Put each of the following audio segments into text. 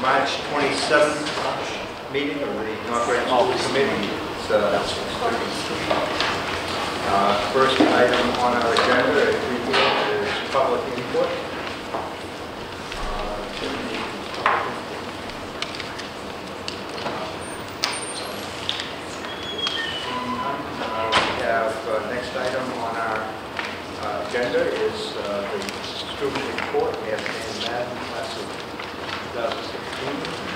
March 27th meeting of the North Reading School Committee. First item on our agenda is public input. We have next item on our agenda is the student report. We have Dan Madden, class of 2016.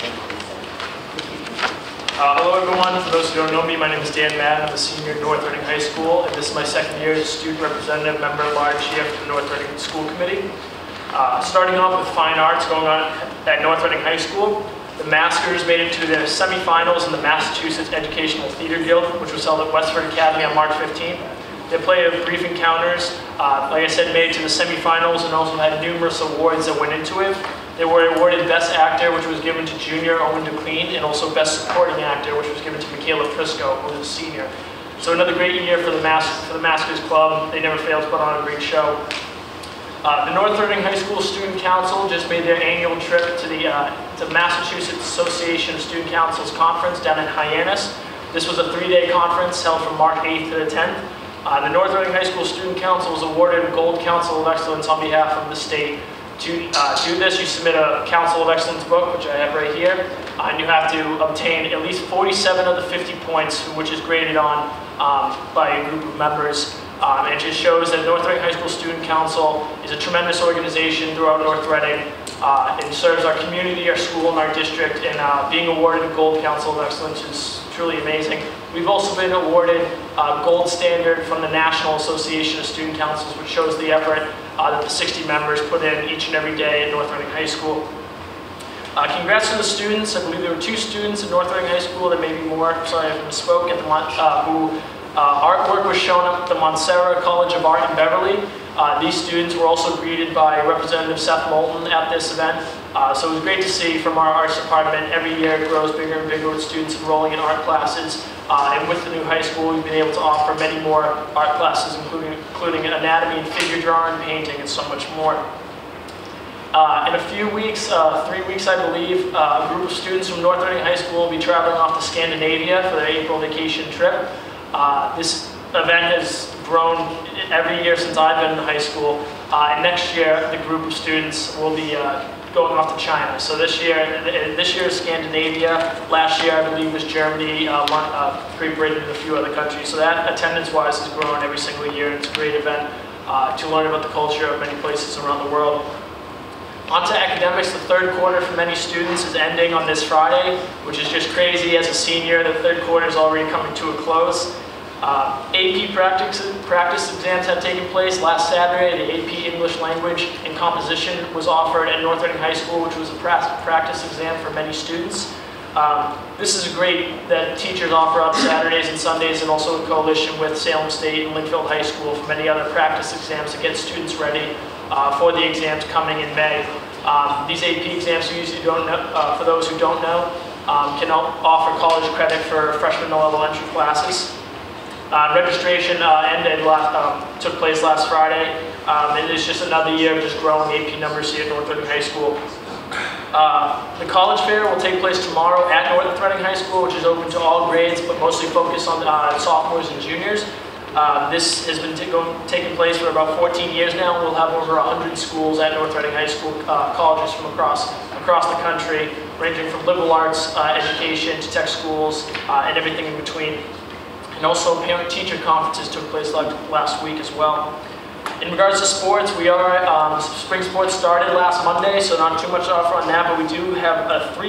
Hello everyone, for those who don't know me, my name is Dan Madden. I'm a senior at North Reading High School, and this is my second year as a student representative member at large here for the North Reading School Committee. Starting off with fine arts going on at North Reading High School, the Maskers made it to the semifinals in the Massachusetts Educational Theater Guild, which was held at Westford Academy on March 15th. They played brief encounters, like I said, made it to the semifinals and also had numerous awards that went into it. They were awarded Best Actor, which was given to junior Owen DeQueen, and also Best Supporting Actor, which was given to Michaela Prisco, who was a senior. So another great year for the Maskers Club. They never failed to put on a great show. The North Reading High School Student Council just made their annual trip to the Massachusetts Association of Student Councils Conference down in Hyannis. This was a 3-day conference held from March 8th to the 10th. The North Reading High School Student Council was awarded Gold Council of Excellence on behalf of the state. To do this, you submit a Council of Excellence book, which I have right here, and you have to obtain at least 47 of the 50 points, which is graded on by a group of members. It just shows that North Reading High School Student Council is a tremendous organization throughout North Reading. It serves our community, our school, and our district, and being awarded a Gold Council of Excellence is truly amazing. We've also been awarded Gold Standard from the National Association of Student Councils, which shows the effort that the 60 members put in each and every day at North Reading High School. Congrats to the students. I believe there were 2 students at North Reading High School, there may be more, sorry if I misspoke, at the artwork was shown up at the Montserrat College of Art in Beverly. These students were also greeted by Representative Seth Moulton at this event. So it was great to see from our arts department. Every year it grows bigger and bigger with students enrolling in art classes. And with the new high school, we've been able to offer many more art classes, including anatomy and figure drawing, painting, and so much more. In a few weeks, 3 weeks I believe, a group of students from North Reading High School will be traveling off to Scandinavia for their April vacation trip. This event has grown every year since I've been in high school. And next year, the group of students will be going off to China. So this year is Scandinavia. Last year, I believe, was Germany, Great Britain, and a few other countries. So that, attendance-wise, has grown every single year. It's a great event to learn about the culture of many places around the world. On to academics. The third quarter for many students is ending on this Friday, which is just crazy. As a senior, the third quarter is already coming to a close. AP practice exams have taken place last Saturday. The AP English Language and Composition was offered at North Reading High School, which was a practice exam for many students. This is great that teachers offer up Saturdays and Sundays, and also in coalition with Salem State and Linfield High School for many other practice exams to get students ready for the exams coming in May. These AP exams, for those who don't know, can offer college credit for freshmen and elementary classes. Registration took place last Friday, and it's just another year of just growing AP numbers here at North Reading High School. The college fair will take place tomorrow at North Reading High School, which is open to all grades, but mostly focused on sophomores and juniors. This has been taking place for about 14 years now. We'll have over 100 schools at North Reading High School, colleges from across the country, ranging from liberal arts education to tech schools and everything in between. And also parent-teacher conferences took place last week as well. In regards to sports, spring sports started last Monday, so not too much to offer on that, but we do have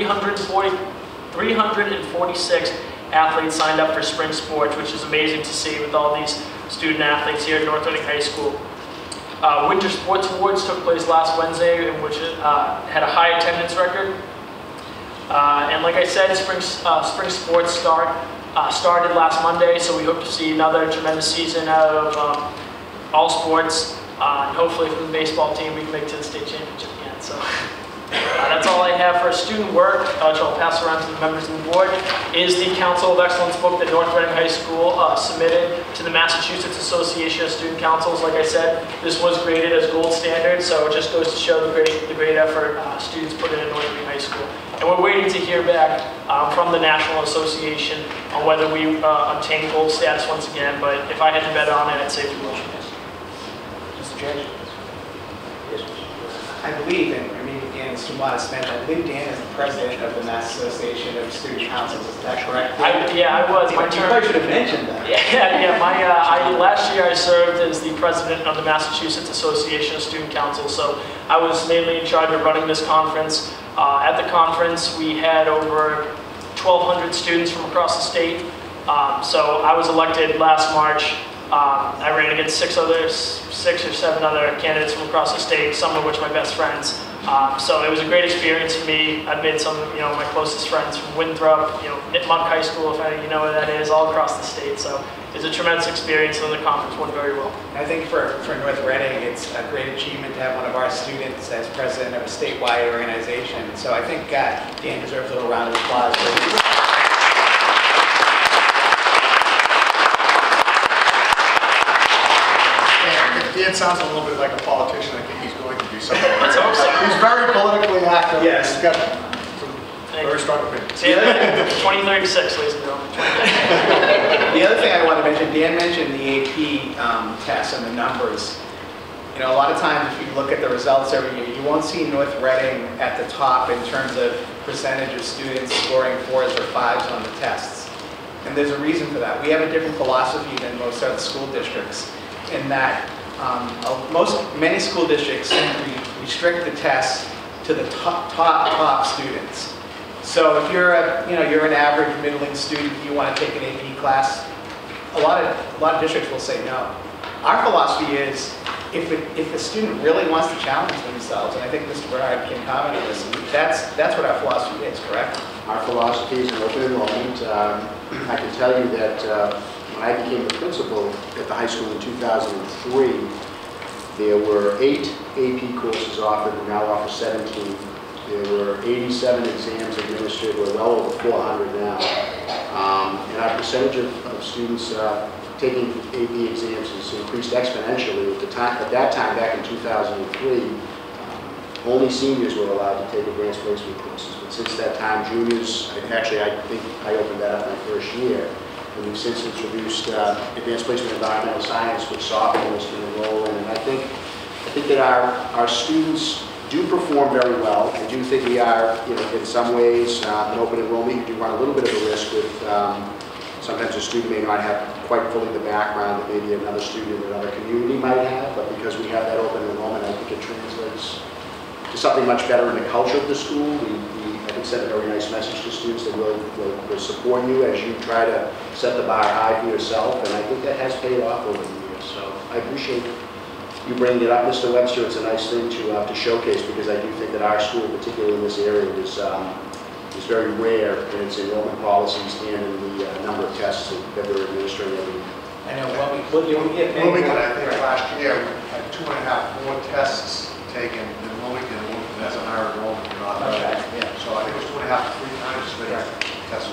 346 athletes signed up for spring sports, which is amazing to see with all these student athletes here at North Reading High School. Winter Sports Awards took place last Wednesday, in which it had a high attendance record. And like I said, spring sports started last Monday, so we hope to see another tremendous season out of all sports. And hopefully for the baseball team, we can make it to the state championship again. So. That's all I have for student work, which I'll pass around to the members of the board, is the Council of Excellence book that North Reading High School submitted to the Massachusetts Association of Student Councils. Like I said, this was graded as gold standard, so it just goes to show the great effort students put in at North Reading High School. And we're waiting to hear back from the National Association on whether we obtain gold status once again, but if I had to bet on it, I'd say we will. Mr. Judge? I believe, and I mean, Dan is too modest mention, I believe Dan is the president of the Mass Association of Student Councils. Is that correct? Yeah, I was. You probably should have mentioned that. Yeah. Last year I served as the president of the Massachusetts Association of Student Councils, so I was mainly in charge of running this conference. At the conference, we had over 1,200 students from across the state. So I was elected last March. I ran against six or seven other candidates from across the state, some of which my best friends. So it was a great experience for me. I've made some of my closest friends from Winthrop, Nipmuc High School, if any of you know where that is, all across the state. So it was a tremendous experience, and the conference went very well. I think for North Reading, it's a great achievement to have one of our students as president of a statewide organization. So I think Dan deserves a little round of applause. Dan sounds a little bit like a politician. I think he's going to do something. Let's hope so. He's very politically active. Yes. He's got some very strong opinions. 2036, ladies and gentlemen. The other thing I want to mention, Dan mentioned the AP tests and the numbers. A lot of times if you look at the results every year, you won't see North Reading at the top in terms of percentage of students scoring 4s or 5s on the tests. And there's a reason for that. We have a different philosophy than most other school districts in that many school districts restrict the tests to the top students. So if you're you're an average middling student, you want to take an AP class, a lot of districts will say no. Our philosophy is if the student really wants to challenge themselves, and I think Mr. Bernard can comment on this, that's what our philosophy is, correct? Our philosophy is an open enrollment. I can tell you that when I became the principal at the high school in 2003, there were 8 AP courses offered. We now offer 17. There were 87 exams administered. We're well over 400 now. And our percentage of students taking AP exams has increased exponentially. At that time, back in 2003, only seniors were allowed to take advanced placement courses. But since that time, juniors, actually I think I opened that up my first year. And we've since introduced advanced placement in environmental science, which sophomores can enroll in. And I think that our students do perform very well. I do think we are, in some ways, an open enrollment. You do run a little bit of a risk with sometimes a student may not have quite fully the background that maybe another student in another community might have. But because we have that open enrollment, I think it translates to something much better in the culture of the school. I think send a very nice message to students that will support you as you try to set the bar high for yourself, and I think that has paid off over the years. So I appreciate you bringing it up, Mr. Webster. It's a nice thing to showcase, because I do think that our school, particularly in this area, is very rare in its enrollment policies and in the number of tests that they're administering every year. I know Wilmington, I think last year we had 2.5 more tests taken than Wilmington. Wilmington has a higher enrollment than North Reading. yeah. So I think it was 2.5 to 3 times as many tests.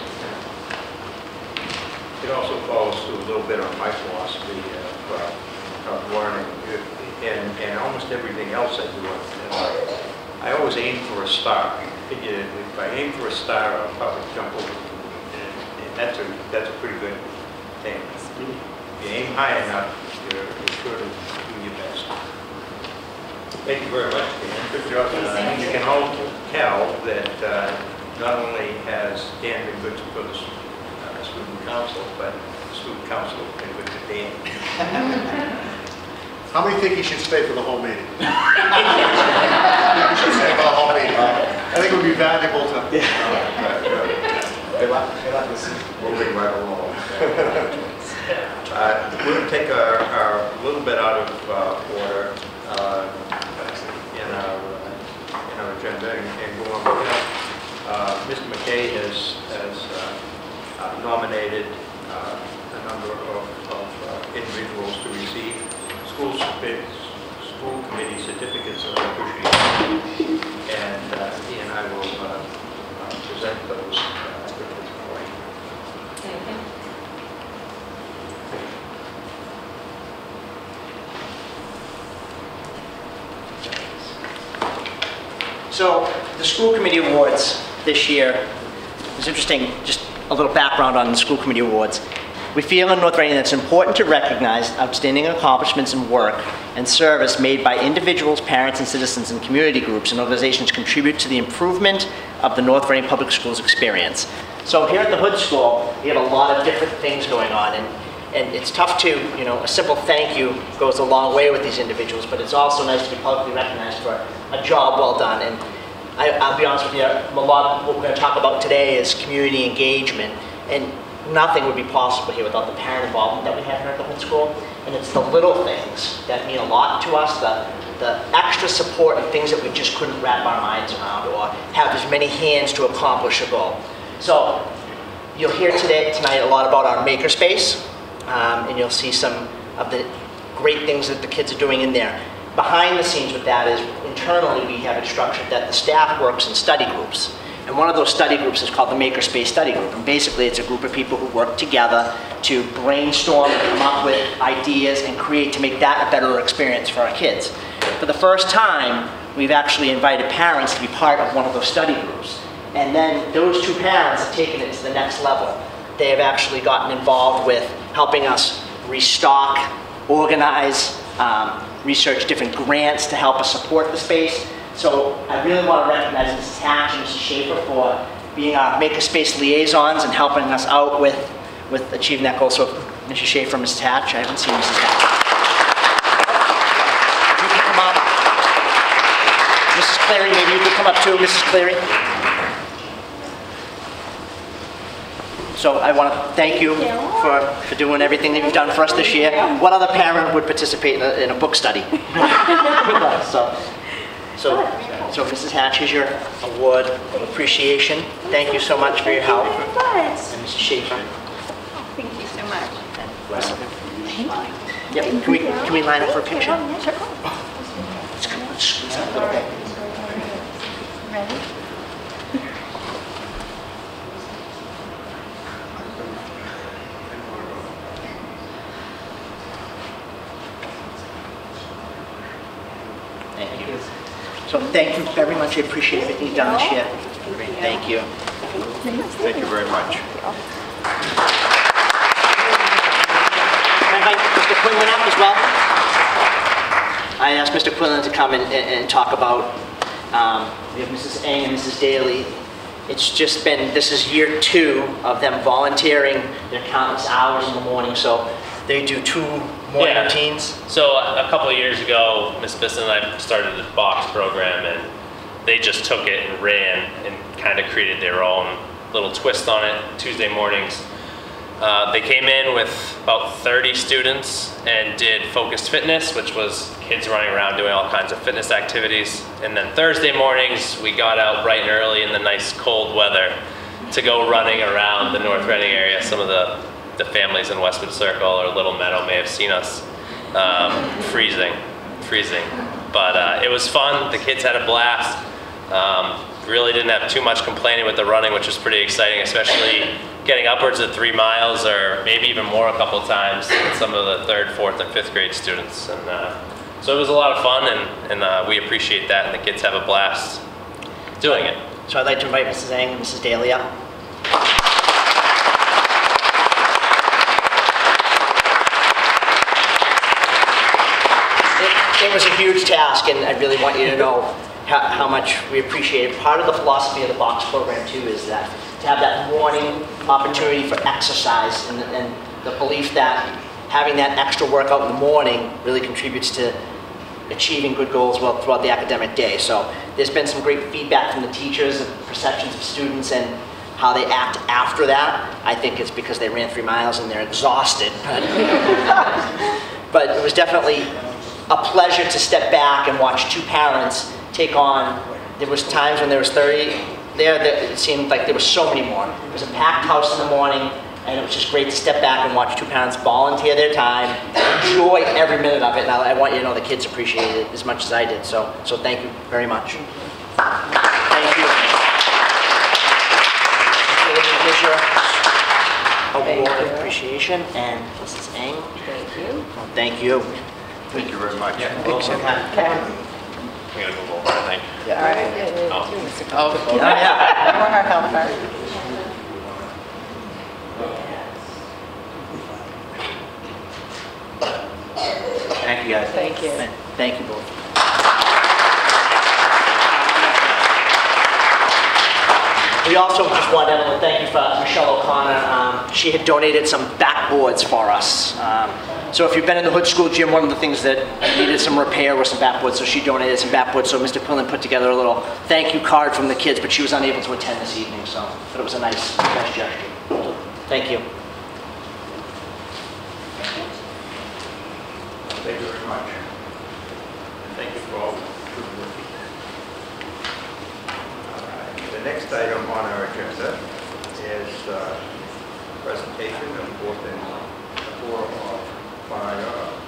It also follows through a little bit on my philosophy of learning and almost everything else I do. I always aim for a star. If I aim for a star, I'll probably jump over it. And that's a pretty good thing. If you aim high enough, you're sure to do your best. Thank you very much, Dan. Good job. You can all tell that not only has Dan been good for the student council, but the student council has been good to Dan. How many think he should stay for the whole meeting? He should stay for the whole meeting. I think it would be valuable to. Good luck. Moving right along. We're going to take our little bit out of order in our agenda and go on with that. Mr. McKay has nominated a number of individuals to receive school committee certificates of appreciation, and present those quickly for you. Thank you. So the school committee awards this year, it's interesting, just a little background on the school committee awards. We feel in North Reading that it's important to recognize outstanding accomplishments and work and service made by individuals, parents, and citizens in community groups and organizations contribute to the improvement of the North Reading Public Schools experience. So here at the Hood School, we have a lot of different things going on, and it's tough to, a simple thank you goes a long way with these individuals, but it's also nice to be publicly recognized for a job well done. And I'll be honest with you, a lot of what we're going to talk about today is community engagement, and nothing would be possible here without the parent involvement that we have here at the Hood School. And it's the little things that mean a lot to us, the extra support and things that we just couldn't wrap our minds around or have as many hands to accomplish a goal. So you'll hear tonight a lot about our makerspace, and you'll see some of the great things that the kids are doing in there. Behind the scenes with that is internally we have it structured that the staff works in study groups. And one of those study groups is called the Makerspace Study Group. And basically it's a group of people who work together to brainstorm and come up with ideas and create to make that a better experience for our kids. For the first time, we've actually invited parents to be part of one of those study groups. And then those two parents have taken it to the next level. They have actually gotten involved with helping us restock, organize, research different grants to help us support the space. So I really want to recognize Mrs. Hatch and Mrs. Schaefer for being our Makerspace liaisons and helping us out with achieving that goal. So Mrs. Schaefer, Mrs. Hatch, I haven't seen Mrs. Hatch. You can come up. Mrs. Cleary, maybe you could come up too, Mrs. Cleary. So I want to thank you for doing everything that you've done for us this year. What other parent would participate in a book study? So Mrs. Hatch, here's your award of appreciation. Thank you so much for your help. And Mrs. Schaefer. Thank you so much. Yep. Can we line up for a picture? Sure. Let's squeeze that a little bit. Ready? Thank you. So thank you very much. I appreciate everything you've done this year. Thank you. Thank you very much. Can I invite Mr. Quinlan up as well? I asked Mr. Quinlan to come and talk about, we have Mrs. Eng and Mrs. Daly. It's just been, this is year 2 of them volunteering their countless hours in the morning. So they do 2 morning routines. So a couple of years ago, Ms. Bisson and I started this box program, and they just took it and ran and kind of created their own little twist on it. Tuesday mornings, they came in with about 30 students and did focused fitness, which was kids running around doing all kinds of fitness activities. And then Thursday mornings, we got out bright and early in the nice cold weather to go running around the North Reading area. Some of the families in Westwood Circle or Little Meadow may have seen us freezing. But it was fun. The kids had a blast. Really didn't have too much complaining with the running, which was pretty exciting, especially getting upwards of 3 miles or maybe even more a couple of times with some of the 3rd, 4th, and 5th grade students. And so it was a lot of fun, and we appreciate that, and the kids have a blast doing it. So I'd like to invite Mrs. Eng and Mrs. Daly up. It was a huge task, and I really want you to know how much we appreciate it. Part of the philosophy of the box program too is that to have that morning opportunity for exercise, and the belief that having that extra workout in the morning really contributes to achieving good goals well throughout the academic day. So there's been some great feedback from the teachers and perceptions of students and how they act after that. I think it's because they ran 3 miles and they're exhausted. But it was definitely a pleasure to step back and watch 2 parents take on. There was times when there was 30 there that it seemed like there was so many more. It was a packed house in the morning, and it was just great to step back and watch 2 parents volunteer their time, enjoy every minute of it. And I want you to know the kids appreciated it as much as I did. So thank you very much. Thank you. your award Thank of you. appreciation, and Mrs. Eng. Thank you. Well, thank you. Thank you very much. Awesome. I'm gonna move over, I think. All right. Oh, yeah. I want our helper. Thank you, guys. Thank you. Thank you both. We also just wanted to thank you for Michelle O'Connor. She had donated some backboards for us. So if you've been in the Hood School Gym, one of the things that needed some repair was some backboards, so she donated some backboards. So Mr. Quillen put together a little thank you card from the kids, but she was unable to attend this evening, so but it was a nice gesture. Thank you. Thank you very much. Thank you for all the good work. All right. The next item on our agenda is presentation of four by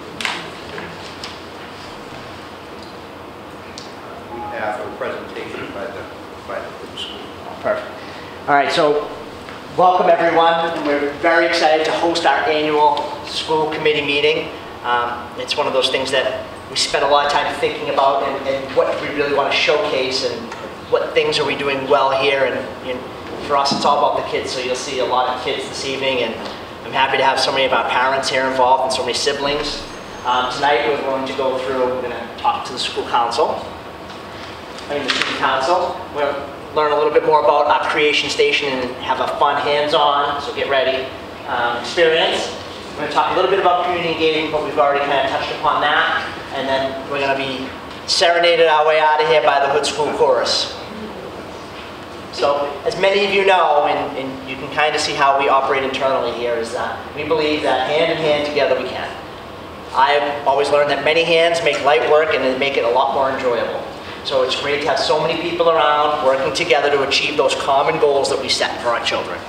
we have a presentation by the Hood School. Perfect. All right, so welcome everyone, and we're very excited to host our annual school committee meeting. It's one of those things that we spend a lot of time thinking about and what we really want to showcase and what things are we doing well here. And for us, it's all about the kids, so you'll see a lot of kids this evening, and I'm happy to have so many of our parents here involved and so many siblings. Tonight we're going to go through, we're going to talk to the school council, the student council. We'll learn a little bit more about our creation station and have a fun hands-on, so get ready, experience. We're going to talk a little bit about community engagement, but we've already kind of touched upon that. And then we're going to be serenaded our way out of here by the Hood School Chorus. So, as many of you know, and you can kind of see how we operate internally here, is that we believe that hand in hand together we can. I've always learned that many hands make light work and they make it a lot more enjoyable. So it's great to have so many people around working together to achieve those common goals that we set for our children.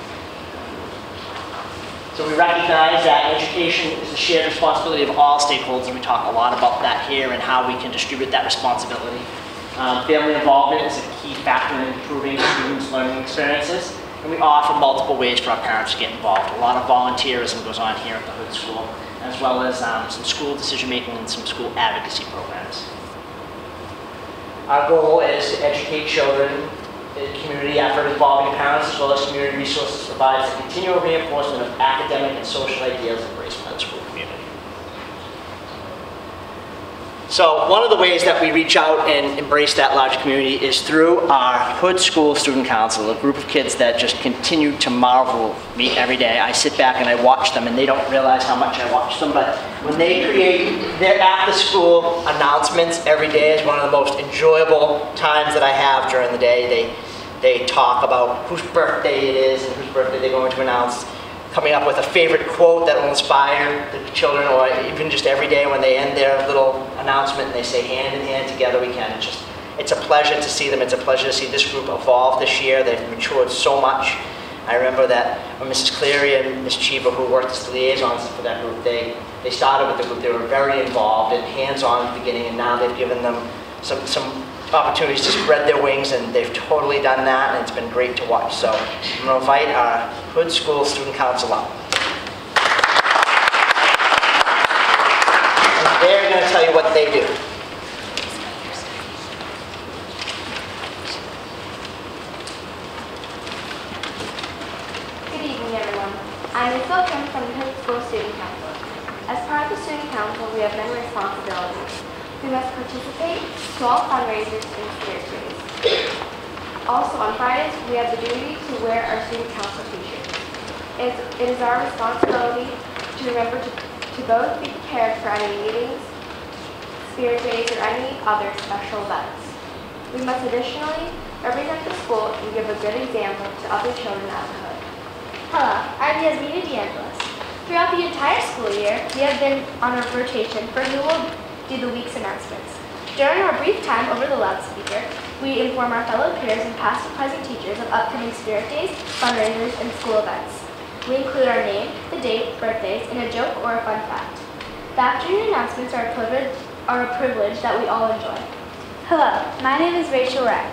So we recognize that education is a shared responsibility of all stakeholders, and we talk a lot about that here and how we can distribute that responsibility. Family involvement is a key factor in improving students' learning experiences, and we offer multiple ways for our parents to get involved. A lot of volunteerism goes on here at the Hood School, as well as some school decision-making and some school advocacy programs. Our goal is to educate children. The community effort involving parents as well as community resources provides a continual reinforcement of academic and social ideals embraced by the school community. So one of the ways that we reach out and embrace that large community is through our Hood School Student Council, a group of kids that just continue to marvel me every day. I sit back and I watch them, and they don't realize how much I watch them, but when they create their after-school announcements every day is one of the most enjoyable times that I have during the day. They talk about whose birthday it is and whose birthday they're going to announce, coming up with a favorite quote that will inspire the children, or even just every day when they end their little announcement and they say, hand in hand together we can. It's a pleasure to see them. It's a pleasure to see this group evolve this year. They've matured so much. I remember that when Mrs. Cleary and Ms. Chiba, who worked as the liaisons for that group, they started with the group. They were very involved and hands-on at the beginning, and now they've given them some opportunities to spread their wings, and they've totally done that, and it's been great to watch. So I'm going to invite our Hood School Student Council up. And they're going to tell you what they do. Good evening, everyone. I'm Nicole Kim from the Hood School Student Council. As part of the Student Council, we have many responsibilities. We must participate to all fundraisers and spirit days. Also, on Fridays, we have the duty to wear our Student Council t-shirts. It is our responsibility to remember to both be prepared for any meetings, spirit days, or any other special events. We must additionally represent the school and give a good example to other children at the Hood. Hello, I'm Yasmina D'Angelis. Throughout the entire school year, we have been on a rotation for who will do the week's announcements. During our brief time over the loudspeaker, we inform our fellow peers and past and present teachers of upcoming spirit days, fundraisers, and school events. We include our name, the date, birthdays, and a joke or a fun fact. The afternoon announcements are a privilege that we all enjoy. Hello, my name is Rachel Rack.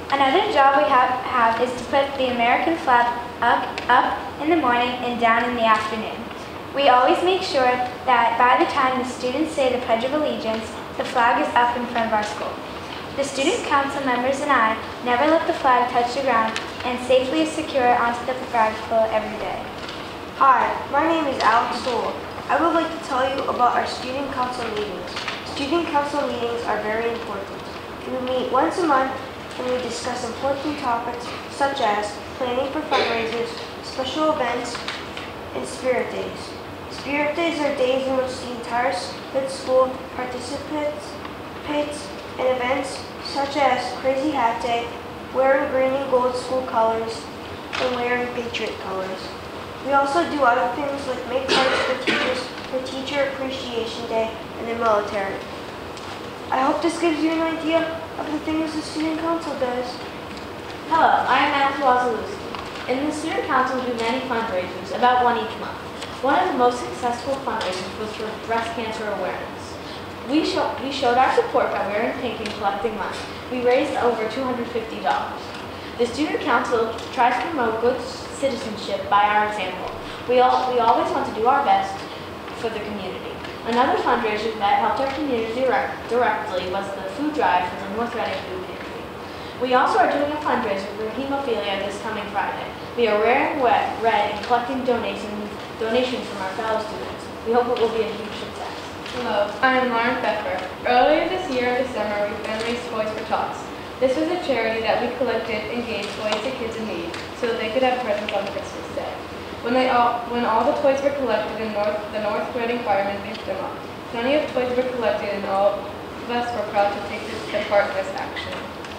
Another job we have is to put the American flag up in the morning and down in the afternoon. We always make sure that by the time the students say the Pledge of Allegiance, the flag is up in front of our school. The student council members and I never let the flag touch the ground and safely secure it onto the flagpole every day. Hi, my name is Alex Stoll. I would like to tell you about our student council meetings. Student council meetings are very important. We meet once a month and we discuss important topics such as planning for fundraisers, special events, and Spirit Days. Spirit Days are days in which the entire school participates in events such as Crazy Hat Day, wearing green and gold school colors, and wearing Patriot colors. We also do other things like make cards for teachers for Teacher Appreciation Day and the military. I hope this gives you an idea of the things the Student Council does. Hello, I am Matthew Wazalewski. In the Student Council, we do many fundraisers, about one each month. One of the most successful fundraisers was for breast cancer awareness. We showed our support by wearing pink and collecting money. We raised over $250. The Student Council tries to promote good citizenship by our example. We always want to do our best for the community. Another fundraiser that helped our community directly was the food drive for the North Reading Food Pantry. We also are doing a fundraiser for hemophilia this coming Friday. We are wearing red and collecting donations from our fellow students. We hope it will be a huge success. Hello, I am Lauren Pfeffer. Earlier this year in December, we fundraised Toys for Tots. This was a charity that we collected and gave toys to kids in need so that they could have presents on Christmas Day. When all the toys were collected and the North Reading firemen picked them up. Plenty of toys were collected and all of us were proud to take part in this action.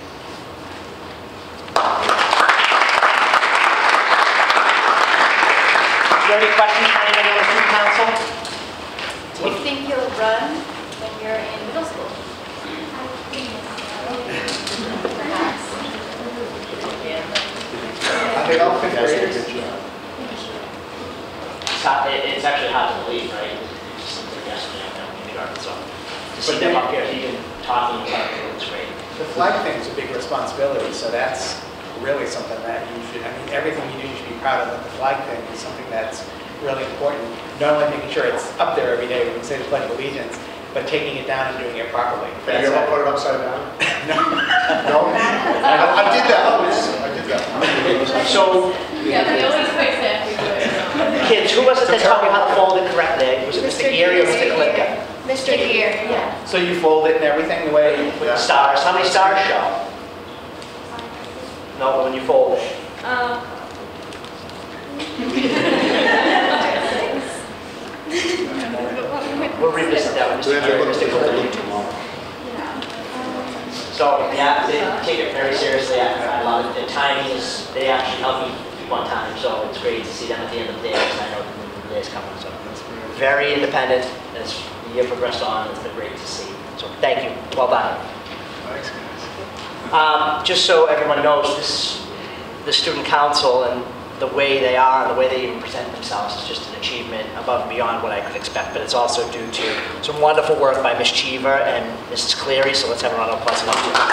Do you have any questions for anybody on the Student Council? Do you think you'll run when you're in middle school? Perhaps. Are they all fifth graders? It's actually hard to believe, right? Just yesterday, kindergarten, so to see them up here, even talking about it, it's great. The flag thing is a big responsibility, so that's really something that you should, everything you do, you should be proud of. But the flag thing is something that's really important. Not only making sure it's up there every day when you say the Pledge of Allegiance, but taking it down and doing it properly. Have you ever put it upside down? No. No? I did that. So, Yeah, we always fix it if we do it. kids, who was it that taught you how to fold it correctly? Was it Mr. Geary or Mr. Klitka? Mr. Gear, yeah. So you fold it and everything the way you With the stars. How many stars show? No, when you fold it. We'll revisit that with Mr. Geary, Mr. Klitka. So, yeah, they take it very seriously. I love it. The timing is, they actually help me one time, so it's great to see them at the end of the day, because I know the day is coming. So, very independent, as the year progressed on, it's been great to see. So, thank you. Well done. Thanks, guys. Just so everyone knows, the Student Council and the way they are and the way they even present themselves is just an achievement above and beyond what I could expect, but it's also due to some wonderful work by Ms. Cheever and Mrs. Cleary, so let's have a round of applause.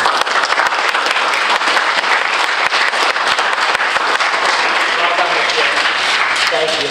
Thank you.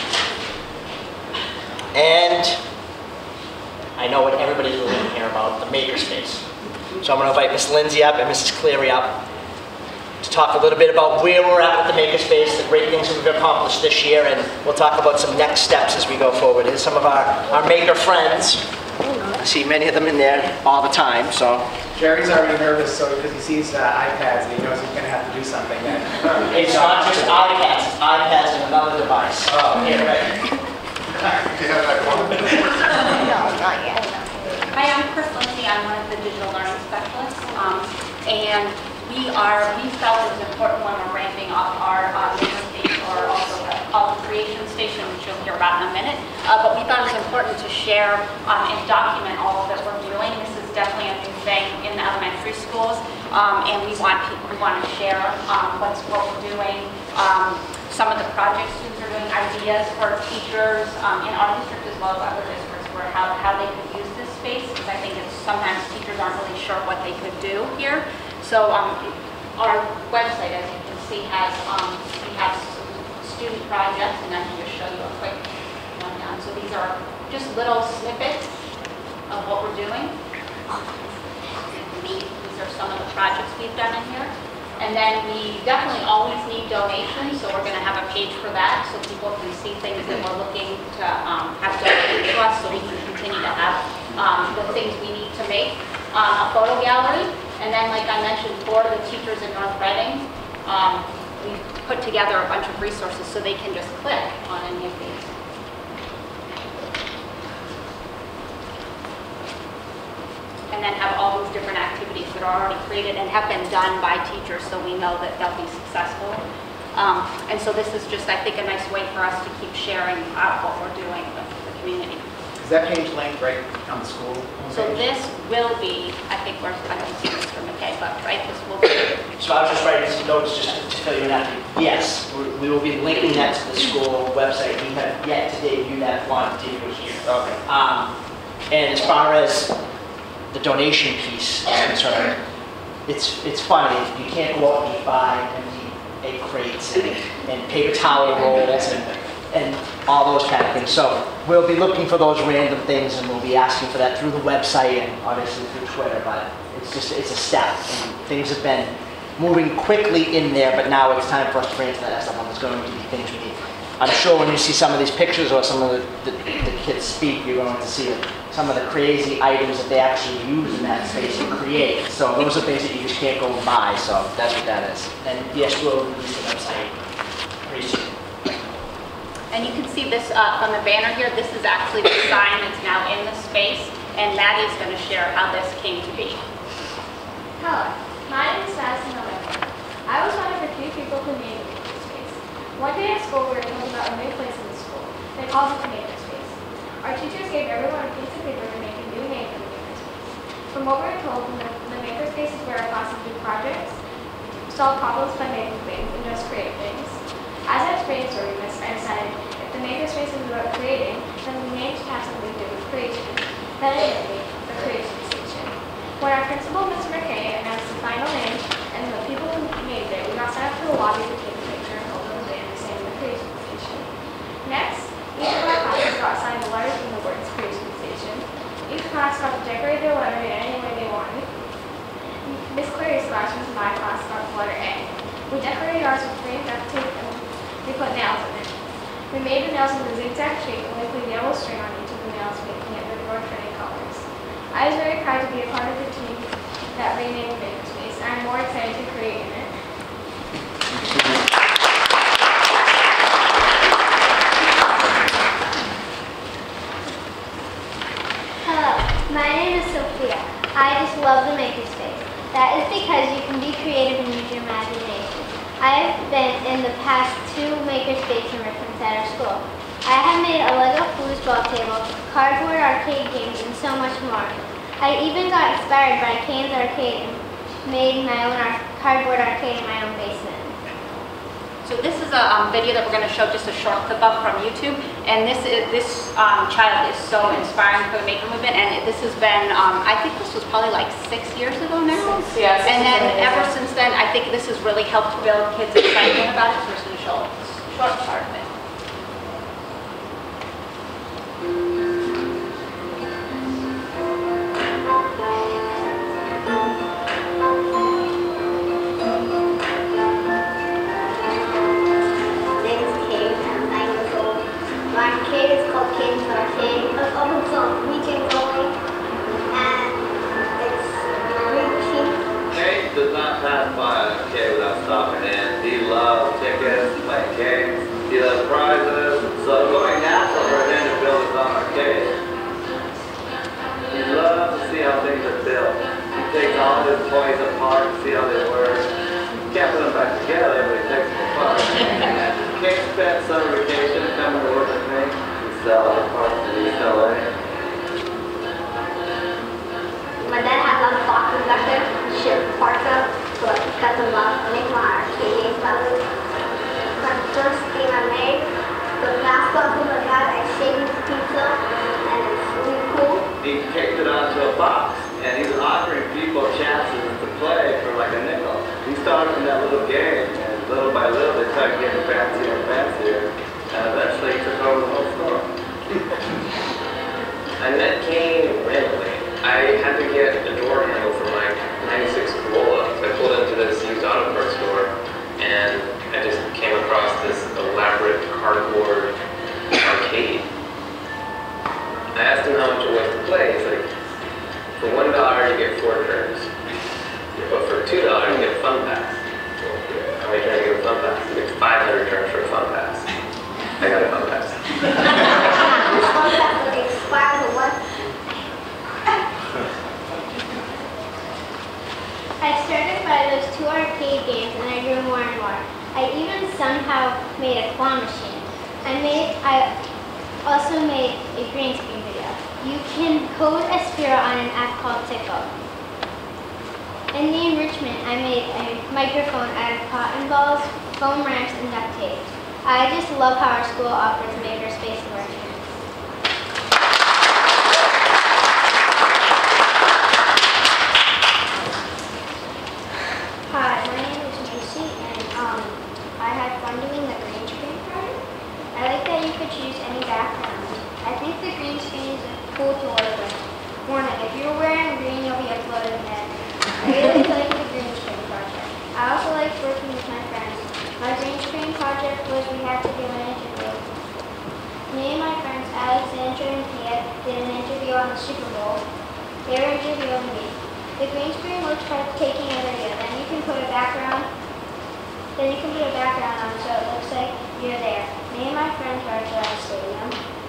And I know what everybody's really going to hear about, the makerspace. So I'm going to invite Ms. Lindsay up and Mrs. Cleary up to talk a little bit about where we're at with the makerspace, the great things that we've accomplished this year, and we'll talk about some next steps as we go forward. Here's some of our maker friends. I see many of them in there all the time, so. Jerry's already nervous, so because he sees iPads and he knows he's going to have to do something then. It's not just iPads, it's iPads and another device. Oh, Here, right. Do you have that one? No, not yet. Hi, I'm Chris Lindsay. I'm one of the digital learning specialists. And we felt it was important when we're ramping up our makerspace, or also called the creation station, which you'll hear about in a minute. But we thought it was important to share and document all that we're doing. This is definitely a new thing in the elementary schools, and we want to share what we're doing, some of the projects students are doing, ideas for teachers in our district as well as other districts, where how they could use this space, because I think it's sometimes teachers aren't really sure what they could do here. So our website, as you can see, has we have student projects, and I can just show you a quick rundown. So these are just little snippets of what we're doing. These are some of the projects we've done in here. And then we definitely always need donations, so we're going to have a page for that, so people can see things that we're looking to have donated to us, so we can continue to have the things we need to make. A photo gallery, and then like I mentioned, for the teachers in North Reading, we put together a bunch of resources so they can just click on any of these. And then have all those different activities that are already created and have been done by teachers, so we know that they'll be successful. And so this is just, I think, a nice way for us to keep sharing out what we're doing with the community. Is that page linked right on the school homepage? So this will be, I think I don't see Mr. McKay, but right, this will be. So I was just writing some notes just to fill you in. Yes, we will be linking that to the school website. We have yet to debut that quantitative here. Okay. And as far as the donation piece is concerned, it's funny. You can't go out and just buy empty egg crates and paper towel rolls and all those kind of things. So we'll be looking for those random things, and we'll be asking for that through the website and obviously through Twitter. But it's a step, and things have been moving quickly in there. But now it's time for us to bring it to that step. There's going to be things we need. I'm sure when you see some of these pictures or some of the kids speak, you're going to see some of the crazy items that they actually use in that space to create. So those are things that you just can't go and buy. So that's what that is. And yes, we'll release the website pretty soon. And you can see this from the banner here. This is actually the sign that's now in the space, and Maddie's going to share how this came to be. Hello, my name is Madison November. I was one of the few people who made the makerspace. One day at school, we were told about a new place in the school. They called it the makerspace. Our teachers gave everyone a piece of paper to make a new name for the makerspace. From what we were told, the makerspace is where our classes do projects, solve problems by making things, and just create things. As I was brainstorming this, I decided if the makerspace is about creating, then the name should have something to do with creation. Then it hit me, the creation station. When our principal, Mr. McKay, announced the final name and the people who made it, we got sent up to the lobby to take a picture and hold up a banner saying the creation station. Next, each of our classes got assigned a letter from the words creation station. Each class got to decorate their letter in any way they wanted. Miss Clary's class, which is my class, got the letter A. We decorated ours with green duct tape and we put nails in it. We made the nails in the zigzag shape and we put yellow string on each of the nails, making it the North Reading colors. I was very proud to be a part of the team that renamed Makerspace, and I'm more excited to create in it. Hello, my name is Sophia. I just love the makerspace. That is because you can be creative and use your imagination. I have been in the past 2 makerspace enrichments at our school. I have made a Lego foosball table, cardboard arcade games, and so much more. I even got inspired by Kane's Arcade and made my own cardboard arcade in my own basement. So this is a video that we're going to show just a short clip of from YouTube, and this child is so inspiring for the maker movement, and this has been, I think this was probably like 6 years ago now. Yes. And then ever since then, I think this has really helped build kids' excitement about it. So we're going to show a short part of it. Does not pass by an arcade without stopping in. He loves tickets, playing games, he loves prizes, so it's only natural for him to build his own arcade. He loves to see how things are built. He takes all his toys apart to see how they work. He can't put them back together, but he takes them apart. Kate spent summer vacation coming to work with me. We sell our parts to UCLA. My dad had a lot of boxes back there, ship parts up, so I cut them up, make my arcade games out of it. My first thing I made, the mascot from my dad, I shaved his pizza, and it's really cool. He kicked it onto a box, and he was offering people chances to play for like a nickel. He started little game, and little by little they started getting fancier and fancier, and eventually took over the whole store. I met Kane randomly. I had to get a door handle for my 96 Corolla, so I pulled into this used auto parts store, and I just came across this elaborate cardboard arcade. I asked him how much it was to play. He's like, for $1 you get 4 turns, but for $2 you get a fun pass. How many turns you get a fun pass? You get 500 turns for a fun pass. I got a fun pass. This fun pass would expire for what? I started by those 2 arcade games and I grew more and more. I even somehow made a claw machine. I also made a green screen video. You can code a Sphero on an app called Tickle. In the enrichment, I made a microphone out of cotton balls, foam ramps, and duct tape. I just love how our school offers makerspace enrichment. Hi, my name is Macy, and I had fun doing the green screen project. I like that you could choose any background. I think the green screen is cool to work with. Warning, if you're wearing green, you'll be uploaded in it. I really like the green screen project. I also like working with my friends. My green screen project was we had to do an interview. Me and my friends, Alexandra and Pia, did an interview on the Super Bowl. They were interviewing me. The green screen looks like taking a video. Then you can put a background on so it looks like you're there. Me and my friends were at the stadium.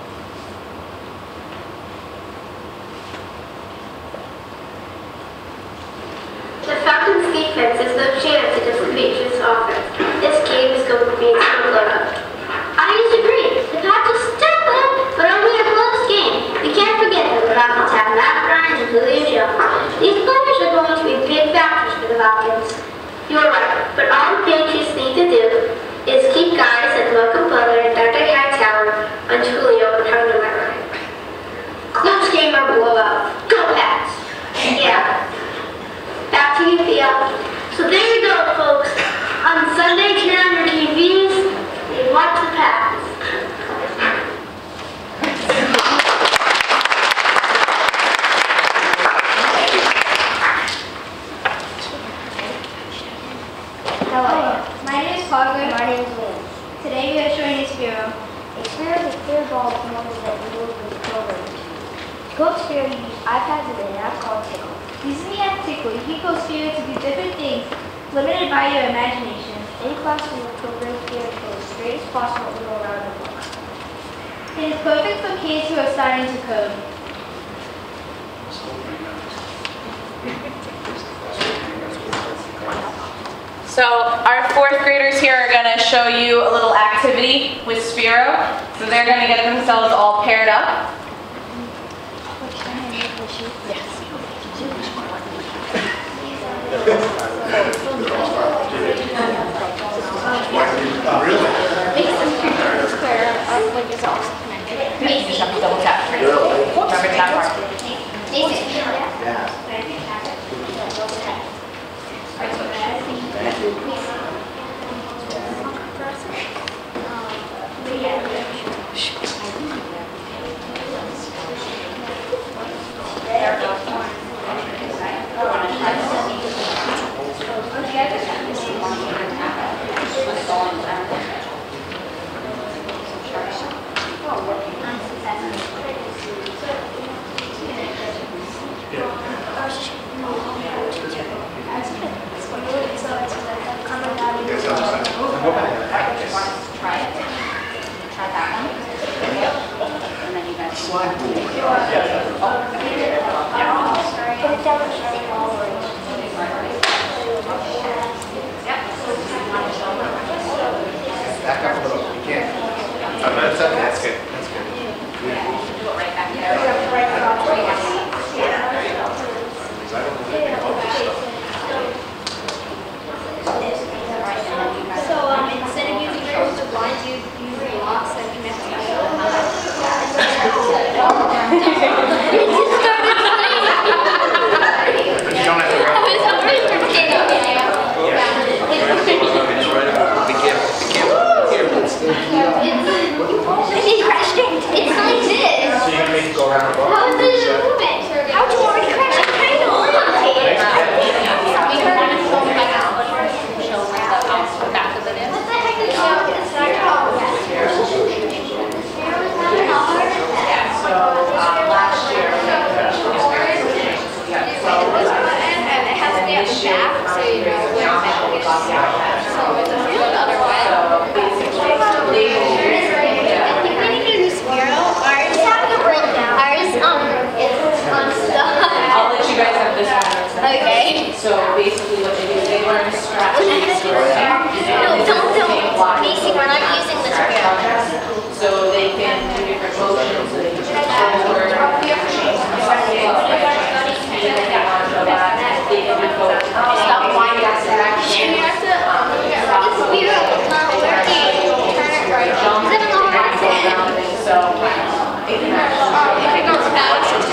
The Falcons defense has no chance against the Patriots offense. This game is going to be a blowout. I disagree. The Pats will still win, but it'll be a close game. We can't forget that the Falcons have Matt Ryan and Julio Jones. These players are going to be big factors for the Falcons. You're right, but all the Patriots need to do is keep guys like Malcolm Butler and Dr. Hightower on Julio and Hunter Ryan. Close game or blowout. Go Pats! Yeah. Back to you, Thea. So there you go, folks. On Sunday, turn on your TVs and watch the Pats. Hello, my name is Parker. My name is Liam. Today we are showing a Sphero. A Sphero is a clear ball of molded that we move with program. To code Sphero, you use iPads and an app called Tickle. Using the app Tickle, you can code Sphero to do different things, limited by your imagination. In class, we will program Sphero to go as straight as possible and go around the block. It is perfect for kids who are starting to code. So our 4th graders here are going to show you a little activity with Sphero. So they're going to get themselves all paired up. You just have to double tap. Remember that part. Thank you. at the back, so you know where that is. So it doesn't go the other way. I'll let you guys have this one. Okay. So basically what they do is they learn strategies. No, don't. Macy, we're not using this wheel. So they can do different motions, so they can change forward, change something, they want to go back, they can do both. Stop winding that direction. You have to, this wheel is not working. Turn it right. Is it on the hard side? So it can actually. If it goes fast, it's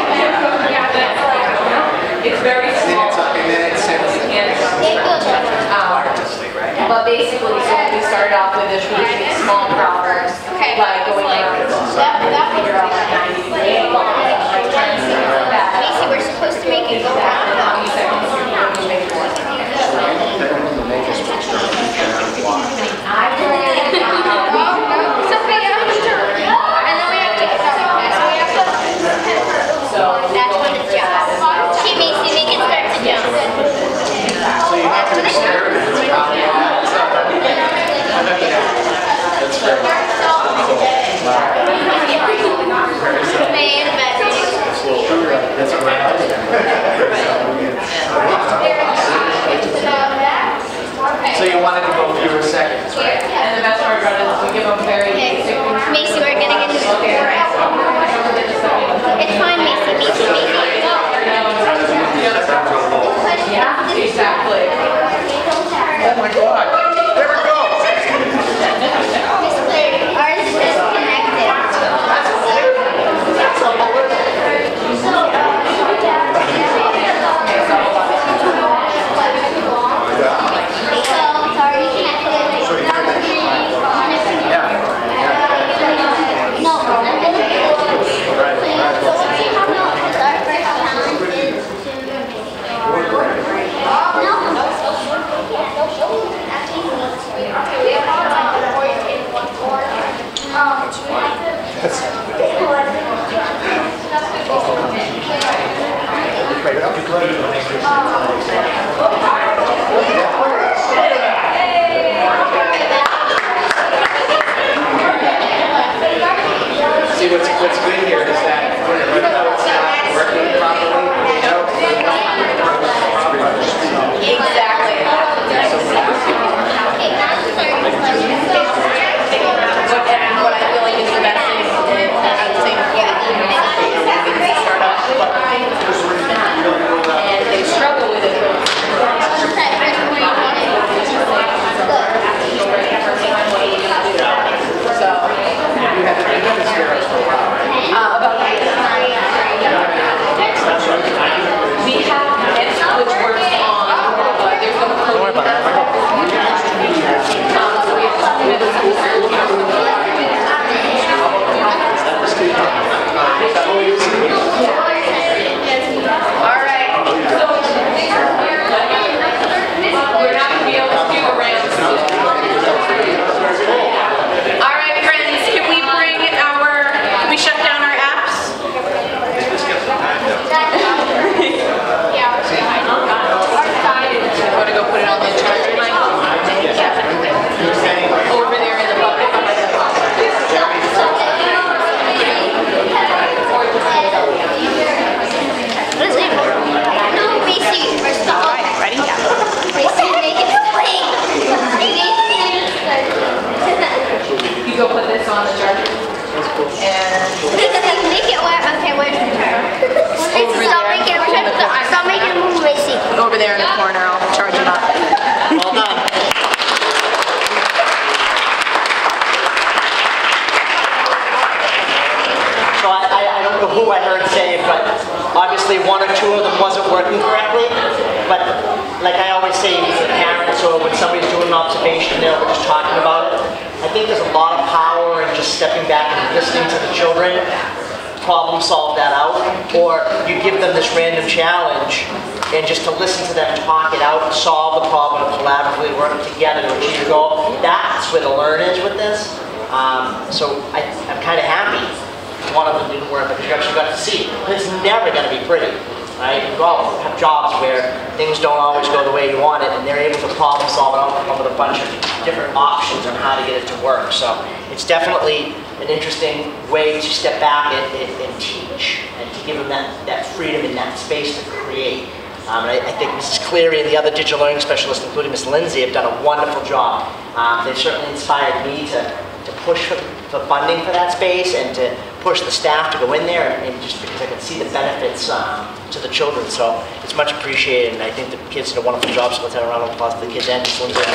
It's very small. And then it's But basically, so we started off with this really small problem, like going around, figure out a 90-degree angle, trying to figure out that. Macy, we're supposed to make it go around. That's when it jumps. See, Macy, make it start to jump. So you have to experiment. That's great. That's So you wanted to go fewer seconds, right? And the best part about it is we give them very basic. Macy, we're getting into it. It's fine, Macy. Macy. Yeah, exactly. Oh my God. There we go. Ours is disconnected. See, what's good here is that when it's not working properly, you know, Exactly. What I feel like is the best thing is I would say start up, and they struggle with it. So you had this here for a while, right? about we have it, which works on there's no code. So we all right. So we're not going to be able to do the ramps. All right, friends, can we shut down our apps? Want to go put it on the charger mic? Over there in the bucket. No, Macy, we're still ready? Macy, make it swing. You go put this on the charger. And make it where? Okay, where's the charger? Macy, stop making a move, Macy. over there in the corner, I'll charge it up. Well done. So I don't know who I heard say it, but obviously one or two of them wasn't working correctly. But like I always say to parents or when somebody's doing an observation there, we're just talking about it. I think there's a lot of power in just stepping back and listening to the children, problem solve that out, or you give them this random challenge and just to listen to them talk it out, solve the problem, collaboratively work together to achieve a goal. That's where the learn is with this. So I'm kind of happy one of them didn't work, but you actually got to see it. It's never going to be pretty. right? We all have jobs where things don't always go the way you want it, and they're able to problem solve and come up with a bunch of different options on how to get it to work. So it's definitely an interesting way to step back and teach, and to give them that freedom and that space to create. And I think Mrs. Cleary and the other digital learning specialists, including Ms. Lindsay, have done a wonderful job. They've certainly inspired me to push for funding for that space, and to push the staff to go in there, and just because I can see the benefits to the children. So it's much appreciated, and I think the kids did a wonderful job. So let's have a round of applause for the kids and Ms. Lindsay.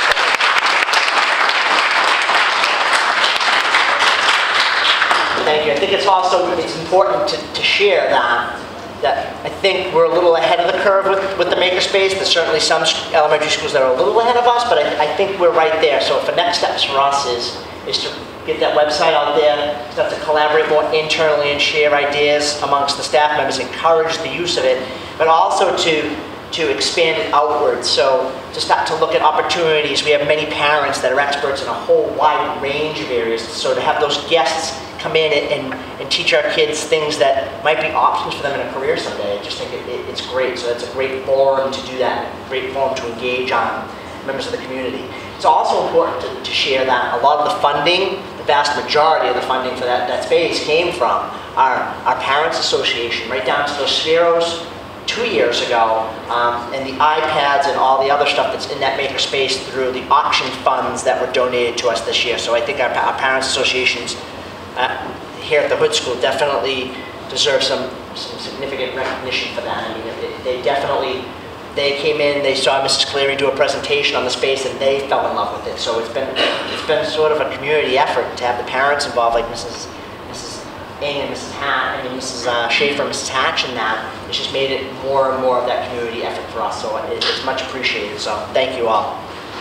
Thank you. I think it's important to share that I think we're a little ahead of the curve with the makerspace. There's certainly some elementary schools that are a little ahead of us, but I think we're right there. So for next steps for us is to get that website out there, start to collaborate more internally and share ideas amongst the staff members, encourage the use of it, but also to expand it outwards. So to start to look at opportunities. We have many parents that are experts in a whole wide range of areas. So to have those guests come in and teach our kids things that might be options for them in a career someday, I just think it's great. So that's a great forum to do that, a great forum to engage on members of the community. It's also important to share that a lot of the funding, the vast majority of the funding for that space came from our Parents Association, right down to those Spheros 2 years ago, and the iPads and all the other stuff that's in that makerspace through the auction funds that were donated to us this year. So I think our Parents Associations here at the Hood School definitely deserve some significant recognition for that. I mean, they came in, they saw Mrs. Cleary do a presentation on the space, and they fell in love with it. So it's been sort of a community effort to have the parents involved, like Mrs. Ng and Mrs. Schaefer and Mrs. Hatch, and that. It's just made it more and more of that community effort for us. So it's much appreciated. So thank you all.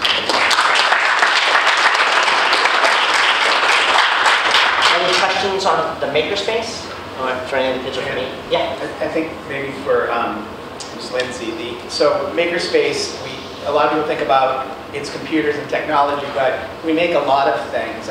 Any questions on the makerspace? Or for any of the kids or for me? Yeah. I think maybe for Ms. Lindsay, so makerspace, a lot of people think about it's computers and technology, but we make a lot of things.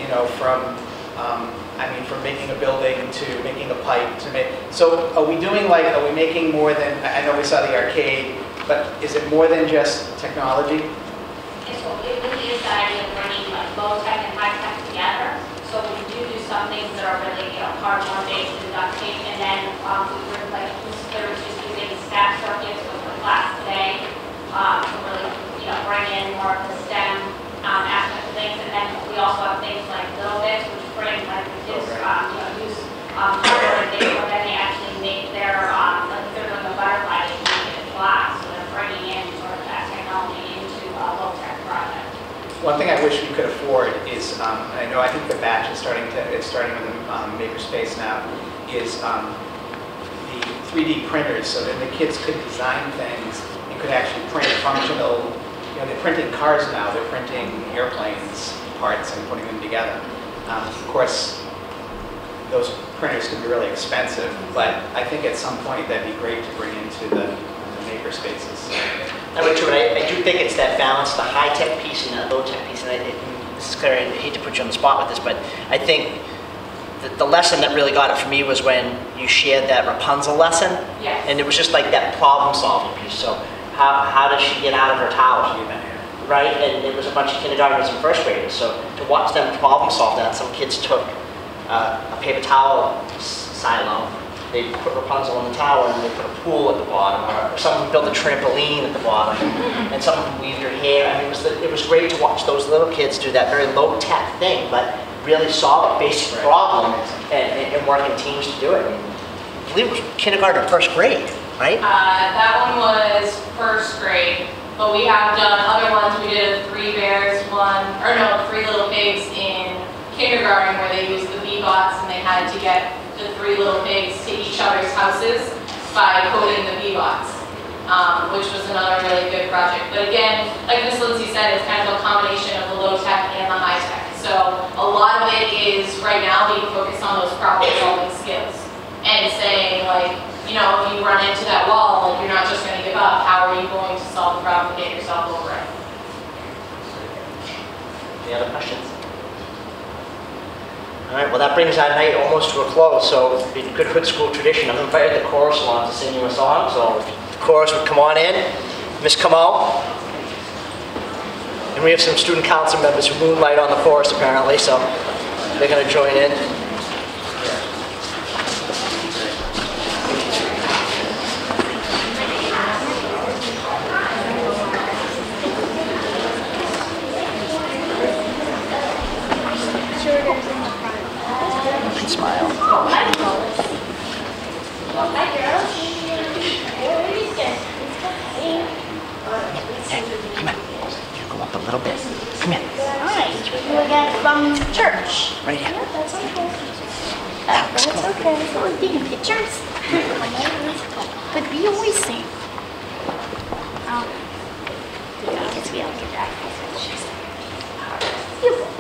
From making a building to making a pipe to make. So are we making more than? I know we saw the arcade, but is it more than just technology? Yes, so it really is the idea of bringing low tech and high tech together. So we do some things that are really, cardboard based and duct tape, and then we were just using stack circuits with the class today to really, bring in more of the STEM aspect of things. And then we also have things like little bits, which bring kids, use cardboard and things, but then they actually make their like if they're doing a butterfly, they can make it fly. So they're bringing in sort of that technology into a low tech project. One thing I wish we could afford is, I think the batch is starting with the makerspace now, is the 3D printers, so that the kids could design things and could actually print functional. They're printing cars now. They're printing airplanes parts and putting them together. Of course, those printers can be really expensive, but I think at some point that'd be great to bring into the maker spaces. I do think it's that balance, the high-tech piece and that low-tech piece. And Mrs. Clary, I hate to put you on the spot with this, but I think the lesson that really got it for me was when you shared that Rapunzel lesson. Yes. And it was just like that problem-solving piece. So how does she get out of her tower? Right? And it was a bunch of kindergartners and first graders. So to watch them problem-solve that, some kids took a paper towel silo. They put Rapunzel in the tower, and they put a pool at the bottom, or someone built a trampoline at the bottom, and someone weaved her hair. I mean, it was great to watch those little kids do that very low-tech thing, but really solve a basic problem and work in teams to do it. I believe it was kindergarten or first grade, right? That one was first grade, but we have done other ones. We did a three little pigs in kindergarten where they used the bee-bots and they had to get the three little pigs to each other's houses by coding the bee-bots, which was another really good project. But again, like Ms. Lindsay said, it's kind of a combination of the low-tech and the high-tech. So a lot of it is right now being focused on those problem-solving skills and saying, like, if you run into that wall, like, you're not just going to give up. How are you going to solve the problem and get yourself over it? Any other questions? All right, well, that brings our night almost to a close, so it'd be good hood school tradition. I'm invited the chorus along to sing you a song, so if the chorus would come on in. Miss Kamal. And we have some student council members who moonlight on the chorus apparently, so they're going to join in. You can smile. Hi, girls. Come on. You go up a little bit. Come here. Hi. You again from church? Right here. That's okay. That's okay. So we're taking pictures. But we always sing. I guess we don't get that. Beautiful.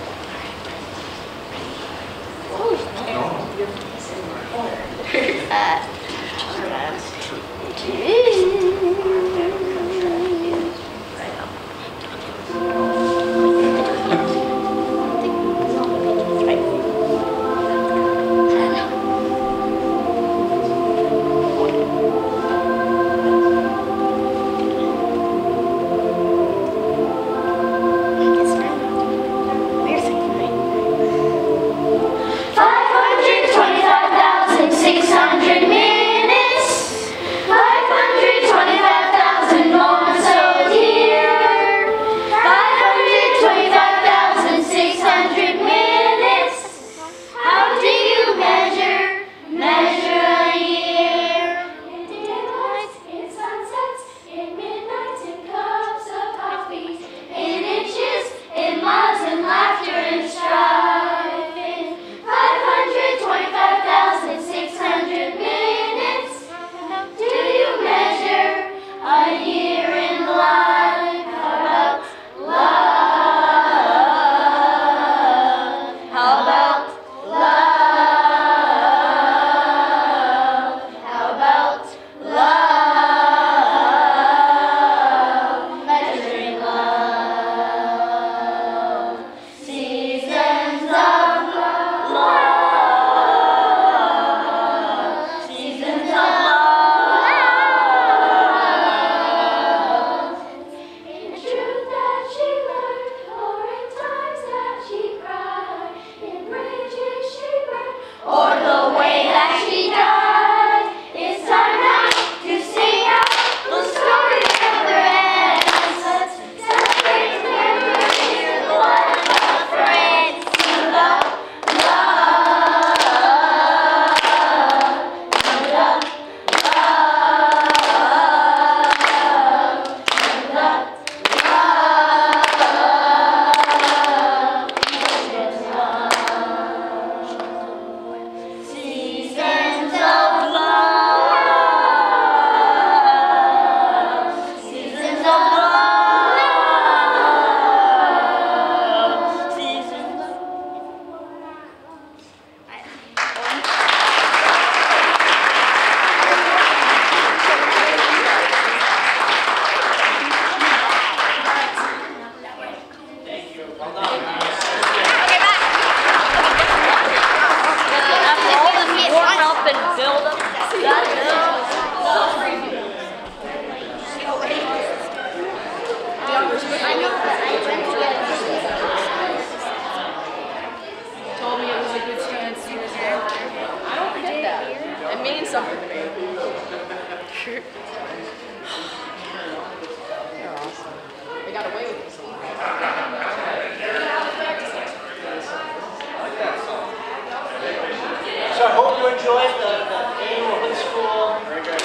So I hope you enjoyed the annual high school. Very good.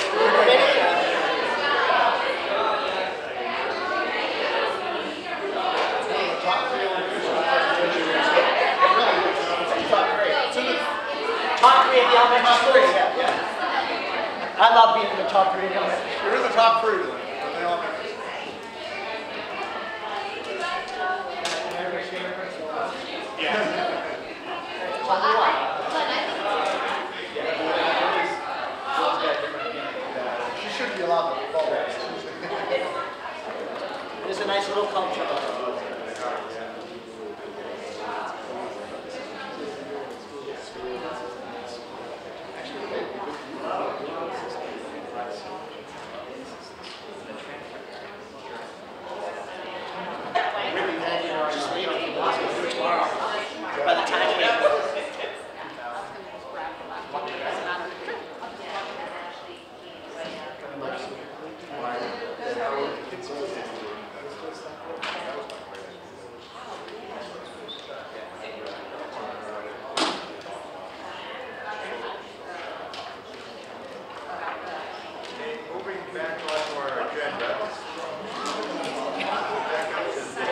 Top three of the elementary schools? Yeah. I love being in the top three of the elementary schools. You're in the top three of the elementary. She should be allowed to fall back. There's a nice little culture. Moving back onto our agenda. Back up to the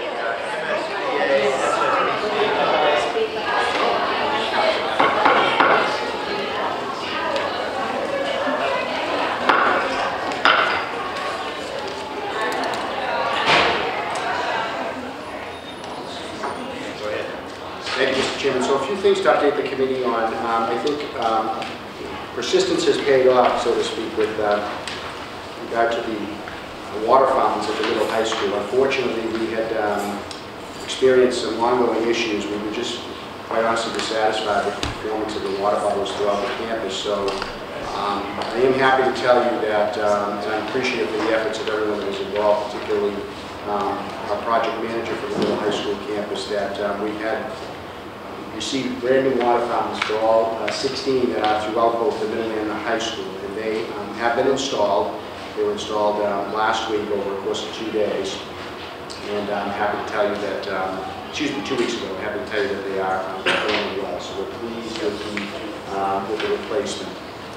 Thank you, Mr. Chairman. So a few things to update the committee on. I think persistence has paid off, so to speak, with regard to the water fountains at the middle high school. Unfortunately, we had experienced some ongoing issues. We were just, quite honestly, dissatisfied with the performance of the water bubbles throughout the campus. So I am happy to tell you that, and I'm appreciative of the efforts of everyone that was involved, particularly our project manager for the middle high school campus, that we had received brand new water fountains for all 16 that are throughout both the middle and the high school. And they have been installed. They were installed last week over the course of 2 days. And I'm happy to tell you that, 2 weeks ago, I'm happy to tell you that they are performing well. So we're pleased with the replacement.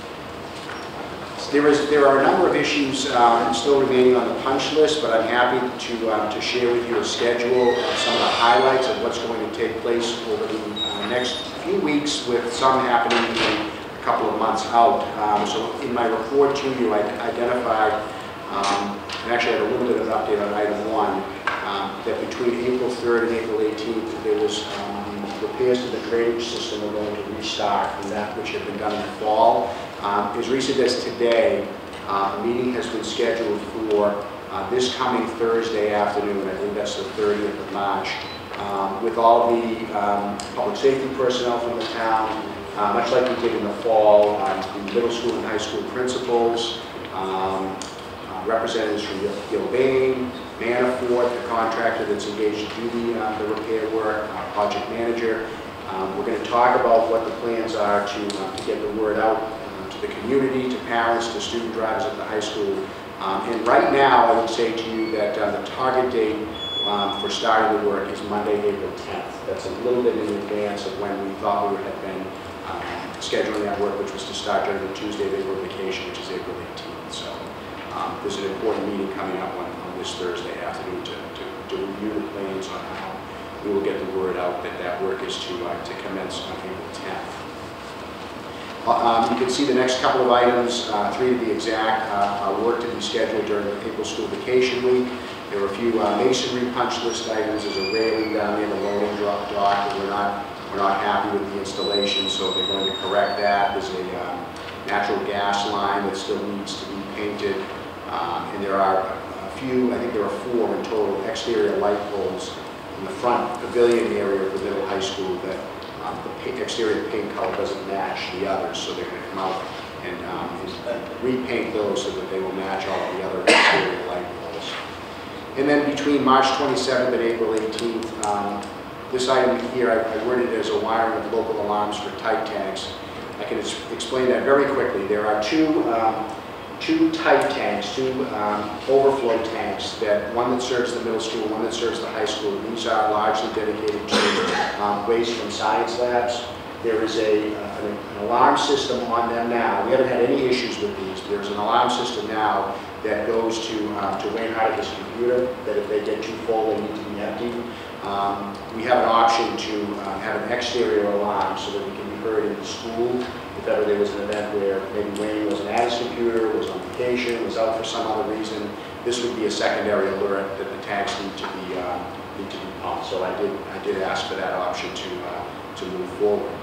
There are a number of issues still remaining on the punch list, but I'm happy to share with you a schedule of some of the highlights of what's going to take place over the next few weeks, with some happening in a couple of months out. So in my report to you, I identified, and actually had a little bit of an update on item 1, that between April 3rd and April 18th, there was repairs to the drainage system are going to restart from that which had been done in the fall. As recent as today, a meeting has been scheduled for this coming Thursday afternoon. I think that's the 30th of March, with all the public safety personnel from the town, much like we did in the fall, the middle school and high school principals, representatives from Gilbane, Manafort, the contractor that's engaged to do the repair work, our project manager. We're going to talk about what the plans are to get the word out to the community, to parents, to student drivers at the high school. And right now, I would say to you that the target date for starting the work is Monday, April 10th. That's a little bit in advance of when we thought we had been scheduling that work, which was to start during the Tuesday of April vacation, which is April 18th. So there's an important meeting coming up on this Thursday afternoon to review the plans on how we will get the word out that that work is to commence on April 10th. You can see the next couple of items, 3 to be exact, are work to be scheduled during the April school vacation week. There were a few masonry punch list items. There's a railing down there, the loading dock, that we're not happy with the installation, so they're going to correct that. There's a natural gas line that still needs to be painted, and there are a few, I think there are 4 in total, exterior light poles in the front pavilion area of the middle high school that the exterior paint color doesn't match the others, so they're going to come out and repaint those so that they will match all of the other exterior light poles. And then between March 27th and April 18th, this item here I worded as a wiring of local alarms for tight tanks. I can explain that very quickly. There are two tight tanks, 2 overflow tanks, one that serves the middle school, one that serves the high school. These are largely dedicated to waste from science labs. There is an alarm system on them now. We haven't had any issues with these. There's an alarm system now that goes to Wayne Hardicke's computer, that if they get too full, they need to be emptied. We have an option to have an exterior alarm so that we can be heard in the school if ever there was an event where maybe Wayne wasn't at his computer, was on vacation, was out for some other reason. This would be a secondary alert that the tanks need to be pumped. So I did ask for that option to move forward.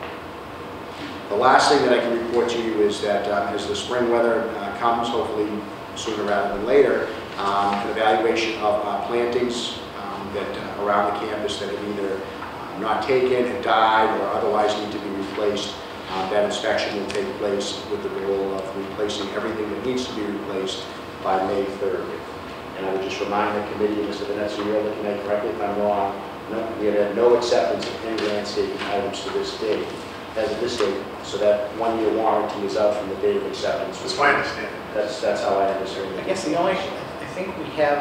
The last thing that I can report to you is that as the spring weather comes, hopefully sooner rather than later, an evaluation of plantings that around the campus that have either not taken, have died, or otherwise need to be replaced. That inspection will take place with the goal of replacing everything that needs to be replaced by May 3rd. And I would just remind the committee, Mr. Venezia, you're looking at, correct me if I'm wrong, we have had no acceptance of any landscaping items to this date, as of this date, so that 1-year warranty is out from the date of acceptance. That's my understanding. That's how I understand it. I guess the only, I think we have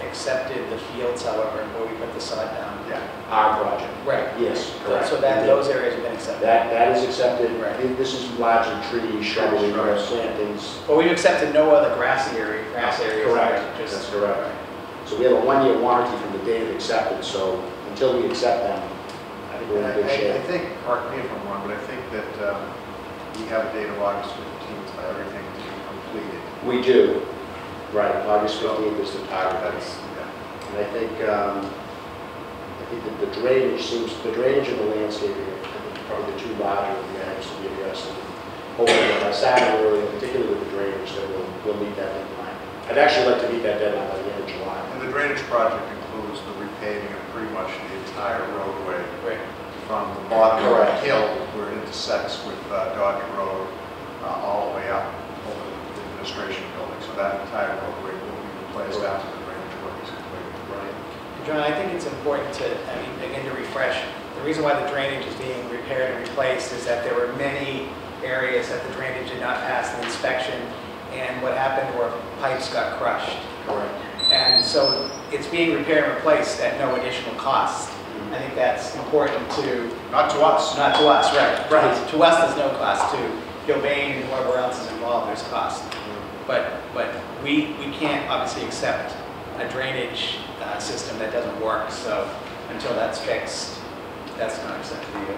accepted the fields, however, where we put the sod down. Yeah. Our project. Right. Yes, correct. So that, those areas have been accepted. That is accepted. Right. This is largely trees, shrubbery, plantings. But we've accepted no other grass areas. Correct. That's correct. So we have a 1-year warranty from the date of acceptance, so until we accept them, I think we're in good shape. I think, correct me if I'm wrong, but I think that we have a date of August 15th for everything to be completed. We do. Right, August 15th is the target. And I think that the drainage and the landscaping are probably the two larger items to be addressed. And hopefully, I started earlier, particularly with the drainage, that we'll meet that deadline. I'd actually like to meet that deadline by the end of July. And the drainage project includes the repaving of pretty much the entire roadway. Right. From the bottom of the hill where it intersects with Dodge Road all the way up over the administration building. So that entire roadway will be replaced after the drainage work is completed. Right. John, I think it's important to, again, to refresh. The reason why the drainage is being repaired and replaced is that there were many areas that the drainage did not pass the inspection, and what happened were pipes got crushed. Correct. And so it's being repaired and replaced at no additional cost. I think that's important to... Not to us. Not to us, right. Right. To us, there's no cost. To Gilbane and whoever else is involved, there's cost. But we can't obviously accept a drainage system that doesn't work. So until that's fixed, that's not accepted either.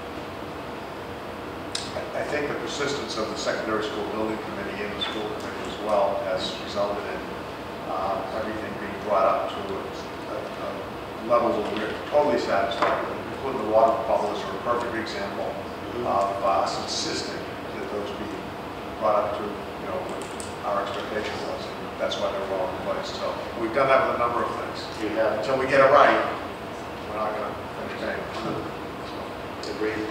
I think the persistence of the secondary school building committee and the school committee as well has resulted in everything being brought up to a level where we're totally satisfied with it. Including the water bubbles are a perfect example of us insisting that those be brought up to, what our expectation was. And that's why they're well in place. So we've done that with a number of things. Until we get it right, we're not going to entertain it. Agreed.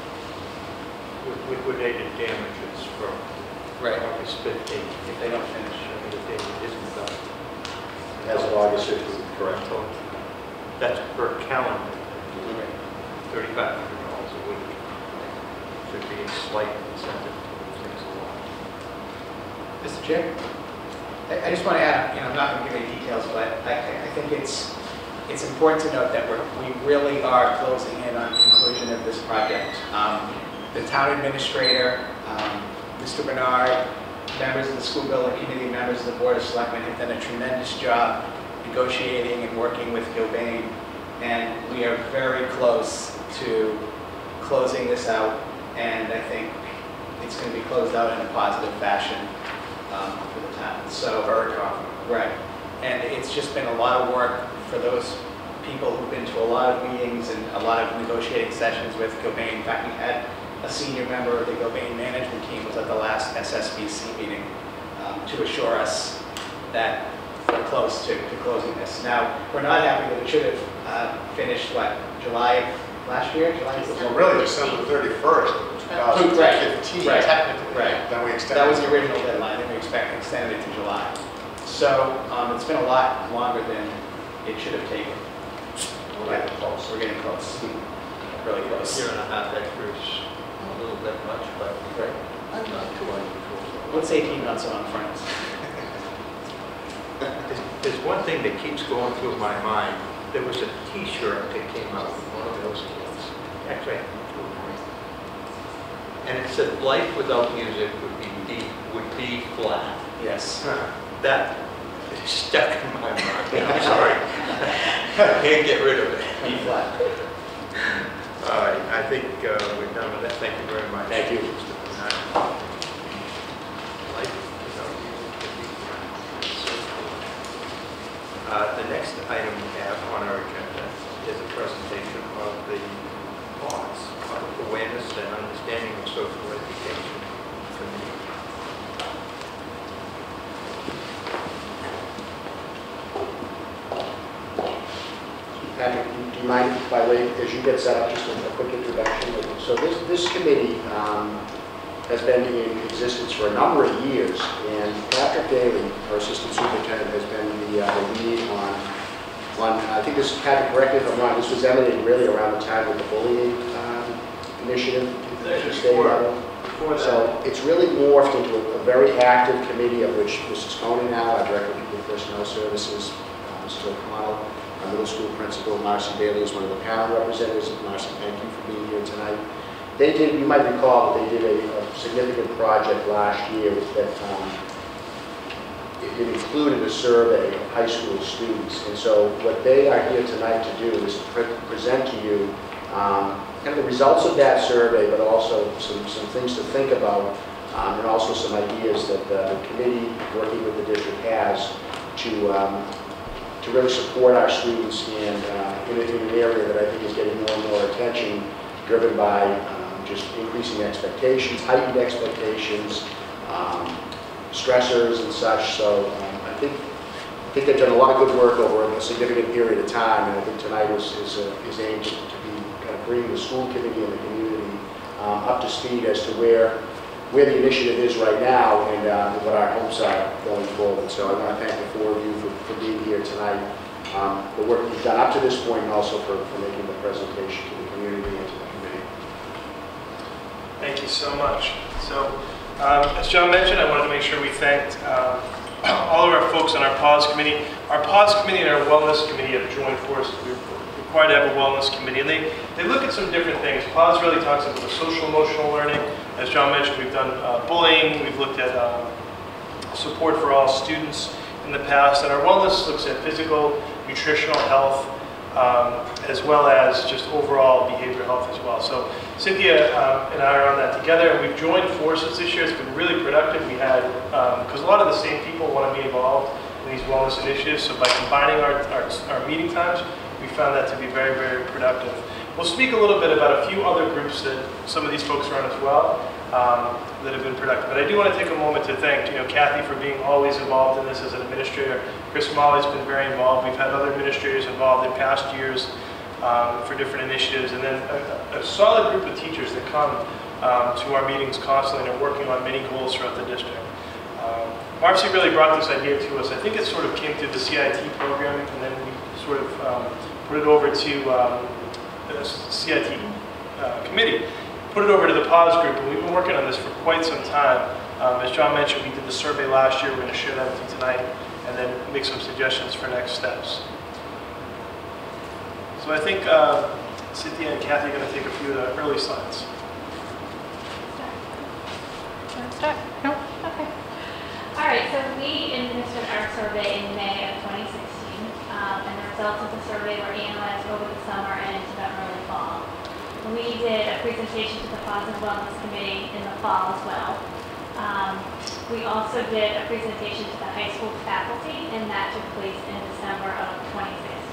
Liquidated damages from August 15th. If they don't finish, the date isn't done. As of August 15th, correct. That's per calendar. $3,500 a week. Should be a slight incentive to things along. Mr. Chair, I just want to add, I'm not going to give any details, but I think it's important to note that we really are closing in on the conclusion of this project. The town administrator, Mr. Bernard, members of the school building committee, members of the board of selectmen have done a tremendous job negotiating and working with Gilbane, and we are very close to closing this out, and I think it's going to be closed out in a positive fashion for the town. So very confident. Right. And it's just been a lot of work for those people who've been to a lot of meetings and a lot of negotiating sessions with Gilbane. In fact, we had a senior member of the Gilbane management team was at the last SSBC meeting to assure us that we're close to closing this. Now, we're not happy that it should have finished, July last year? Well, really, December 31st, 2015, right. technically. Right. Then we extended. That was the original deadline, and we extended it to July. So it's been a lot longer than it should have taken. We're getting close. We're getting close. Really close. A year and a half extra is a little bit much, but I'm not too unusual. What's 18 months on France? There's one thing that keeps going through my mind. There was a T-shirt that came out with one of those kids. Actually, I have two of them. And it said, "Life without music would be flat." Yes. That is stuck in my mind. I'm sorry. I can't get rid of it. Be flat. All right, I think we're done with that. Thank you very much. Thank you. The next item we have on our agenda is a presentation of the PAWS, Public Awareness and Understanding of Social Education Committee. Patrick, do you mind, by the way, as you get set up, just a quick introduction? So this committee has been in existence for a number of years, and Patrick Daly, our assistant superintendent, has been the lead on I think this, Patrick, correct me if I'm wrong, this was emanated really around the time of the bullying initiative at the state level. So it's really morphed into a very active committee, of which Mrs. Coney now, our Director of People and Personnel Services, Mrs. O'Connell, our middle school principal, Marcy Bailey, is one of the parent representatives. Marcy, thank you for being here tonight. They did, you might recall, that they did a significant project last year that it included a survey of high school students. And so what they are here tonight to do is present to you kind of the results of that survey, but also some things to think about, and also some ideas that the committee working with the district has to really support our students in an area that I think is getting more and more attention, driven by just increasing expectations, heightened expectations, stressors and such. So I think they've done a lot of good work over a significant period of time, and I think tonight is aimed to be kind of bringing the school committee and the community up to speed as to where the initiative is right now and what our hopes are going forward. So I want to thank the four of you for being here tonight, the work you've done up to this point, and also for making the presentation to the community and to the committee. Thank you so much. So, as John mentioned, I wanted to make sure we thanked all of our folks on our PAWS committee. Our PAWS committee and our wellness committee have joined forces. We're required to have a wellness committee, and they look at some different things. PAWS really talks about the social emotional learning. As John mentioned, we've done bullying. We've looked at support for all students in the past, and our wellness looks at physical, nutritional health, as well as just overall behavioral health as well. So Cynthia and I are on that together, and we've joined forces this year. It's been really productive. We had, because a lot of the same people want to be involved in these wellness initiatives, so by combining our meeting times, we found that to be very, very productive. We'll speak a little bit about a few other groups that some of these folks are on as well that have been productive. But I do want to take a moment to thank Kathy for being always involved in this as an administrator. Chris Molly's been very involved. We've had other administrators involved in past years for different initiatives. And then a solid group of teachers that come to our meetings constantly and are working on many goals throughout the district. Marcy really brought this idea to us. I think it sort of came through the CIT program, and then we sort of put it over to the CIT committee, put it over to the PAWS group, and we've been working on this for quite some time. As John mentioned, we did the survey last year. We're going to share that with you tonight, and then make some suggestions for next steps. So I think Cynthia and Kathy are going to take a few of the early slides. Want to start? No? Okay. All right, so we administered our survey in May of 2016, and the results of the survey were analyzed over the summer and into the early fall. We did a presentation to the Positive Wellness Committee in the fall as well. We also did a presentation to the high school faculty, and that took place in December of 2016.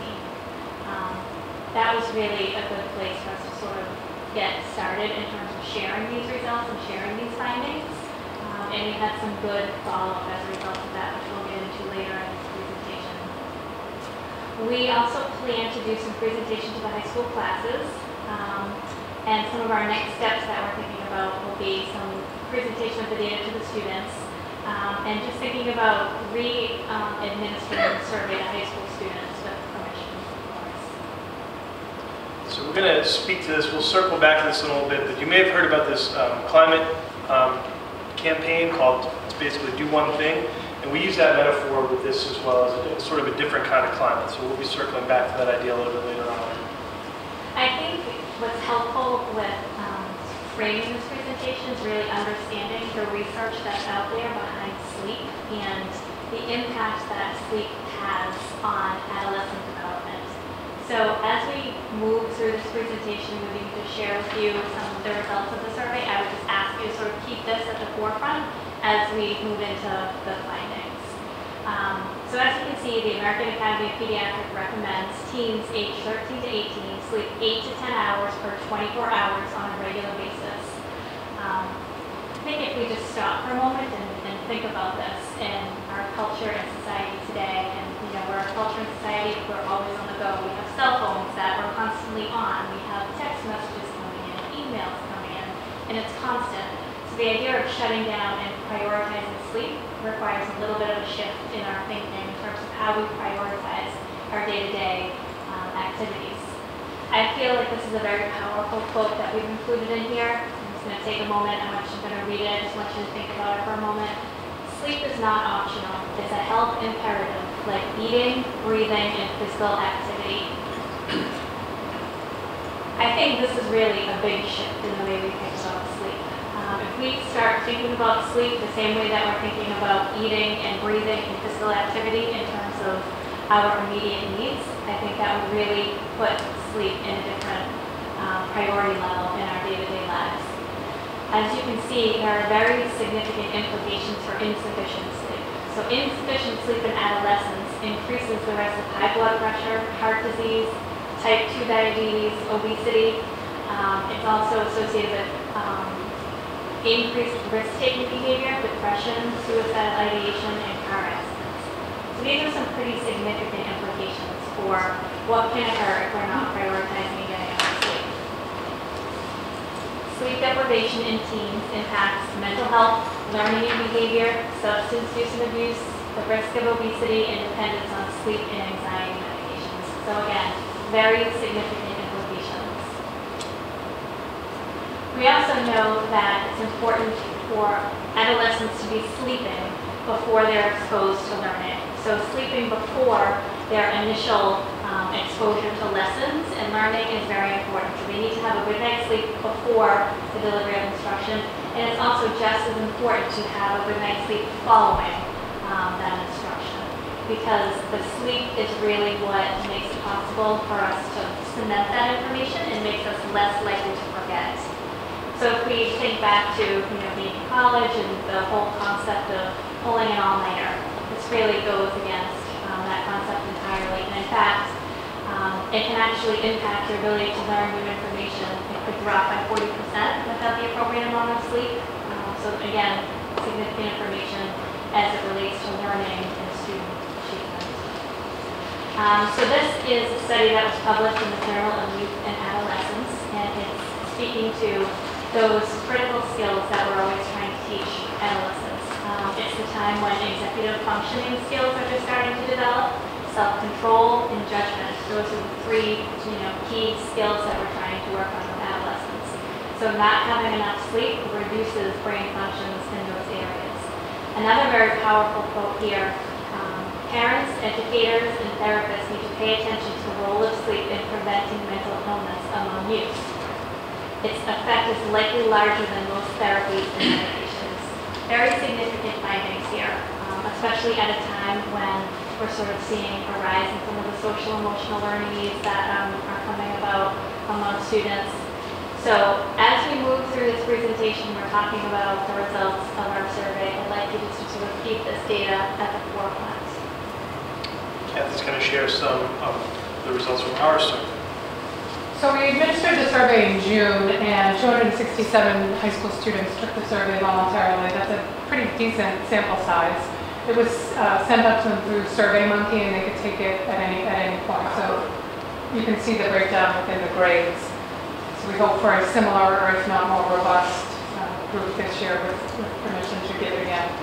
That was really a good place for us to sort of get started in terms of sharing these results and sharing these findings. And we had some good follow-up as a result of that, which we'll get into later in this presentation. We also plan to do some presentation to the high school classes. And some of our next steps that we're thinking about will be some presentation of the data to the students, and just thinking about administering the survey to high school students with permission, of course. So we're going to speak to this. We'll circle back to this in a little bit, but you may have heard about this climate campaign called, it's basically Do One Thing, and we use that metaphor with this as well as sort of a different kind of climate. So we'll be circling back to that idea a little bit later on. I think what's helpful with framing this presentation is really understanding the research that's out there behind sleep and the impact that sleep has on adolescent development. So as we move through this presentation, moving to share with you some of the results of the survey, I would just ask you to sort of keep this at the forefront as we move into the findings. So as you can see, the American Academy of Pediatrics recommends teens aged 13 to 18 sleep 8 to 10 hours per 24 hours on a regular basis. I think if we just stop for a moment and think about this in our culture and society today, and we're a culture and society, we're always on the go. We have cell phones that we're constantly on. We have text messages coming in, emails coming in, and it's constant. So the idea of shutting down and prioritizing sleep requires a little bit of a shift in our thinking in terms of how we prioritize our day-to-day activities. I feel like this is a very powerful quote that we've included in here. I'm just going to take a moment. I'm going to read it. I just want you to think about it for a moment. sleep is not optional. It's a health imperative, like eating, breathing, and physical activity. I think this is really a big shift in the way we think about sleep. If we start thinking about sleep the same way that we're thinking about eating and breathing and physical activity in terms of our immediate needs, I think that would really put sleep in a different priority level in our day-to-day lives. As you can see, there are very significant implications for insufficient sleep. So insufficient sleep in adolescence increases the risk of high blood pressure, heart disease, type 2 diabetes, obesity. It's also associated with increased risk-taking behavior, depression, suicidal ideation, and car accidents. So these are some pretty significant implications for what can occur if we're not prioritizing getting enough sleep. Sleep deprivation in teens impacts mental health, learning and behavior, substance use and abuse, the risk of obesity, and dependence on sleep and anxiety medications. So again, very significant implications. We also know that it's important for adolescents to be sleeping before they're exposed to learning. So sleeping before their initial exposure to lessons and learning is very important. So they need to have a good night's sleep before the delivery of instruction. And it's also just as important to have a good night's sleep following that instruction, because the sleep is really what makes it possible for us to cement that information and makes us less likely to forget. So if we think back to being in college and the whole concept of pulling an all-nighter, this really goes against that concept entirely. And in fact, it can actually impact your ability to learn new information. It could drop by 40% without the appropriate amount of sleep. So again, significant information as it relates to learning and student achievement. So this is a study that was published in the Journal of Youth and Adolescence, and it's speaking to those critical skills that we're always trying to teach adolescents. It's the time when executive functioning skills are just starting to develop, self-control, and judgment. Those are the three key skills that we're trying to work on with adolescents. So not having enough sleep reduces brain functions in those areas. Another very powerful quote here, parents, educators, and therapists need to pay attention to the role of sleep in preventing mental illness among youth. Its effect is likely larger than most therapies and medications. Very significant findings here, especially at a time when we're sort of seeing a rise in some of the social emotional learning needs that are coming about among students. So as we move through this presentation, we're talking about the results of our survey. I'd like you to sort of keep this data at the forefront. Kathy's going to share some of the results from our survey. So we administered the survey in June, and 267 high school students took the survey voluntarily. That's a pretty decent sample size. It was sent up to them through SurveyMonkey, and they could take it at any point. So you can see the breakdown within the grades. So we hope for a similar, or if not more robust, group this year with permission to give it again.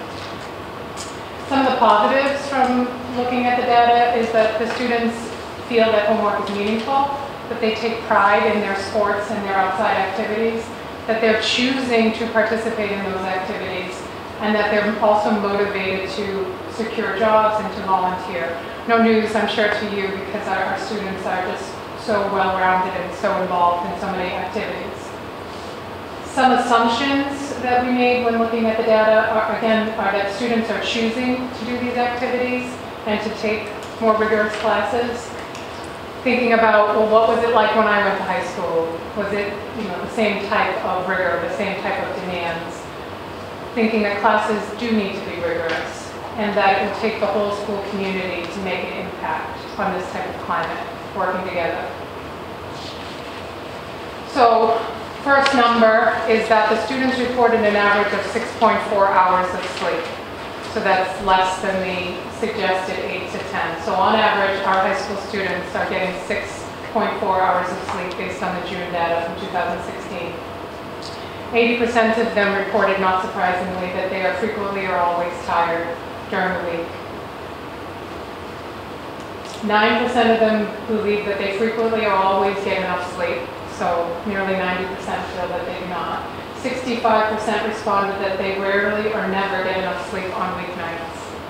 Some of the positives from looking at the data is that the students feel that homework is meaningful, that they take pride in their sports and their outside activities, that they're choosing to participate in those activities, and that they're also motivated to secure jobs and to volunteer. No news, I'm sure, to you, because our students are just so well-rounded and so involved in so many activities. Some assumptions that we made when looking at the data are that students are choosing to do these activities and to take more rigorous classes. Thinking about, well, what was it like when I went to high school? Was it, the same type of rigor, the same type of demands? Thinking that classes do need to be rigorous, and that it will take the whole school community to make an impact on this type of climate, working together. So, first number is that the students reported an average of 6.4 hours of sleep. So that's less than the suggested 8 to 10. So on average, our high school students are getting 6.4 hours of sleep based on the June data from 2016. 80% of them reported, not surprisingly, that they are frequently or always tired during the week. 9% of them believe that they frequently or always get enough sleep. So nearly 90% feel that they do not. 65% responded that they rarely or never get enough sleep on weeknights.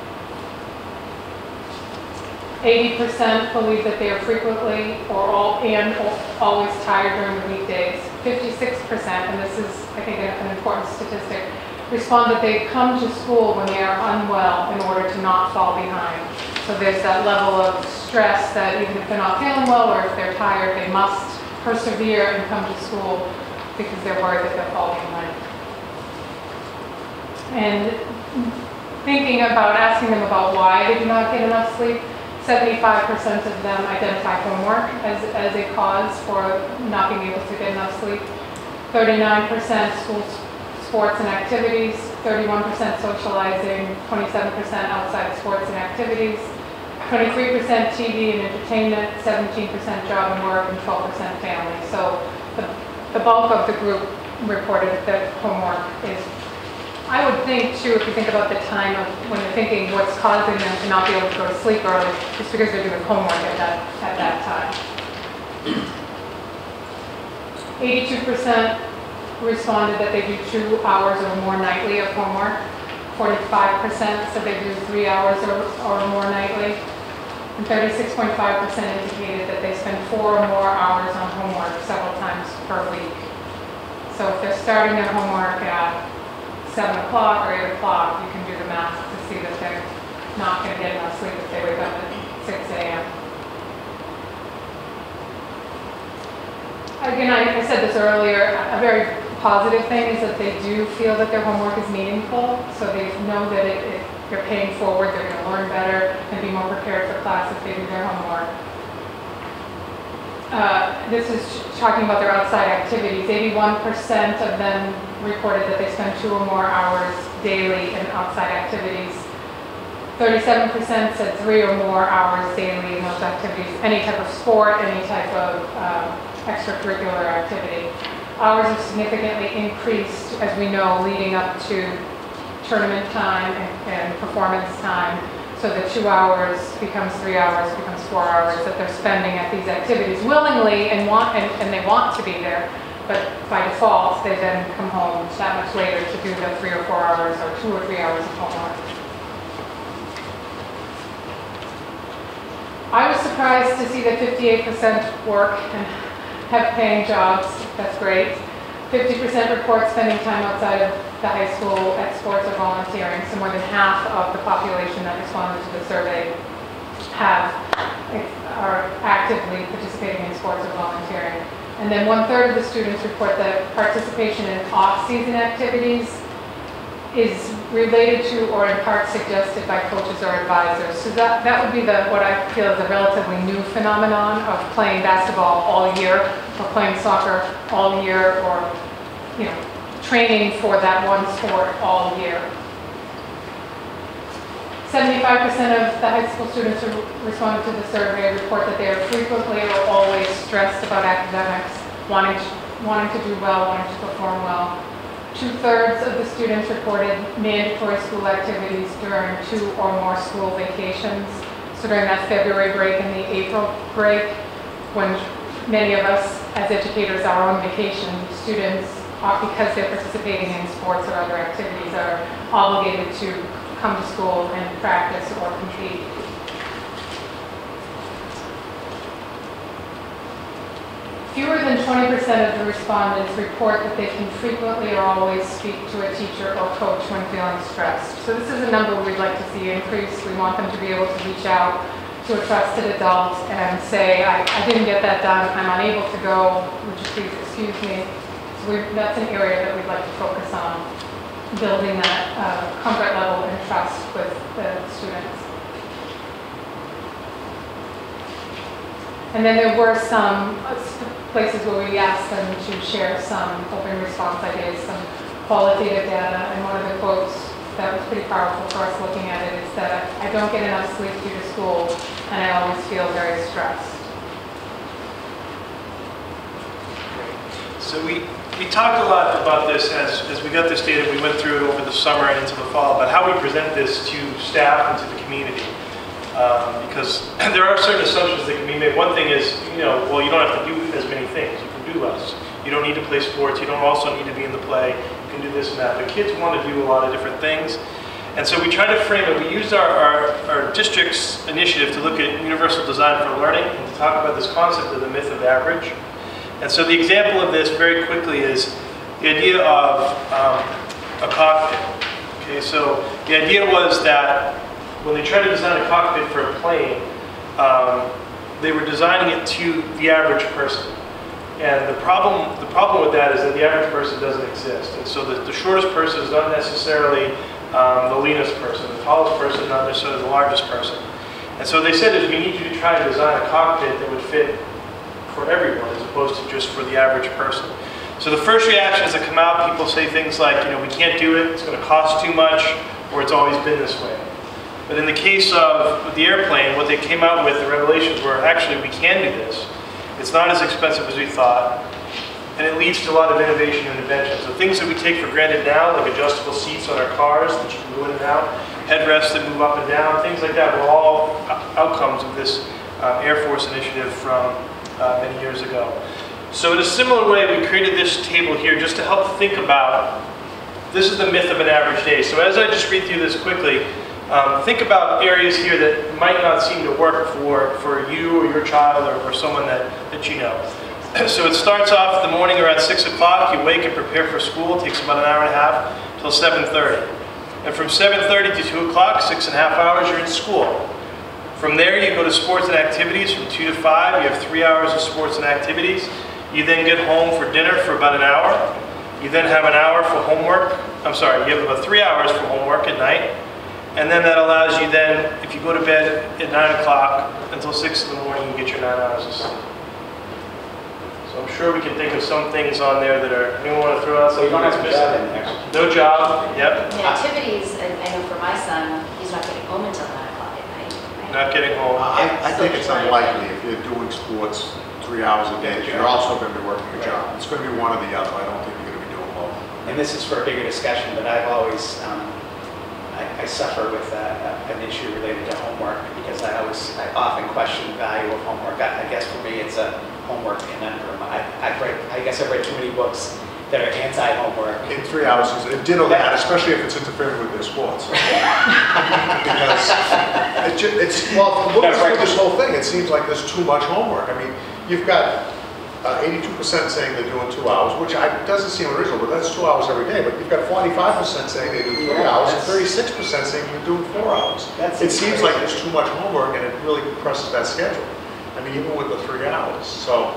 80% believe that they are frequently or always tired during the weekdays. 56%, and this is, I think, an important statistic, respond that they come to school when they are unwell in order to not fall behind. So there's that level of stress that even if they're not feeling well or if they're tired, they must persevere and come to school because they're worried that they'll fall behind. And thinking about asking them about why they do not get enough sleep, 75% of them identify homework as a cause for not being able to get enough sleep. 39% school sports and activities, 31% socializing, 27% outside sports and activities, 23% TV and entertainment, 17% job and work, and 12% family. So the bulk of the group reported that homework is, I would think too, if you think about the time of when you're thinking what's causing them to not be able to go to sleep early, it's because they're doing homework at that time. 82% responded that they do 2 hours or more nightly of homework. 45% said they do 3 hours or more nightly. And 36.5% indicated that they spend 4 or more hours on homework several times per week. So if they're starting their homework at 7 o'clock or 8 o'clock, you can do the math to see that they're not going to get enough sleep if they wake up at 6 a.m. Again, I said this earlier, a very positive thing is that they do feel that their homework is meaningful, so they know that they're paying forward, they're going to learn better and be more prepared for class if they do their homework. This is talking about their outside activities. 81% of them reported that they spend 2 or more hours daily in outside activities. 37% said 3 or more hours daily in those activities, any type of sport, any type of extracurricular activity. Hours have significantly increased, as we know, leading up to tournament time and performance time. So the 2 hours becomes 3 hours, becomes 4 hours that they're spending at these activities willingly and they want to be there. But by default, they then come home that much later to do the 3 or 4 hours or 2 or 3 hours of homework. I was surprised to see that 58% work and have paying jobs. That's great. 50% report spending time outside of the high school at sports or volunteering. So more than half of the population that responded to the survey are actively participating in sports or volunteering. And then 1/3 of the students report that participation in off-season activities is related to or in part suggested by coaches or advisors. So that would be what I feel is a relatively new phenomenon of playing basketball all year or playing soccer all year or training for that one sport all year. 75% of the high school students who responded to the survey report that they are frequently or always stressed about academics, wanting to do well, wanting to perform well. 2/3 of the students reported mandatory school activities during 2 or more school vacations. So during that February break and the April break, when many of us as educators are on vacation, students, because they're participating in sports or other activities, are obligated to come to school and practice or compete. Fewer than 20% of the respondents report that they can frequently or always speak to a teacher or coach when feeling stressed. So this is a number we'd like to see increase. We want them to be able to reach out to a trusted adult and say, I didn't get that done, I'm unable to go, would you please excuse me? So that's an area that we'd like to focus on, building that comfort level and trust with the students. And then there were some places where we asked them to share some open response ideas, some qualitative data, and one of the quotes that was pretty powerful for us looking at it is that I don't get enough sleep due to school and I always feel very stressed. So we talked a lot about this as we got this data, we went through it over the summer and into the fall, about how we present this to staff and to the community. Because there are certain assumptions that can be made. One thing is, well, you don't have to do as many things, you can do less. You don't need to play sports. You don't also need to be in the play. You can do this and that. But kids want to do a lot of different things. And so we tried to frame it. We used our district's initiative to look at universal design for learning and to talk about this concept of the myth of average. And so the example of this very quickly is the idea of a cockpit. Okay, so the idea was that when they tried to design a cockpit for a plane, they were designing it to the average person. And the problem with that is that the average person doesn't exist. And so the shortest person is not necessarily the leanest person, the tallest person, not necessarily the largest person. And so they said is we need you to try to design a cockpit that would fit for everyone as opposed to just for the average person. So the first reactions that come out, people say things like, we can't do it, it's going to cost too much, or it's always been this way. But in the case of the airplane, what they came out with, the revelations were actually we can do this. It's not as expensive as we thought. And it leads to a lot of innovation and invention. So things that we take for granted now, like adjustable seats on our cars that you can go in and out, headrests that move up and down, things like that were all outcomes of this Air Force initiative from many years ago. So in a similar way, we created this table here just to help think about, this is the myth of an average day. So as I just read through this quickly, think about areas here that might not seem to work for you or your child or someone that you know. So it starts off in the morning around 6 o'clock. You wake and prepare for school. It takes about an hour and a half till 7:30. And from 7:30 to 2 o'clock, 6.5 hours, you're in school. From there, you go to sports and activities from 2 to 5. You have 3 hours of sports and activities. You then get home for dinner for about an hour. You then have an hour for homework. I'm sorry, you have about 3 hours for homework at night. And then that allows you then, if you go to bed at 9 o'clock until 6 in the morning, you get your 9 hours of sleep. So I'm sure we can think of some things on there that are, anyone want to throw out something? You don't have a job in there. No job, yep. The activities, and I know for my son, he's not getting home until 9 o'clock at night. Right? Not getting home. I think it's unlikely if you're doing sports 3 hours a day, you're also going to be working a job. It's going to be one or the other. I don't think you're going to be doing both. And this is for a bigger discussion, but I've always, I suffer with an issue related to homework because I often question the value of homework. I guess for me it's a homework conundrum. I guess I've read too many books that are anti-homework. In 3 hours, and ditto that, especially if it's interfering with their sports. Because looking through this whole thing, it seems like there's too much homework. I mean, you've got 82% saying they're doing 2 hours, which doesn't seem original, but that's 2 hours every day. But you've got 45% saying they do 3 hours, and 36% saying you're doing 4 hours. It seems like there's too much homework, and it really compresses that schedule. I mean, even with the 3 hours. So,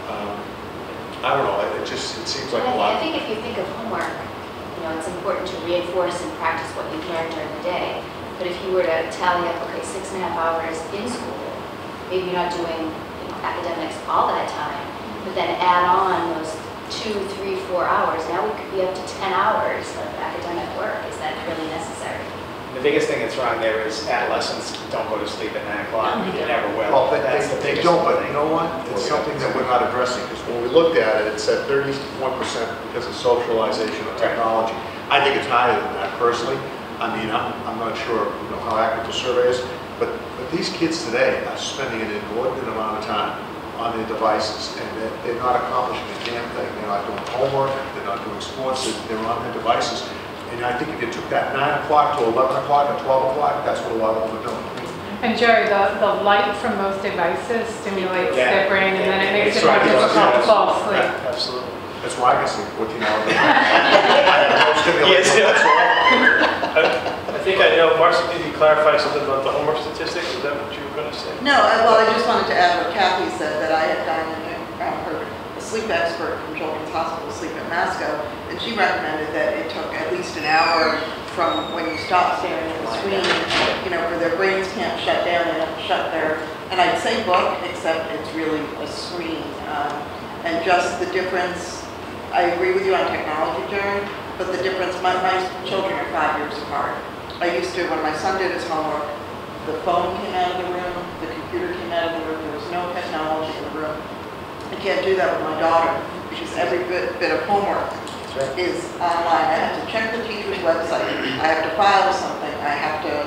I don't know, it seems like a lot. I think if you think of homework, it's important to reinforce and practice what you've learned during the day. But if you were to tally up, okay, 6.5 hours in school, maybe you're not doing academics all that time, but then add on those 2, 3, 4 hours. Now we could be up to 10 hours of academic work. Is that really necessary? The biggest thing that's wrong there is adolescents don't go to sleep at 9 o'clock. They never will. Well, That's the they biggest don't, but thing. you know what? It's something that we're not addressing, because when we looked at it, it said 31% because of socialization or technology. I think it's higher than that, personally. I mean, I'm not sure how accurate the survey is, but these kids today are spending an inordinate amount of time on their devices, and they're not accomplishing a damn thing. They're not doing homework, they're not doing sports, they're on their devices. And I think if you took that 9 o'clock to 11 o'clock or 12 o'clock, that's what a lot of them are doing. And Jerry, the light from those devices stimulates their brain, and then it makes it more difficult to fall asleep. Absolutely. That's why I can sleep 14 hours a day. I have no stimulation whatsoever. I think I know, Marcy, did you clarify something about the homework statistics? Is that what you were going to say? No, well, I just wanted to add what Kathy said, that I had gone and heard a sleep expert from Children's Hospital Sleep at Masco, and she recommended that it took at least an hour from when you stop staring at the screen, where their brains can't shut down, they have to shut their, and I'd say book, except it's really a screen. And just the difference, I agree with you on technology, Jerry, but the difference, my children are 5 years apart. I used to, when my son did his homework, the phone came out of the room, the computer came out of the room, there was no technology in the room. I can't do that with my daughter, because every bit of homework is online. I have to check the teacher's website, I have to file something, I have to,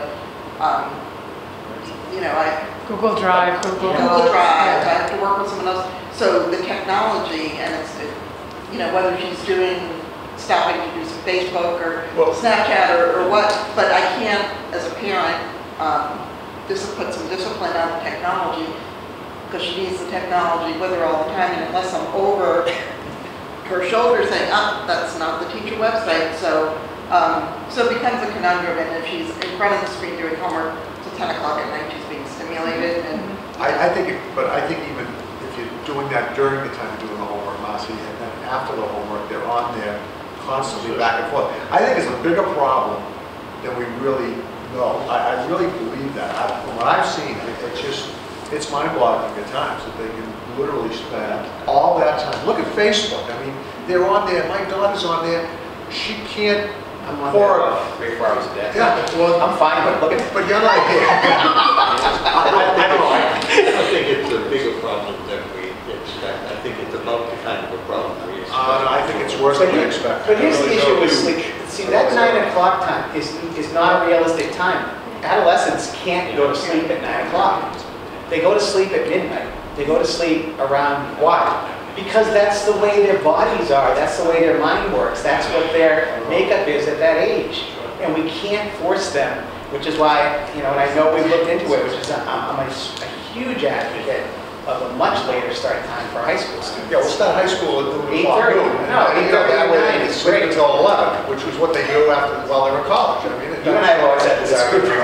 Google Drive, Google Drive, I have to work with someone else. So the technology, and you know, whether she's stopping to do some Facebook or Snapchat or what, but I can't, as a parent, put some discipline on the technology, because she needs the technology with her all the time, and unless I'm over her shoulder saying, that's not the teacher website, so it becomes a conundrum, and if she's in front of the screen doing homework till 10 o'clock at night, she's being stimulated, and... I think even if you're doing that during the time you're doing the homework, Marcy, and then after the homework, they're on there constantly back and forth. I think it's a bigger problem than we really know. I really believe that. From what I've seen, it's mind-boggling at times that they can literally spend all that time. Look at Facebook. I mean, they're on there. My daughter's on there. She can't. I'm on there 3 or 4 hours a day. Yeah, well, I'm fine, but look at. But you're not here. I don't think it's a bigger problem than we expect. I think it's about the kind of a problem we expect. I think it's worse than we expect. But here's the issue with sleep. See, that 9 o'clock time is not a realistic time. Adolescents can't go to sleep at 9 o'clock. They go to sleep at midnight. They go to sleep around, why? Because that's the way their bodies are. That's the way their mind works. That's what their makeup is at that age. And we can't force them, which is why, and I know we've looked into it, which is I'm a huge advocate of a much later start time for high school students. Yeah, we'll start high school at 8:30. No, 8:30. That way they sleep until 11, which was what they do while they were in college. I mean, you and I have always had this argument.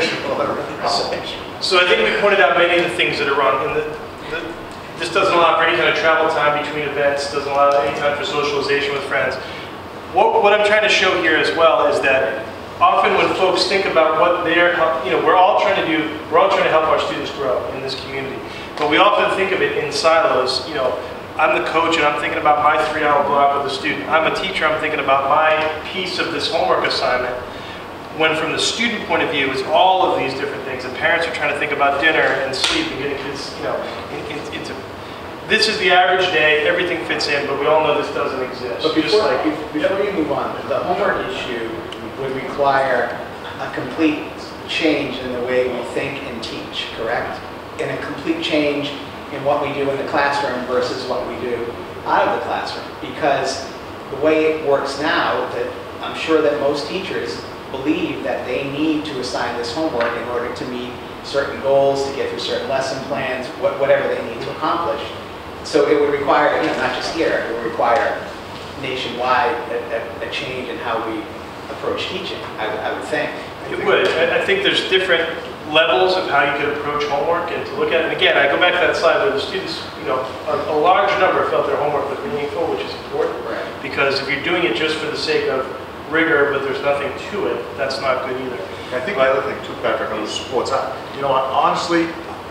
So I think we pointed out many of the things that are wrong. And this doesn't allow for any kind of travel time between events, doesn't allow any time for socialization with friends. What I'm trying to show here as well is that often when folks think about what we're all trying to help our students grow in this community. But we often think of it in silos. I'm the coach and I'm thinking about my 3-hour block with the student. I'm a teacher, I'm thinking about my piece of this homework assignment. When from the student point of view, it's all of these different things. And parents are trying to think about dinner and sleep and getting kids, into. This is the average day, everything fits in, but we all know this doesn't exist. But before you move on, the homework issue would require a complete change in the way we think and teach, correct? And a complete change in what we do in the classroom versus what we do out of the classroom. Because the way it works now, that I'm sure that most teachers believe that they need to assign this homework in order to meet certain goals, to get through certain lesson plans, whatever they need to accomplish. So it would require, not just here, it would require nationwide a change in how we approach teaching, I would think. It would. I think there's different levels of how you could approach homework and to look at it. And again, I go back to that slide where the students, a large number felt their homework was meaningful, which is important. Right. Because if you're doing it just for the sake of rigor, but there's nothing to it, that's not good either. I think the other thing too, Patrick, on the sports, honestly,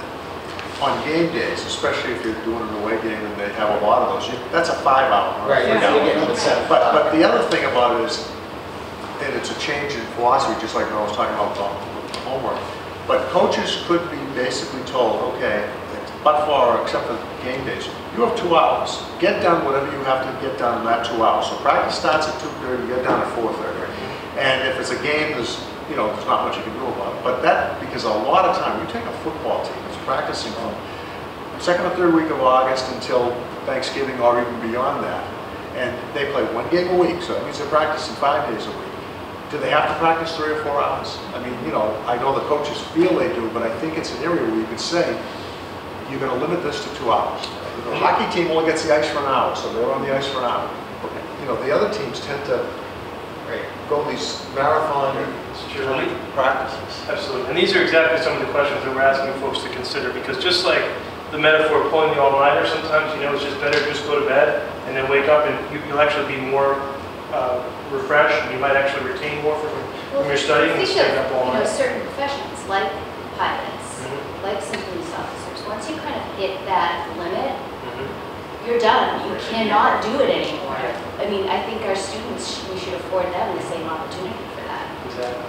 on game days, especially if you're doing an away game and they have a lot of those, that's a 5-hour. Right, But the other thing about it is, and it's a change in philosophy, just like I was talking about with the homework, but coaches could be basically told, okay, except for game days, you have 2 hours. Get done whatever you have to get done in that 2 hours. So practice starts at 2:30, get done at 4:30. And if it's a game, there's not much you can do about it. But because a lot of time, you take a football team that's practicing from 2nd or 3rd week of August until Thanksgiving or even beyond that. And they play 1 game a week, so that means they're practicing 5 days a week. Do they have to practice 3 or 4 hours? I mean, I know the coaches feel they do, but I think it's an area where you could say, you're going to limit this to 2 hours. The hockey team only gets the ice for an hour, so they're on the ice for an hour. The other teams tend to go these marathon practices. Absolutely. And these are exactly some of the questions that we're asking folks to consider, because just like the metaphor of pulling the all-nighter, sometimes it's just better to just go to bed and then wake up and you'll actually be more refreshed, and you might actually retain more from your studying and staying up all night. Certain professions like pilots, like some police officers, once you kind of hit that limit, you're done. You cannot do it anymore. I mean, I think our students, we should afford them the same opportunity for that. Exactly.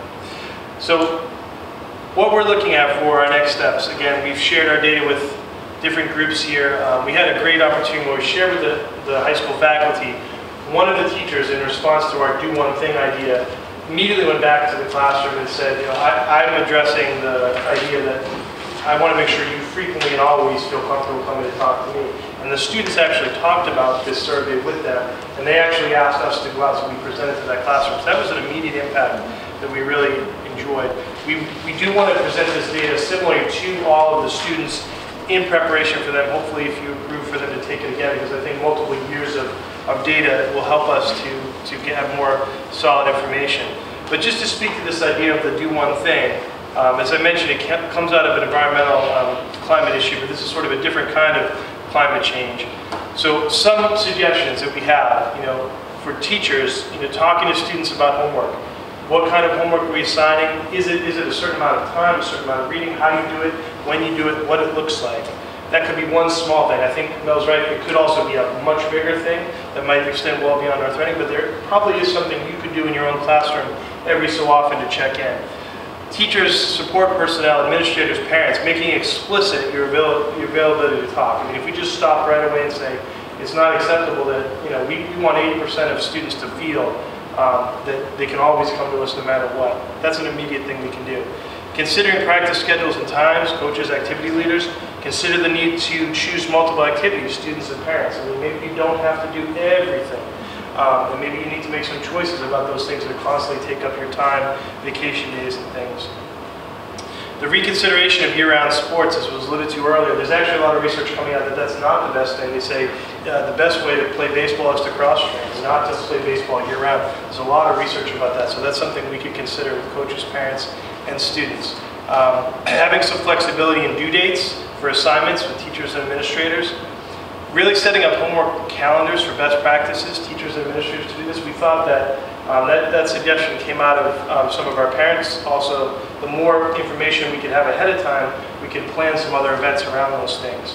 So what we're looking at for our next steps, again, we've shared our data with different groups here. We had a great opportunity where we shared with the high school faculty. One of the teachers, in response to our do one thing idea, immediately went back to the classroom and said, I'm addressing the idea that I want to make sure you frequently and always feel comfortable coming to talk to me. And the students actually talked about this survey with them, and they actually asked us to go out, so we presented to that classroom. So that was an immediate impact that we really enjoyed. We do want to present this data similarly to all of the students in preparation for them, hopefully if you approve for them to take it again, because I think multiple years of data will help us to have more solid information. But just to speak to this idea of the do one thing, as I mentioned, it comes out of an environmental climate issue, but this is sort of a different kind of climate change. So some suggestions that we have, for teachers, talking to students about homework. What kind of homework are we assigning? Is it a certain amount of time, a certain amount of reading, how you do it, when you do it, what it looks like? That could be one small thing. I think Mel's right, it could also be a much bigger thing that might extend well beyond North Reading, but there probably is something you could do in your own classroom every so often to check in. Teachers, support personnel, administrators, parents, making explicit your availability to talk. I mean, if we just stop right away and say, it's not acceptable that, we want 80% of students to feel that they can always come to us no matter what. That's an immediate thing we can do. Considering practice schedules and times, coaches, activity leaders, consider the need to choose multiple activities, students and parents. I mean, maybe you don't have to do everything. And maybe you need to make some choices about those things that constantly take up your time, vacation days and things. The reconsideration of year-round sports, as was alluded to earlier, there's actually a lot of research coming out that that's not the best thing. They say the best way to play baseball is to cross-train, not to play baseball year-round. There's a lot of research about that, so that's something we could consider with coaches, parents, and students. Having some flexibility in due dates for assignments with teachers and administrators. Really setting up homework calendars for best practices, teachers and administrators to do this. We thought that that suggestion came out of some of our parents. Also, the more information we could have ahead of time, we can plan some other events around those things.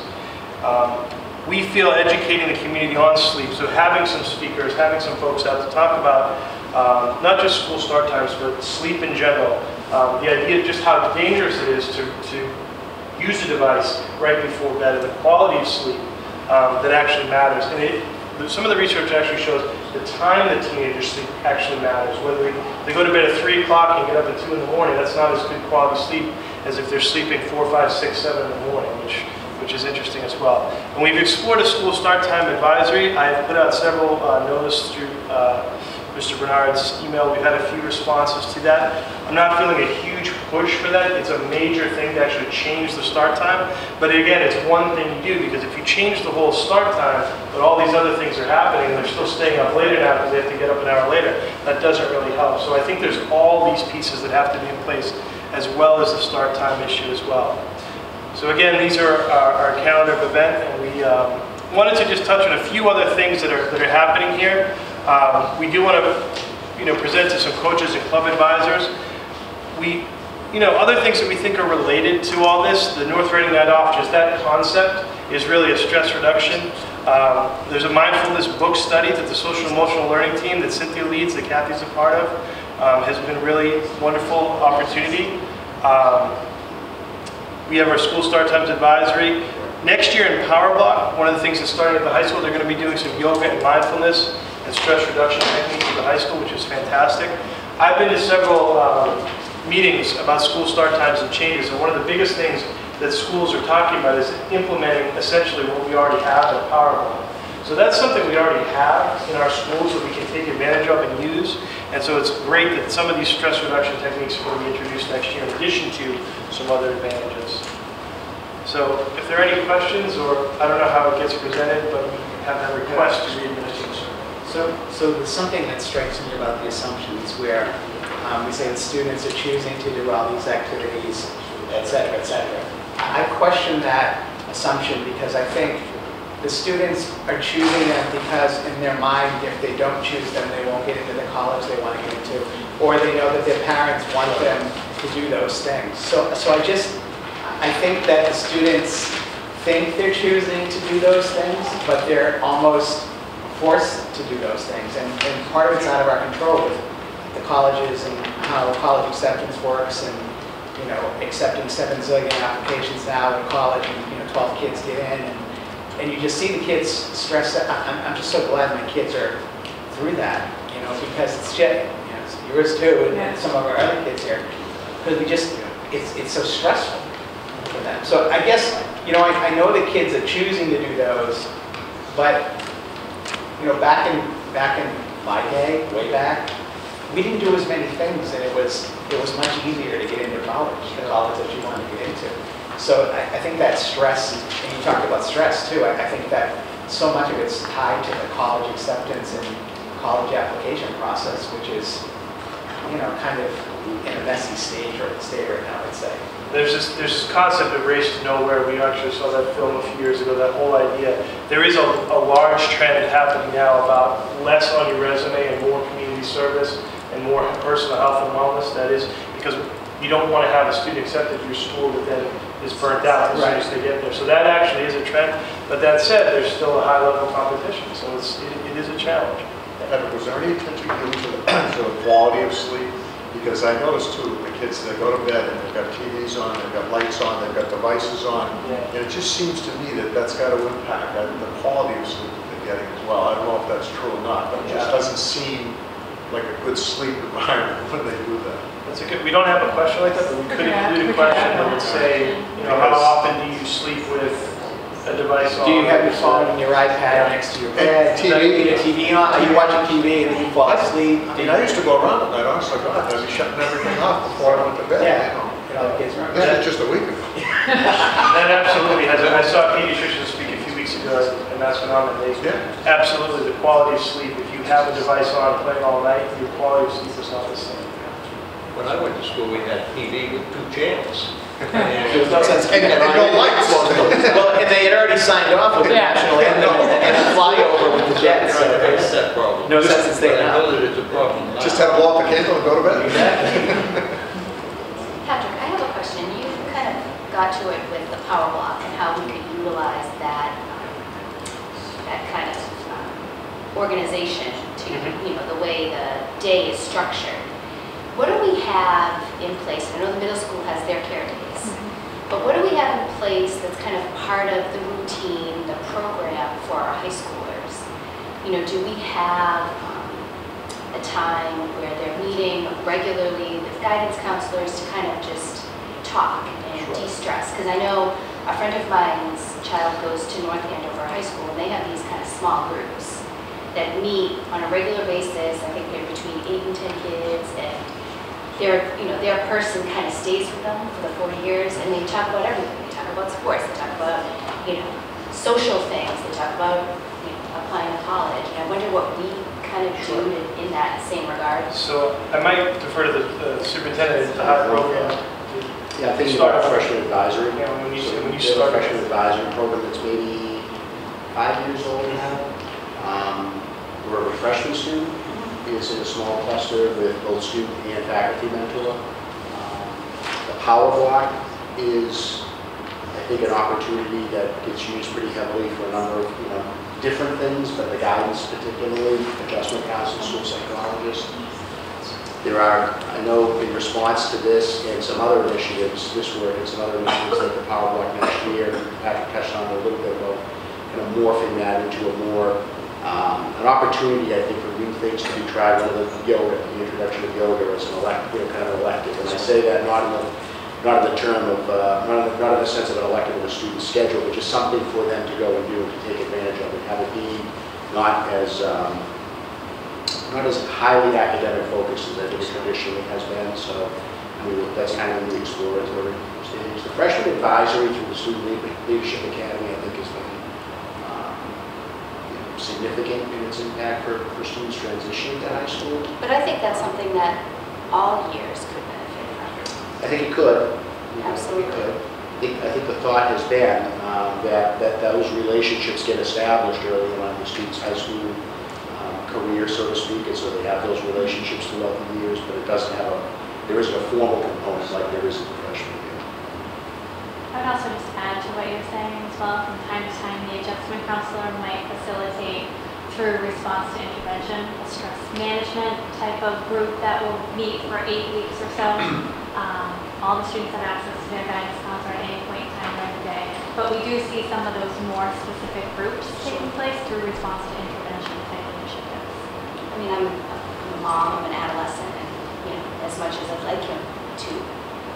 We feel educating the community on sleep, so having some speakers, having some folks out to talk about not just school start times, but sleep in general. The idea of just how dangerous it is to use a device right before bed, and the quality of sleep that actually matters. And some of the research actually shows the time that teenagers sleep actually matters. Whether they go to bed at 3 o'clock and get up at 2 in the morning, that's not as good quality sleep as if they're sleeping 4, 5, 6, 7 in the morning, which is interesting as well. And we've explored a school start time advisory. I have put out several notices through Mr. Bernard's email. We've had a few responses to that. I'm not feeling a huge push for that. It's a major thing to actually change the start time. But again, it's one thing you do, because if you change the whole start time, but all these other things are happening, and they're still staying up later now because they have to get up an hour later, that doesn't really help. So I think there's all these pieces that have to be in place, as well as the start time issue as well. So again, these are our calendar of event, and we wanted to just touch on a few other things that are happening here. We do want to, present to some coaches and club advisors. Other things that we think are related to all this, the North Reading Night Off, just that concept is really a stress reduction. There's a mindfulness book study that the social emotional learning team that Cynthia leads, that Kathy's a part of, has been a really wonderful opportunity. We have our school start times advisory. Next year in Power Block, one of the things that's starting at the high school, they're going to be doing some yoga and mindfulness and stress reduction techniques at the high school, which is fantastic. I've been to several meetings about school start times and changes, and one of the biggest things that schools are talking about is implementing essentially what we already have at Power Block. So that's something we already have in our schools that we can take advantage of and use, and so it's great that some of these stress reduction techniques are going to be introduced next year in addition to some other advantages. So if there are any questions, or I don't know how it gets presented, but we have that request to re-administer the survey. So there's something that strikes me about the assumptions where we say that students are choosing to do all these activities, et cetera, et cetera. I question that assumption, because I think the students are choosing them because in their mind, if they don't choose them, they won't get into the college they want to get into, or they know that their parents want them to do those things. So I think that the students think they're choosing to do those things, but they're almost forced to do those things. And part of it's out of our control with the colleges and how college acceptance works, and accepting 7 zillion applications now in college, and 12 kids get in, and you just see the kids stressed out. I'm just so glad my kids are through that, because it's just, it's yours too, and some of our other kids here, because it's so stressful. for them. So I guess, I know the kids are choosing to do those, but, back in my day, way back, we didn't do as many things, and it was much easier to get into college, the college that you wanted to get into. So I think that stress, and you talked about stress too, I think that so much of it's tied to the college acceptance and college application process, which is, kind of in a messy state right now, I'd say. There's this concept of Race to Nowhere. We actually saw that film a few years ago, that whole idea. There is a large trend happening now about less on your resume and more community service and more personal health and wellness. That is because you don't want to have a student accepted to your school that then is burnt out as soon as they get there. So that actually is a trend. But that said, there's still a high level of competition. So it is a challenge. Was there any attention given to the quality of sleep? Because I noticed too, the kids, they go to bed and they've got TVs on, they've got lights on, they've got devices on, and it just seems to me that that's got to impact the quality of sleep that they're getting as well. I don't know if that's true or not, but it just doesn't seem like a good sleep environment when they do that. That's a good. We don't have a question like that, but we could include a question that would say, how often do you sleep with a device on? Do you have your phone and your iPad next to your bed? TV on? Are you watching TV and then you fall asleep? I used to go around at night, honestly, God, I'd be shutting everything off before I went to bed. The kids aren't. This is just a week ago. That absolutely has. I saw a pediatrician speak a few weeks ago, and that's phenomenal. Absolutely, the quality of sleep. If you have a device on playing all night, your quality of sleep is not the same. When I went to school, we had TV with 2 channels. There's no sense and no lights. Well, and they had already signed off with the national anthem and a flyover with the jets. So That's that problem. no sense in staying I out. know that it's a problem. Just have them off the candle and go to bed. Patrick, I have a question. You kind of got to it with the power block and how we could utilize that kind of organization to, the way the day is structured. What do we have in place? I know the middle school has their care days, but what do we have in place that's kind of part of the routine, the program for our high schoolers? Do we have a time where they're meeting regularly with guidance counselors to kind of just talk and de-stress? Because I know a friend of mine's child goes to North Andover High School, and they have these kind of small groups that meet on a regular basis. I think they're between 8 and 10 kids, and their person kind of stays with them for the 4 years, and they talk about everything. They talk about sports, they talk about, social things, they talk about, applying to college. And I wonder what we kind of do in that same regard. So I might defer to the superintendent to how the program. Yeah, I'm thinking about freshman advisory. When you We have start a freshman advisory program that's maybe 5 years old now. Where a freshman student is in a small cluster with both student and faculty mentor. The power block is, I think, an opportunity that gets used pretty heavily for a number of different things, but the guidance particularly, adjustment counselors, school psychologists. There are, I know in response to this and some other initiatives, this work and some other initiatives like the power block next year, Patrick touched on it a little bit about kind of morphing that into a more an opportunity, I think, for new things to be tried, whether the yoga, the introduction of yoga as an kind of elective. And I say that not in the term of, not in the sense of an elective in a student's schedule, but just something for them to go and do and to take advantage of and have it be not as highly academic focused as I think it traditionally has been. So that's kind of in the exploratory stage. The freshman advisory through the Student Leadership Academy, I think, has been significant in its impact for students transitioning to high school. But I think that's something that all years could benefit from. I think it could. Absolutely. I think the thought has been that those relationships get established early on in the student's high school career, so to speak, and so they have those relationships throughout the years, but there isn't a formal component like there is in the freshman year. I would also just add to what you're saying as well. From time to time, the adjustment counselor might facilitate, through response to intervention, a stress management type of group that will meet for 8 weeks or so. All the students have access to their guidance counselor at any point in time during the day. But we do see some of those more specific groups taking place through response to intervention type initiatives. I mean, I'm a mom of an adolescent, and as much as I'd like him to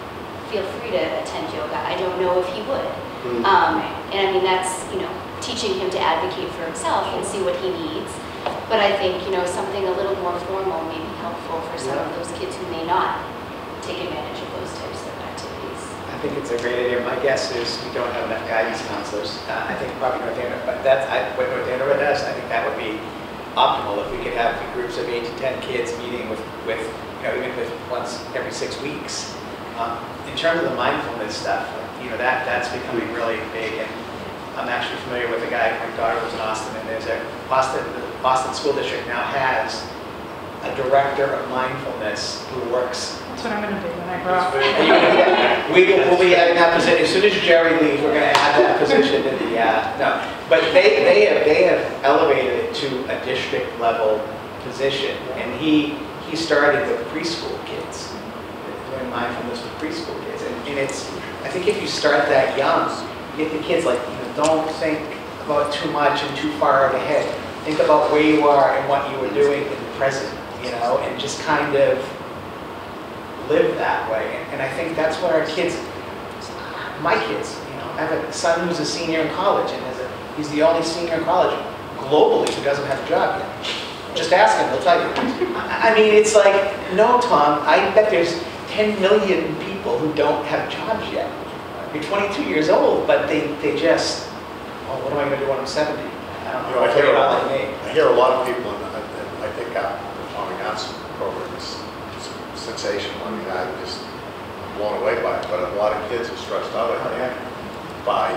feel free to attend yoga. I don't know if he would. And I mean, that's, teaching him to advocate for himself and see what he needs. But I think, something a little more formal may be helpful for some of those kids who may not take advantage of those types of activities. I think it's a great idea. My guess is we don't have enough guidance counselors. I think probably North Andover, but what North Andover does, I think that would be optimal if we could have groups of 8 to 10 kids meeting with even with once every 6 weeks. In terms of the mindfulness stuff, that's becoming really big. And I'm actually familiar with a guy. My daughter was in Austin, and the Boston School District now has a director of mindfulness who works. That's what I'm going to be when I grow up. We'll be adding that position. As soon as Jerry leaves, we're going to add that position to the, no. But they have elevated it to a district level position. And he started with preschool kids, doing mindfulness with preschool kids. And it's, I think if you start that young, you get the kids like, don't think about too much and too far ahead. Think about where you are and what you were doing in the present, and just kind of live that way. And I think that's what our kids, my kids, I have a son who's a senior in college, and he's the only senior in college globally who doesn't have a job yet. Just ask him, he'll tell you. I mean, it's like, no, Tom, I bet there's 10 million people who don't have jobs yet. You're 22 years old, but they just, what am I going to do when I'm 70? I don't know. I hear a lot of people, and I think the Performing Arts program is sensational. I mean, I'm just blown away by it. But a lot of kids are stressed out, I think, by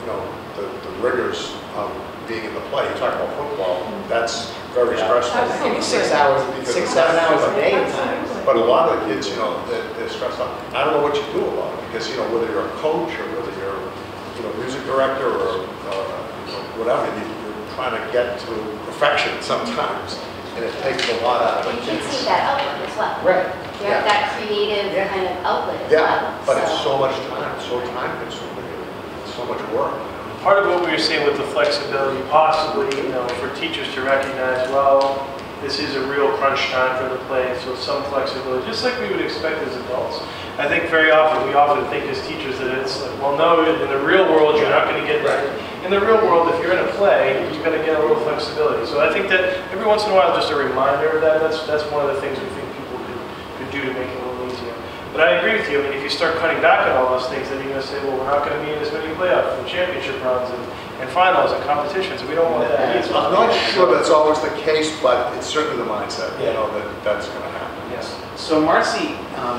the rigors of being in the play. You talk about football, that's very stressful. Maybe 6 hours, 6, 7 hours a day at times. But a lot of the kids, they're stressed out. I don't know what you do about it, because whether you're a coach or whether you're music director or whatever, you're trying to get to perfection sometimes, and it takes a lot out of it. And kids need that outlet as well. Right. You have that creative kind of outlet as well. But it's so much time, so time consuming, it's so much work. Part of what we were saying with the flexibility, possibly, for teachers to recognize, well, this is a real crunch time for the play, so some flexibility, just like we would expect as adults. I think we often think as teachers that it's like, well, no, in the real world, you're not going to get that. In the real world, if you're in a play, you're going to get a little flexibility. So I think that every once in a while, just a reminder of that, that's one of the things we think people could do to make it a little easier. But I agree with you. I mean, if you start cutting back on all those things, then you're going to say, well, we're not going to be in as many playoffs and championship runs and finals and competitions. We don't want that. I'm not sure that's always the case, but it's certainly the mindset, that's going to happen. Yes. So Marcy,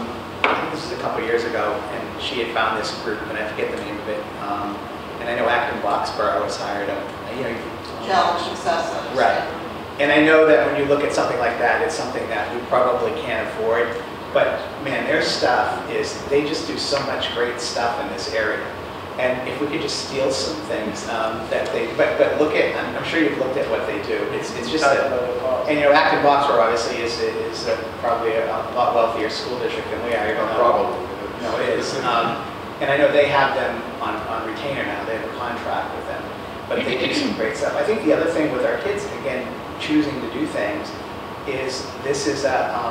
I think this was a couple years ago, and she had found this group, and I forget the name of it. And I know Acton Boxborough was hired. Challenge Success. Right. And I know that when you look at something like that, it's something that we probably can't afford. But man, their stuff is, they just do so much great stuff in this area. And if we could just steal some things that they, but look at, I'm sure you've looked at what they do. It's just that, and Acton Boxborough obviously is probably a lot wealthier school district than we are. Probably. No, it is. And I know they have them on retainer now. They have a contract with them. But they do some great stuff. I think the other thing with our kids, again, choosing to do things, is this has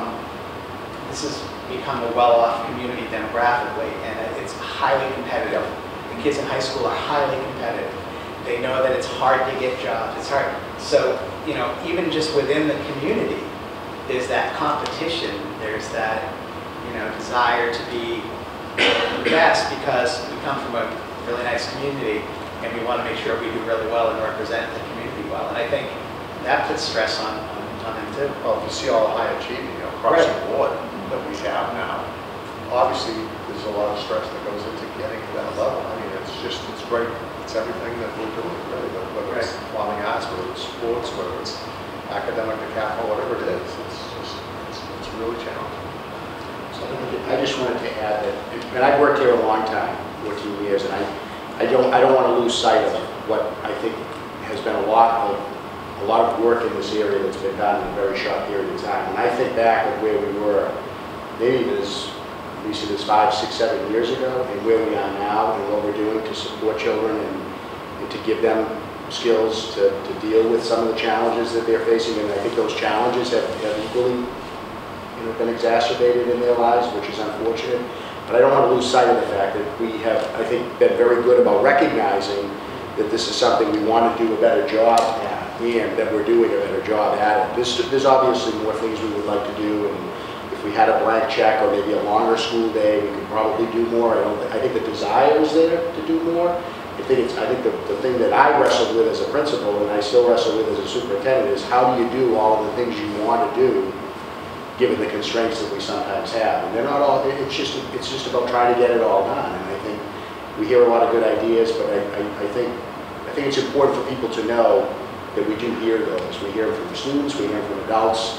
become a well-off community demographically, and it's highly competitive. The kids in high school are highly competitive. They know that it's hard to get jobs. It's hard. So, even just within the community, there's that competition. There's that, desire to be the best, because we come from a really nice community, and we want to make sure we do really well and represent the community well. And I think that puts stress on them too. Well, if you see all the high achieving across the board that we have now, obviously there's a lot of stress that goes into getting to that level. I mean, it's great. It's everything that we're doing, really, whether it's performing arts, whether it's sports, whether it's academic decathlon, whatever it is. It's really challenging. So I just wanted to add that, and I've worked here a long time, 14 years, and I don't want to lose sight of what I think has been a lot of work in this area that's been done in a very short period of time. And I think back of where we were, maybe we see this 5, 6, 7 years ago, and where we are now, and what we're doing to support children and to give them skills to deal with some of the challenges that they're facing. And I think those challenges have equally been exacerbated in their lives, which is unfortunate. But I don't want to lose sight of the fact that we have, I think, been very good about recognizing that this is something we want to do a better job at, and that we're doing a better job at it. There's obviously more things we would like to do, and if we had a blank check or maybe a longer school day, we could probably do more. I think the desire is there to do more. I think the thing that I wrestled with as a principal, and I still wrestle with as a superintendent, is how do you do all of the things you want to do, given the constraints that we sometimes have. And they're not all, it's just about trying to get it all done. And I think we hear a lot of good ideas, but I think it's important for people to know that we do hear those. We hear them from students, we hear them from adults.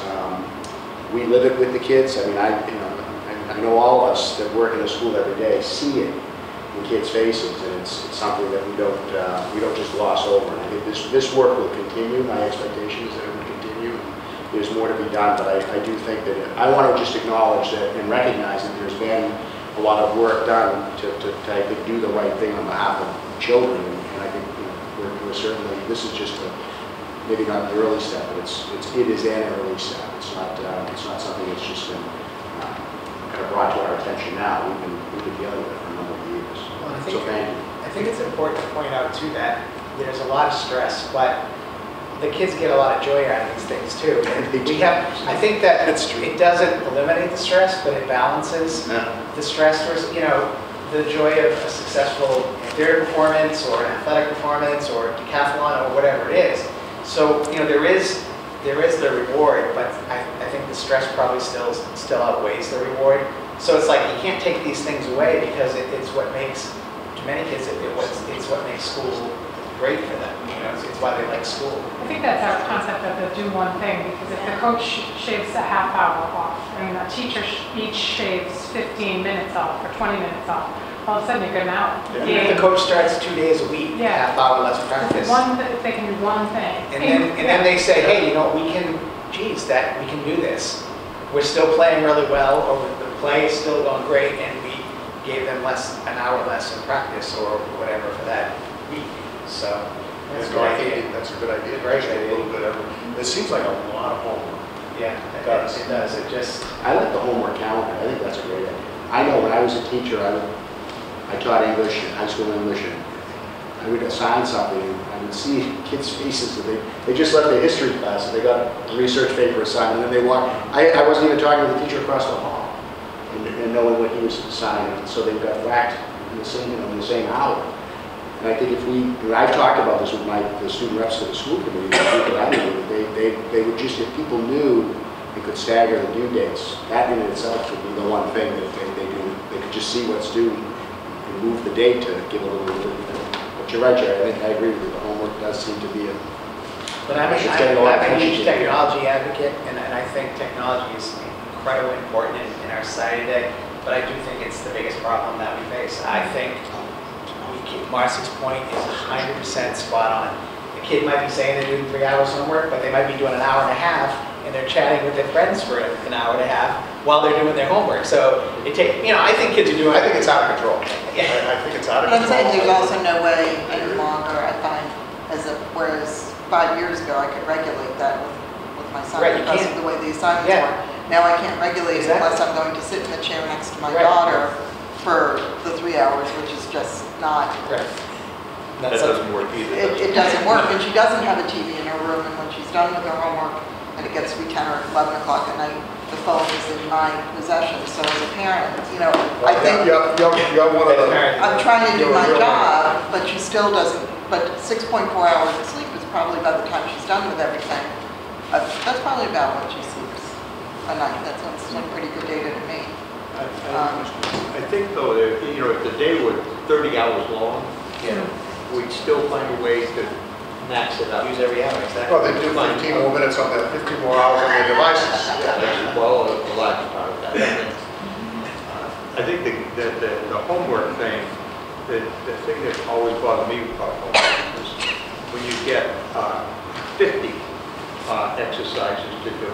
We live it with the kids. I mean, I know all of us that work in a school every day see it in kids' faces, and it's something that we don't just gloss over. And I think this work will continue. My expectation is that it will continue. There's more to be done, but I do think that I want to just acknowledge that and recognize that there's been a lot of work done to I think, do the right thing on behalf of children, and I think we're certainly, this is just maybe not an early step, but it is an early step. It's not something that's just been kind of brought to our attention now. We've been dealing with it for a number of years. Well, So thank you. I think it's important to point out too that there's a lot of stress, but the kids get a lot of joy out of these things too. And I think that it doesn't eliminate the stress, but it balances the stress. Versus, the joy of a successful theater performance or an athletic performance or decathlon or whatever it is. So there is the reward, but I think the stress probably still outweighs the reward. So it's like you can't take these things away because it's what makes, to many kids, it's what makes school great for them. It's why they like school. I think that's our concept of the do one thing, because if the coach shaves a half hour off, and the teacher each shaves 15 minutes off or 20 minutes off, all of a sudden you're good now. If the coach starts 2 days a week, half hour less practice. If they can do one thing. And then they say, hey, we can do this. We're still playing really well, or the play is still going great, and we gave them an hour less in practice or whatever for that week. So that's a good idea. That's a good idea. Great idea. A little bit of, it seems like a lot of homework. Yeah, it does. It does. It just. I like the homework calendar. I think that's a great idea. I know when I was a teacher, I taught English, high school English, and I would assign something, and I would see kids' faces that they just left their history class, and they got a research paper assigned, and then they walked. I wasn't even talking to the teacher across the hall, and knowing what he was assigning, so they got whacked in the same hour. And I think I've talked about this with the student reps to the school committee, the people I knew, they would just, if people knew they could stagger the due dates, that in itself would be the one thing that they do. They could just see what's due and move the date to give a little bit. But you're right, Jerry, I think I agree with you. The homework does seem to be But I'm a huge technology advocate, and I think technology is incredibly important in our society today, but I do think it's the biggest problem that we face. I think Marcy's point is 100% spot on. The kid might be saying they're doing 3 hours homework, but they might be doing an hour and a half, and they're chatting with their friends for an hour and a half while they're doing their homework. So I think kids are doing. I think it's out of control. Yeah. I think it's out of But I'm control. saying there's also no way any longer, I find, whereas 5 years ago I could regulate that with my son because of the way the assignments were. Now I can't regulate it unless I'm going to sit in the chair next to my daughter for the 3 hours, which is just not. Right. That doesn't work either. It doesn't work, and she doesn't have a TV in her room, and when she's done with her homework, and it gets to be 10 or 11 o'clock at night, the phone is in my possession. So as a parent, I think you're one of the. I'm trying to do my job, but she still doesn't. But 6.4 hours of sleep is probably by the time she's done with everything. That's probably about what she sleeps a night. That sounds like pretty good data to me. I think though, that, if the day were 30 hours long, we'd still find a way to max it out. Use every hour, exactly. Well, they do 15 more minutes on that, 15 more hours on their devices. Well, a large part of that. I think the homework thing, the thing that always bothered me about homework is when you get 50 exercises to do,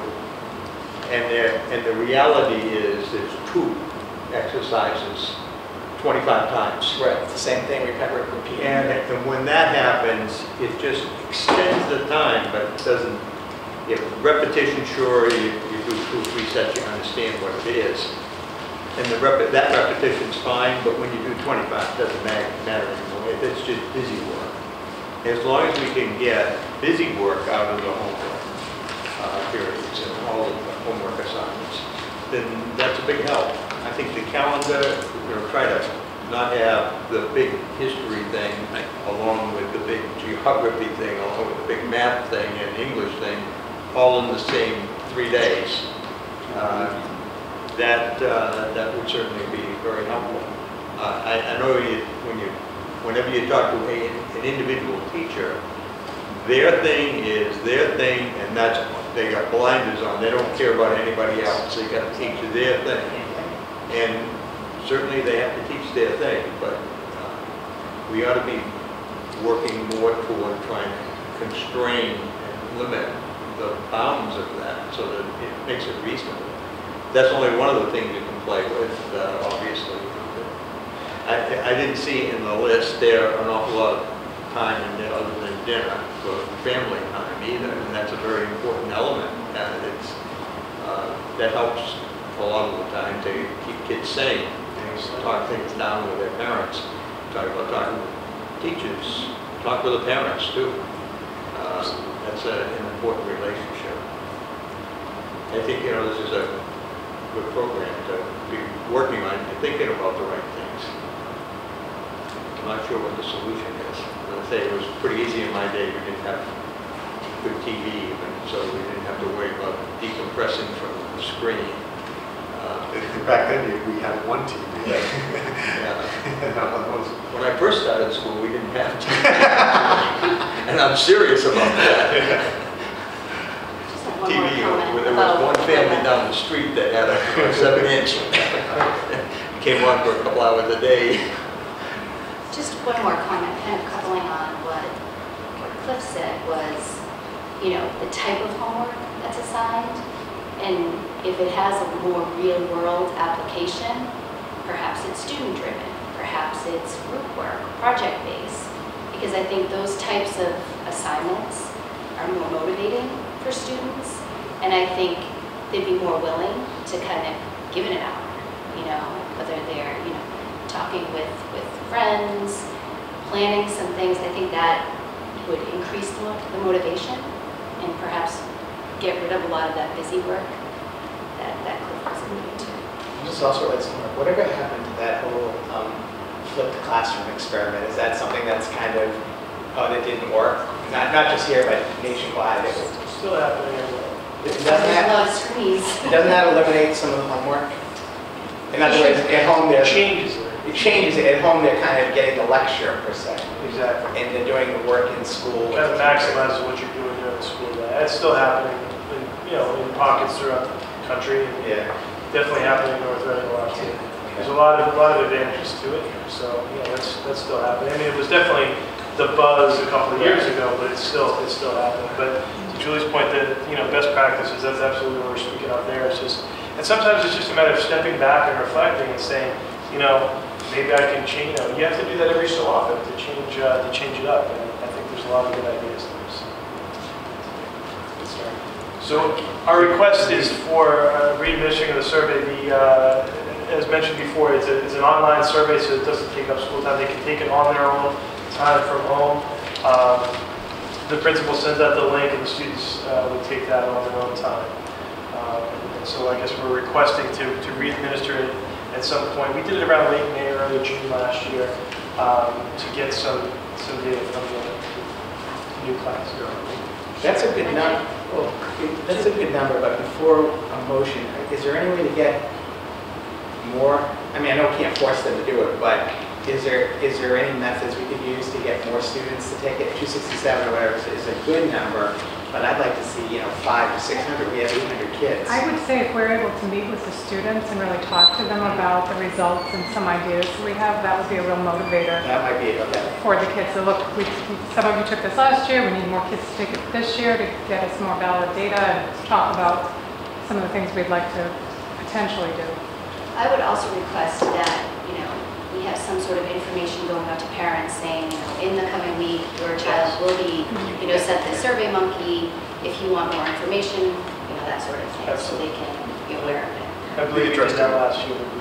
and the reality is there's 2 exercises 25 times. Right, it's the same thing, repeat. And when that happens, it just extends the time, but it doesn't, if repetition, sure, you do 2 or 3 sets, you understand what it is. And that repetition's fine, but when you do 25, it doesn't matter anymore. It's just busy work. As long as we can get busy work out of the homework periods and all of the homework assignments, then that's a big help. I think the calendar, try to not have the big history thing along with the big geography thing, along with the big math thing and English thing, all in the same 3 days. That would certainly be very helpful. I know whenever you talk to an individual teacher, their thing is their thing, and they got blinders on. They don't care about anybody else. They got to teach their thing, and certainly they have to teach their thing. But we ought to be working more toward trying to constrain and limit the bounds of that so that it makes it reasonable. That's only one of the things you can play with, obviously. I didn't see in the list there an awful lot of time in there other than dinner for family time either, and that's a very important element. That helps a lot of the time to keep kids sane and talk things down with their parents. Talking with teachers, talk with the parents too. That's an important relationship. I think, this is a good program to be working on and thinking about the right things. I'm not sure what the solution is. As I say, it was pretty easy in my day. We didn't have good TV, and so we didn't have to worry about decompressing from the screen. Back then, we had one TV. Yeah. When I first started school, we didn't have TV. And I'm serious about that. TV, where there was one family down the street that had a 7-inch. Came on for a couple hours a day. Just one more comment, kind of coupling on what Cliff said was, the type of homework that's assigned, and if it has a more real-world application, perhaps it's student-driven, perhaps it's group work, project-based, because I think those types of assignments are more motivating for students, and I think they'd be more willing to kind of give it an hour, whether they're, talking with friends, planning some things. I think that would increase the motivation and perhaps get rid of a lot of that busy work that Cliff was alluding to. This also relates to whatever happened to that whole flipped classroom experiment. Is that something that's kind of, that didn't work? Not just here, but nationwide. It's still happening everywhere. Doesn't that eliminate some of the homework? In other words, at home It changes it. It changes it. At home, they're kind of getting the lecture, per se. Exactly. And they're doing the work in school. Kind of maximizes what you're doing during the school day. That's still happening in pockets throughout the country. Yeah. Definitely happening in North Reading a lot too. There's a lot of advantages to it. So that's still happening. I mean, it was definitely the buzz a couple of years ago, but it's still happening. But to Julie's point, that best practices, that's absolutely what we're speaking of there. And sometimes it's just a matter of stepping back and reflecting and saying, maybe I can change. You have to do that every so often to change it up. And I think there's a lot of good ideas there. So our request is for re-administering of the survey. As mentioned before, it's an online survey, so it doesn't take up school time. They can take it on their own time from home. The principal sends out the link, and the students will take that on their own time. And so I guess we're requesting to re-administer it at some point. We did it around late May, early June last year to get some data from the new class. That's a good number. That's a good number, but before a motion, is there any way to get more? I mean, I know we can't force them to do it, but is there any methods we could use to get more students to take it? 267 or whatever is a good number, but I'd like to see 500 to 600. We have 800 kids. I would say if we're able to meet with the students and really talk to them about the results and some ideas we have, that would be a real motivator. That might be okay. For the kids. So look, some of you took this last year. We need more kids to take it this year to get us more valid data and talk about some of the things we'd like to potentially do. I would also request that we have some sort of information going out to parents saying, in the coming week, your child will be, set the Survey Monkey. If you want more information, that sort of thing, so they can be aware of it. I believe you addressed that last year.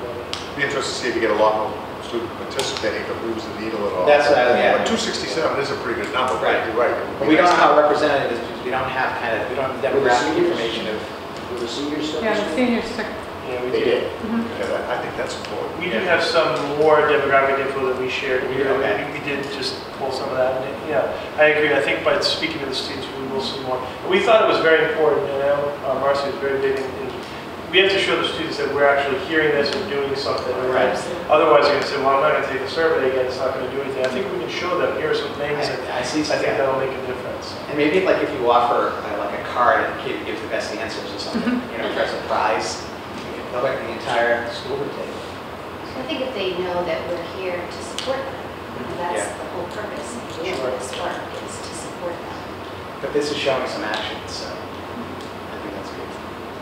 Be interested to see if you get a lot more students participating, if it moves the needle at all. That's what yeah. But 267 is a pretty good number, Right. but you're right. But we don't know how representative it is because we don't have we don't have demographic information of. Were the seniors still? Yeah, the seniors took. Yeah, we They did. Yeah, I think that's important. We do have some more demographic info that we shared. We did just pull some of that. And yeah, I agree. I think by speaking to the students, we will see more. We thought it was very important, and I know Marcy was very big in we have to show the students that we're actually hearing this and doing something. Right. Otherwise, they're going to say, well, I'm not going to take the survey again. It's not going to do anything. I think we can show them, here are some things, and I think that'll make a difference. And maybe like if you offer like a card and the kid gives the best answers or something, you know, for a prize, you can put the entire school would take. I think if they know that we're here to support them, that's the whole purpose of doing this work, is to support them. But this is showing some action, so I think that's good.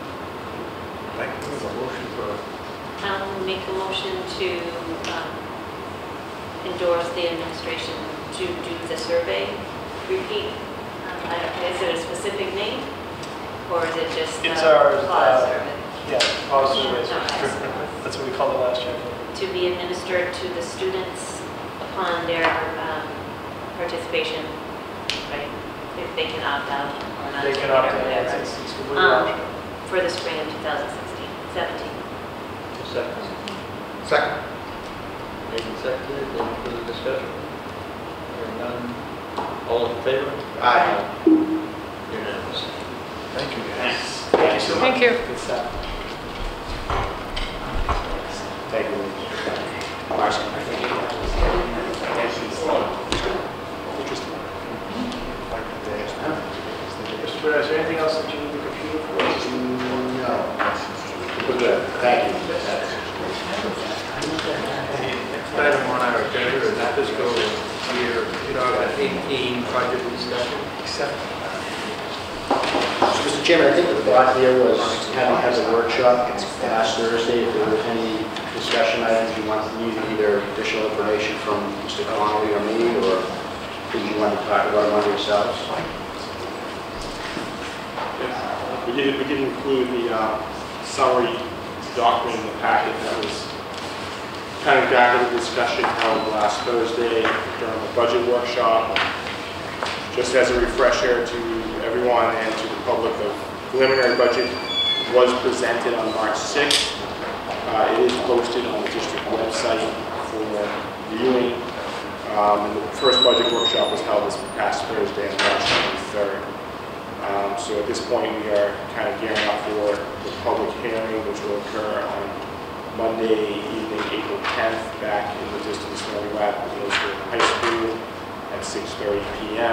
I'll make a motion to endorse the administration to do the survey. Repeat, is it a specific name? Or is it just It's our cause survey? Yeah, cause survey. Okay. That's what we called it last year. To be administered to the students upon their participation, right? If they can opt out or not. They can opt out, yeah, it's completely optional. For the spring of 2017. Second. Made and seconded, any further discussion? Hearing none, all in favor? Aye. Unanimous. Thank you, guys. Thank you so much. Thank you. Good stuff. Thank you. Marcy, I think Mr. Burr, is there anything else that you need the computer for? No. Good. Thank you. Next item on our agenda is fiscal year 2018 budget discussion. So, Mr. Chairman, I think the thought here was having had a workshop last Thursday, if there were any discussion items you wanted, needed either additional information from Mr. Connolly or me, or did you want to talk about among yourselves? We did include the summary document in the packet that was kind of guided the discussion held last Thursday during the budget workshop. Just as a refresher to everyone and to the public, the preliminary budget was presented on March 6th. It is posted on the district website for viewing. And the first budget workshop was held this past Thursday on March 23rd. So at this point, we are kind of gearing up for the public hearing, which will occur on Monday evening, April 10th, back in the distance where we were at the middle school and high school at 6:30 p.m.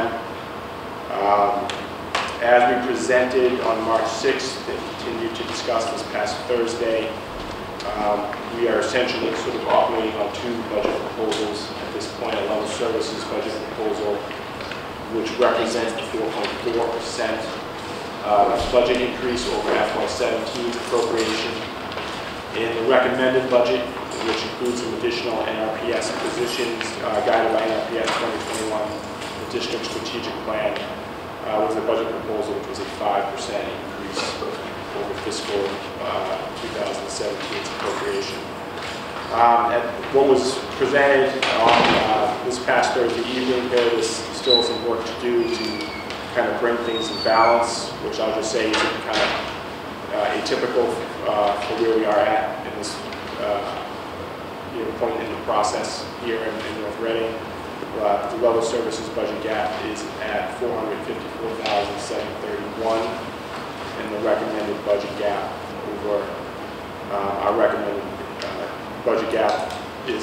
As we presented on March 6th and continued to discuss this past Thursday, we are essentially sort of operating on two budget proposals at this point: a level services budget proposal, which represents the 4.4% budget increase over FY17's appropriation. In the recommended budget, which includes some additional NRPS positions guided by NRPS 2021, the district strategic plan, was a budget proposal which was a 5% increase over fiscal 2017's appropriation. What was presented on this past Thursday evening, there was still some work to do to kind of bring things in balance, which I'll just say is kind of atypical for where we are at in this point in the process here in North Reading. The level services budget gap is at $454,731, and the recommended budget gap over our recommended budget gap is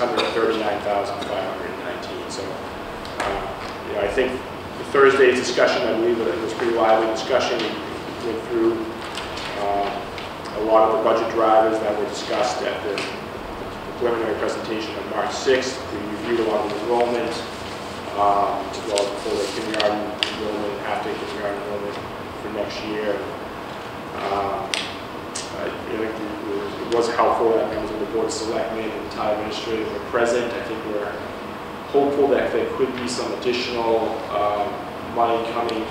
$639,519. So, I think the Thursday's discussion, I believe that it was pretty lively discussion. We went through a lot of the budget drivers that were discussed at the preliminary presentation on March 6th. We reviewed a lot of enrollment, as well as before the kindergarten enrollment, after kindergarten enrollment for next year. I think it was helpful that members of the Board of Selectmen and the town administrator were present. I think we're hopeful that there could be some additional money coming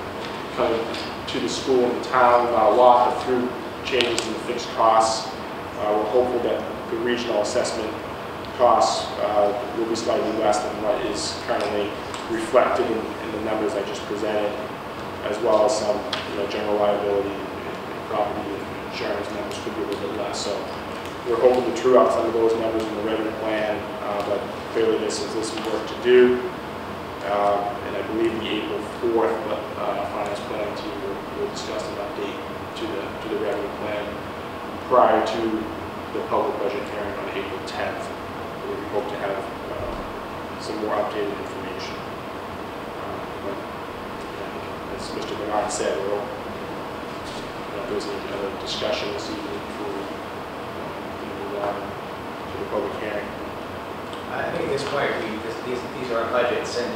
to the school and the town, not a lot, but through changes in the fixed costs We're hopeful that the regional assessment costs will be slightly less than what is currently reflected in the numbers I just presented, as well as some general liability and property insurance numbers could be a little bit less. So we're hoping to true up some of those numbers in the revenue plan, but clearly there's some work to do. And I believe the April 4th finance plan team will discuss an update to the revenue plan prior to the public budget hearing on April 10th, where we hope to have some more updated information. But as Mr. Bernard said, we'll, if there's any other discussion this evening before we move on to the public hearing. I think at this point, these are our budgets, and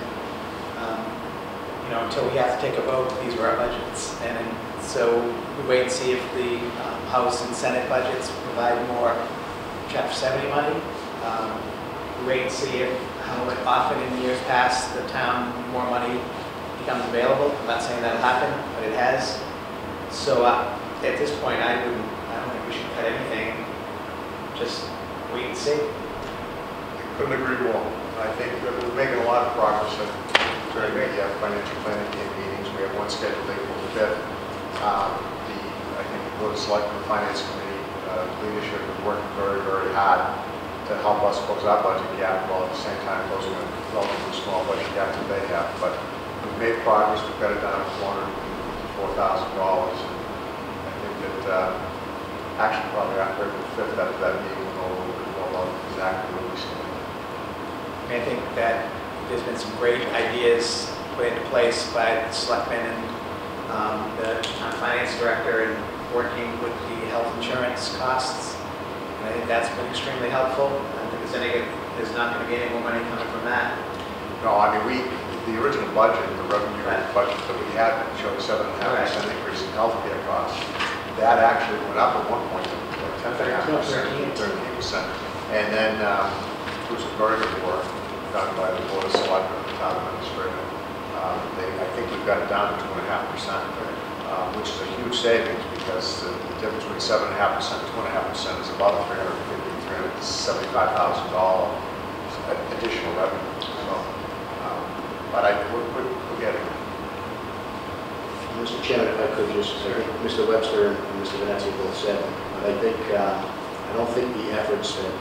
until we have to take a vote, these are our budgets. And so we wait and see if the House and Senate budgets provide more Chapter 70 money. We wait and see how often in years past the town more money becomes available. I'm not saying that'll happen, but it has. So at this point, I don't think we should cut anything. Just wait and see. Couldn't agree more. I think that we're making a lot of progress during the financial planning meetings. We have one scheduled April 5th. I think the Board of Selectmen Finance Committee leadership is working very, very hard to help us close our budget gap, while at the same time closing a relatively small budget gap that they have. But we've made progress. We've got it down to $454,000. I think that actually probably after April 5th, after that meeting, we'll know a little bit more about exactly what we stand. I think that there's been some great ideas put into place by the selectmen and the finance director in working with the health insurance costs. And I think that's been extremely helpful. I don't think there's not going to be any more money coming from that. No, I mean, the original budget, the revenue budget that we had showed a 7.5% increase in healthcare costs. That actually went up at one point to 10.5%, 13%. And then through some very good work done by the Board of Selectmen and the town administrator, I think we've got it down to 2.5%, which is a huge savings, because the difference between 7.5% and 2.5% is about $375,000 additional revenue. So, but we're getting it. Mr. Chairman, if I could just, I think Mr. Webster and Mr. Venezia both said, but I think, I don't think the efforts that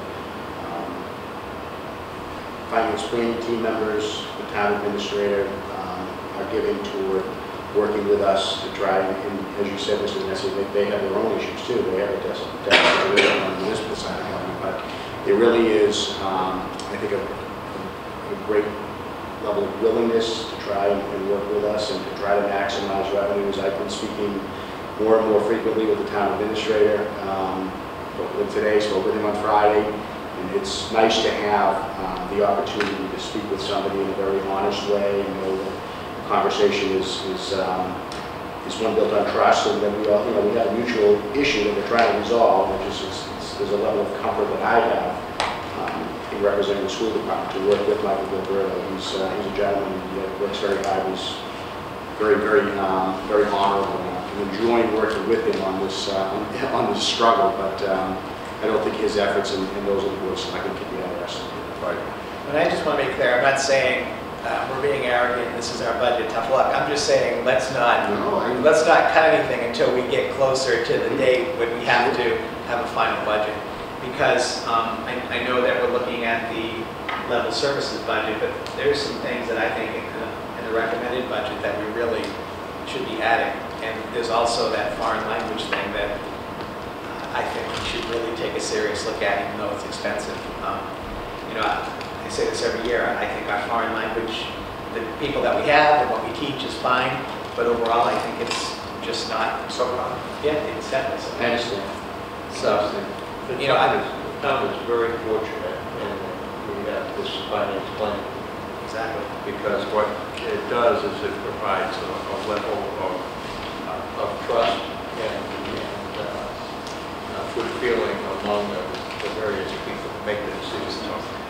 finance planning team members, the town administrator, are giving toward working with us to try, and as you said, Mr. Venezia, they have their own issues too. They have a definitely on the municipal side of government, but it really is, I think, a great level of willingness to try and work with us and to try to maximize revenues. I've been speaking more and more frequently with the town administrator. Today, spoke with him on Friday, and it's nice to have the opportunity to speak with somebody in a very honest way and know that the conversation is one built on trust, and that we all, we have a mutual issue that we're trying to resolve, which is there's a level of comfort that I have in representing the school department to work with Michael Gilberto. He's a gentleman. He works very hard. He's very, very honorable. I'm enjoying working with him on this struggle, but I don't think his efforts and those of the boards can be underestimated. Right. And I just want to make clear, I'm not saying we're being arrogant, this is our budget, tough luck. I'm just saying let's not cut anything until we get closer to the date when we have to have a final budget. Because I know that we're looking at the level services budget, but there's some things that I think in the recommended budget that we really should be adding. And there's also that foreign language thing that I think we should really take a serious look at, even though it's expensive. I say this every year, I think our foreign language, the people that we have and what we teach is fine, but overall I think it's just not so common. Yeah, it's that. I understand. So, the town is very fortunate in we have this finance plan. Exactly. Because what it does is it provides a level of trust and good feeling among the various people who make the decisions.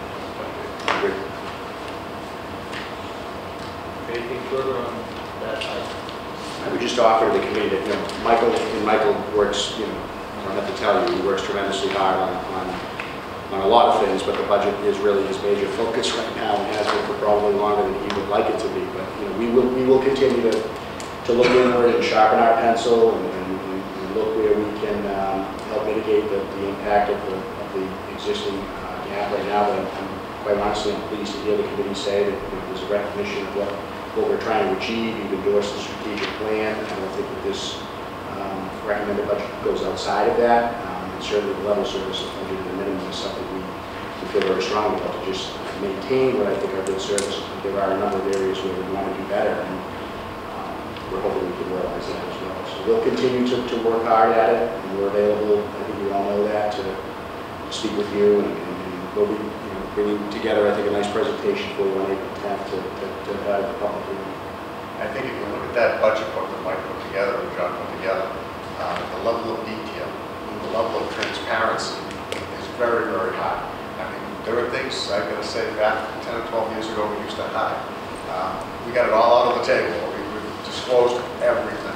Anything further on that item? I would just offer to the committee that Michael works don't have to tell you, he works tremendously hard on a lot of things, but the budget is really his major focus right now and has been for probably longer than he would like it to be. But we will continue to look inward and sharpen our pencil and look where we can help mitigate the impact of the existing gap right now. But I'm quite honestly, I'm pleased to hear the committee say that there's a recognition of what we're trying to achieve. You've endorsed the strategic plan. I don't think that this recommended budget goes outside of that. And certainly the level service budget at the minimum is something we feel very strongly about to just maintain what I think are good services. There are a number of areas where we want to do better, and we're hoping we can realize that as well. So we'll continue to work hard at it, and we're available, I think we all know that, to speak with you, and we'll be bringing together, I think, a nice presentation for you on April 10th to have the public hearing. I think if you look at that budget book that Mike put together, and John put together, the level of detail, the level of transparency is very, very high. I mean, there are things, I've got to say, back 10 or 12 years ago we used to hide. We got it all out on the table. We've disclosed everything,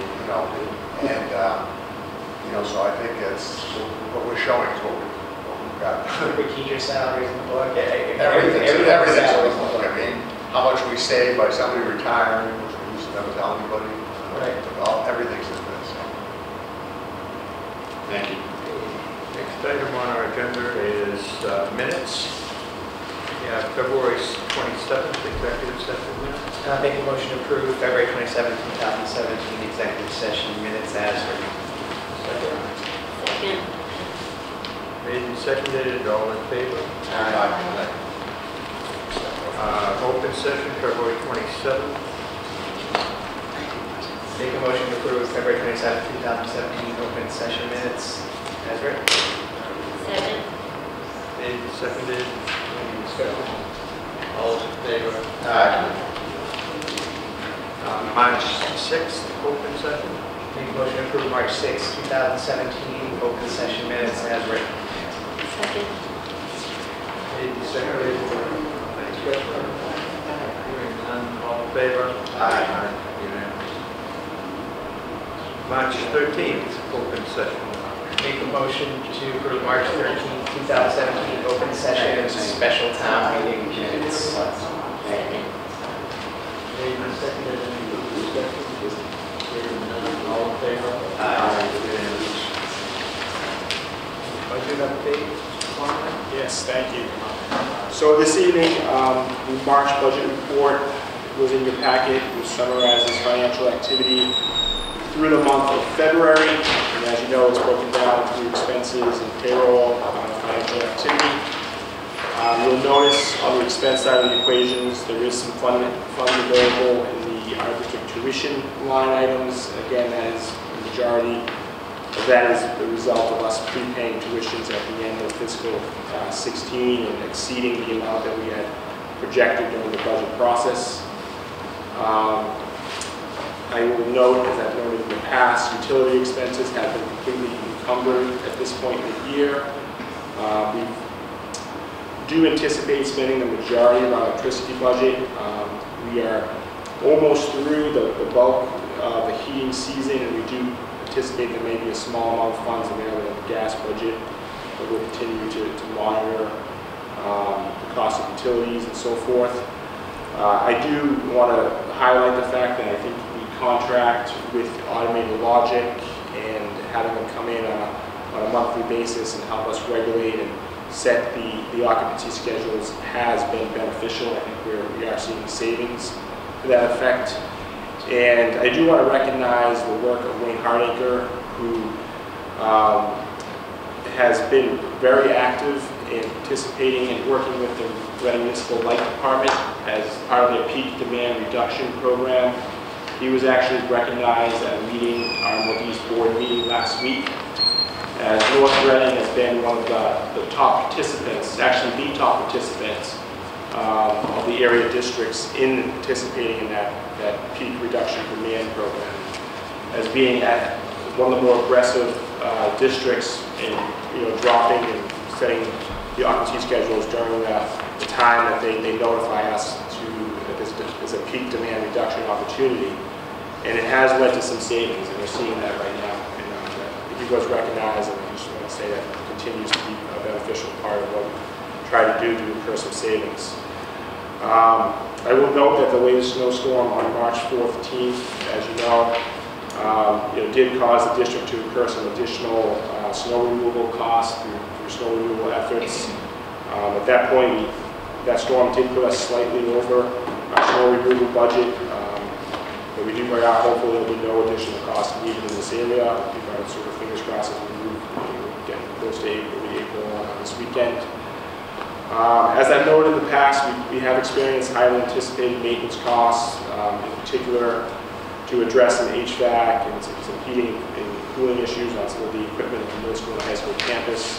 so I think it's what we're showing is what we've got. The teacher salaries in the book, Everything's in the book. I mean, how much we save by somebody retiring, which we used to never tell anybody. Right. Everything's in this. Thank you. Next item on our agenda is minutes. Yeah, February 27th, executive session minutes. Make a motion to approve February 27th, 2017 executive session minutes as written. Second. Made and seconded, all in favor? Aye. Open session, February 27th. Make a motion to approve February 27th, 2017 open session minutes as written. Second. Made and seconded, any discussion? All in favor? Aye. March 6th, open session. Make a motion to approve March 6th, 2017 open session minutes as written. Second. Made and seconded, any discussion? Hearing none, all in favor? Aye. Unanimous. March 13th, open session. Make a motion to approve March 13th, 2017 open session special town meeting minutes. Second. Made and seconded, any discussion? Hearing none, all in favor? Aye. Unanimous. Budget update, Connor? Yes, thank you. So this evening, the March budget report was in your packet, which summarizes financial activity through the month of February. And as you know, it's broken down through expenses and payroll, financial activity. You'll notice on the expense side of the equations, there is some fund available in the district tuition line items. Again, that is the majority of that is the result of us prepaying tuitions at the end of fiscal 16 and exceeding the amount that we had projected during the budget process. I will note, as I've noted in the past, utility expenses have been completely encumbered at this point in the year. We do anticipate spending the majority of our electricity budget. We are almost through the bulk of the heating season, and we do anticipate there may be a small amount of funds available in the gas budget, but we'll continue to monitor the cost of utilities and so forth. I do want to highlight the fact that I think the contract with Automated Logic and having them come in on a monthly basis and help us regulate and set the occupancy schedules has been beneficial. I think we are seeing savings to that effect. And I do want to recognize the work of Wayne Hardacre, who has been very active in participating and working with the Reading Municipal Light Department as part of their peak demand reduction program. He was actually recognized at a meeting, our Northeast Board meeting last week, as North Reading has been one of the top participants, actually the top participants of the area districts in participating in that peak reduction demand program, as being at one of the more aggressive districts in dropping and setting the occupancy schedules during the time that they notify us that there's a peak demand reduction opportunity. And it has led to some savings, and we're seeing that right now. And he was recognized, and I just want to say that continues to be a beneficial part of what we try to do to incur some savings. I will note that the latest snowstorm on March 14th, as you know, did cause the district to incur some additional snow removal costs through snow removal efforts. At that point, that storm did put us slightly over our snow removal budget, but we are hopeful there will be no additional costs needed in this area. We've got sort of fingers crossed as we move, getting close to April this weekend. As I've noted in the past, we have experienced highly anticipated maintenance costs, in particular to address some HVAC and some heating and cooling issues on some of the equipment at the middle school and high school campus.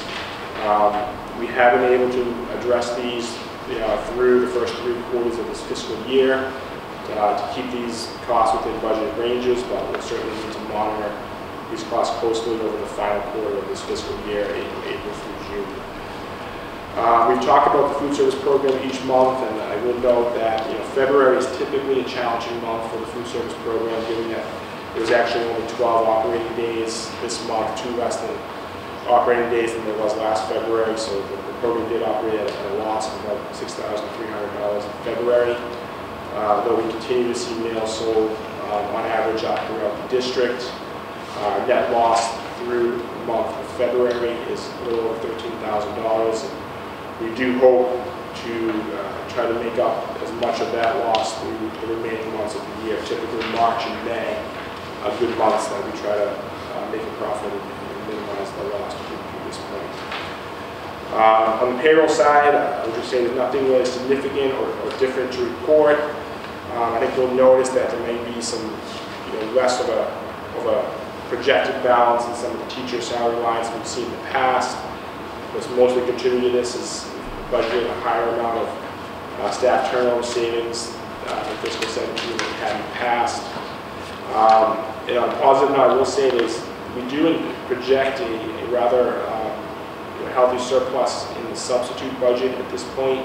We have been able to address these through the first 3 quarters of this fiscal year to keep these costs within budgeted ranges, but we'll certainly need to monitor these costs closely over the final quarter of this fiscal year, April through June. We've talked about the food service program each month, and I will note that February is typically a challenging month for the food service program, given that there's actually only 12 operating days this month, 2 less than operating days than there was last February. So the program did operate at a loss of about $6,300 in February. Though we continue to see meals sold on average up throughout the district. Net loss through the month of February is a little over $13,000. We do hope to try to make up as much of that loss through the remaining months of the year. Typically March and May are good months that we try to make a profit and minimize the loss to this point. On the payroll side, I would just say there's nothing really significant or different to report. I think you'll notice that there may be some less of a projected balance in some of the teacher salary lines we've seen in the past. What's mostly contributed to this is budgeting a higher amount of staff turnover savings in fiscal 17 than we had in the past. And on a positive note, I will say is we do project a rather healthy surplus in the substitute budget at this point.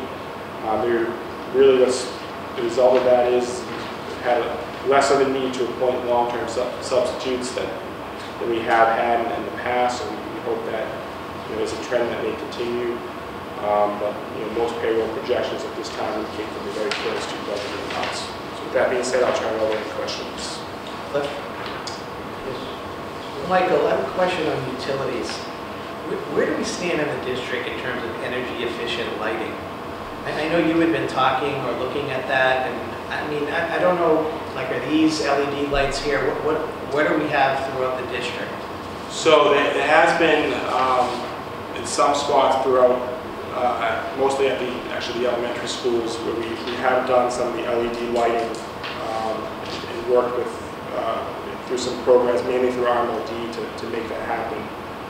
The result of that is we've had less of a need to appoint long-term substitutes than we have had in the past, and we hope that is a trend that may continue. But most payroll projections at this time came from the very close to budgeted amounts. So with that being said, I'll turn it over to any questions. Yes. Michael, I have a question on utilities. Where do we stand in the district in terms of energy efficient lighting? I know you had been talking or looking at that, and I mean, I don't know, like, are these LED lights here? What do we have throughout the district? So there has been in some spots throughout, mostly at the elementary schools, where we have done some of the LED lighting and worked with through some programs, mainly through RMLD, to make that happen.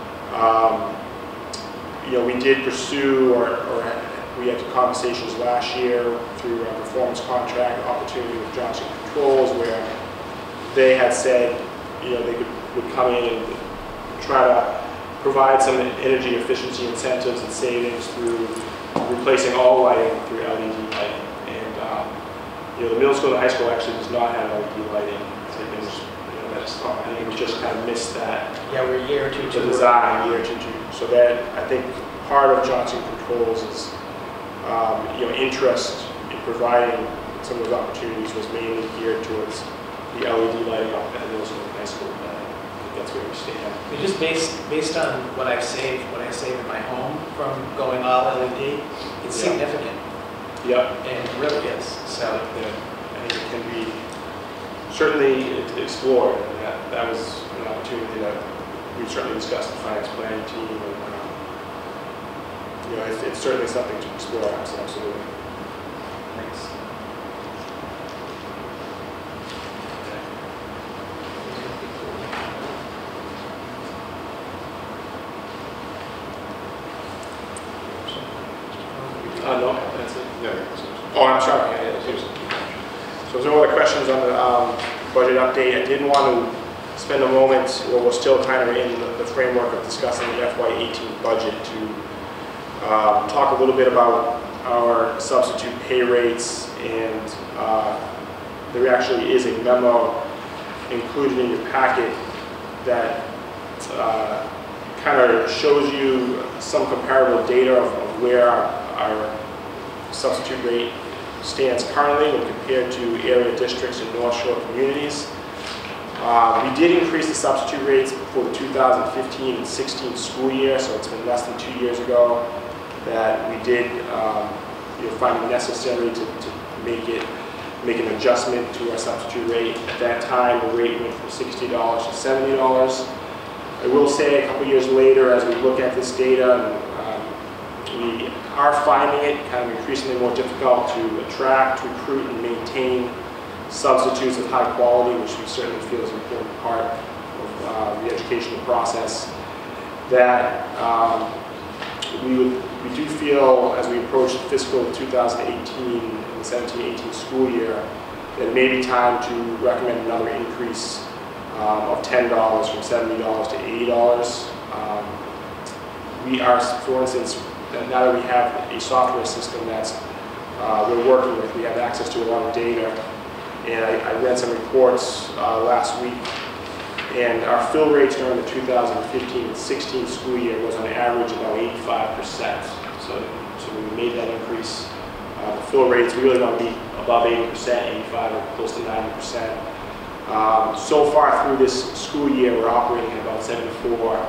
We did pursue or we had conversations last year through a performance contract opportunity with Johnson Controls, where they had said, they would come in and try to provide some energy efficiency incentives and savings through replacing all lighting through LED lighting. And the middle school and high school actually does not have LED lighting. So I think we just kind of missed that. Yeah, we're a year or two. The design, a year or two. So that, I think, part of Johnson Controls is interest in providing some of those opportunities was mainly geared towards the LED lighting up at the middle school and high school. That's where we stand. Just based on what I save in my home from going all LED, it's significant. Yeah. And it really is. So I think it can be certainly explored. And that was an opportunity that we certainly discussed with the finance planning team. And, it's certainly something to explore. Absolutely. Thanks. No, that's it. Oh, I'm sorry. So there's no other questions on the budget update. I did want to spend a moment, well, we're still kind of in the framework of discussing the FY18 budget, to talk a little bit about our substitute pay rates. And there actually is a memo included in your packet that kind of shows you some comparable data of where our substitute rate stands currently when compared to area districts and North Shore communities. We did increase the substitute rates for the 2015 and 16 school year, so it's been less than 2 years ago that we did find it necessary to make an adjustment to our substitute rate. At that time, the rate went from $60 to $70. I will say a couple years later, as we look at this data, we are finding it kind of increasingly more difficult to attract, recruit, and maintain substitutes of high quality, which we certainly feel is an important part of the educational process. That we do feel, as we approach the fiscal 2018 and 17-18 school year, that it may be time to recommend another increase of $10 from $70 to $80. We are, for instance, now that we have a software system that's we're working with, we have access to a lot of data. And I read some reports last week, and our fill rates during the 2015-16 school year was on average about 85%. So when we made that increase, the fill rates, we really want to be above 80%, 85 or close to 90%. So far through this school year, we're operating at about 74,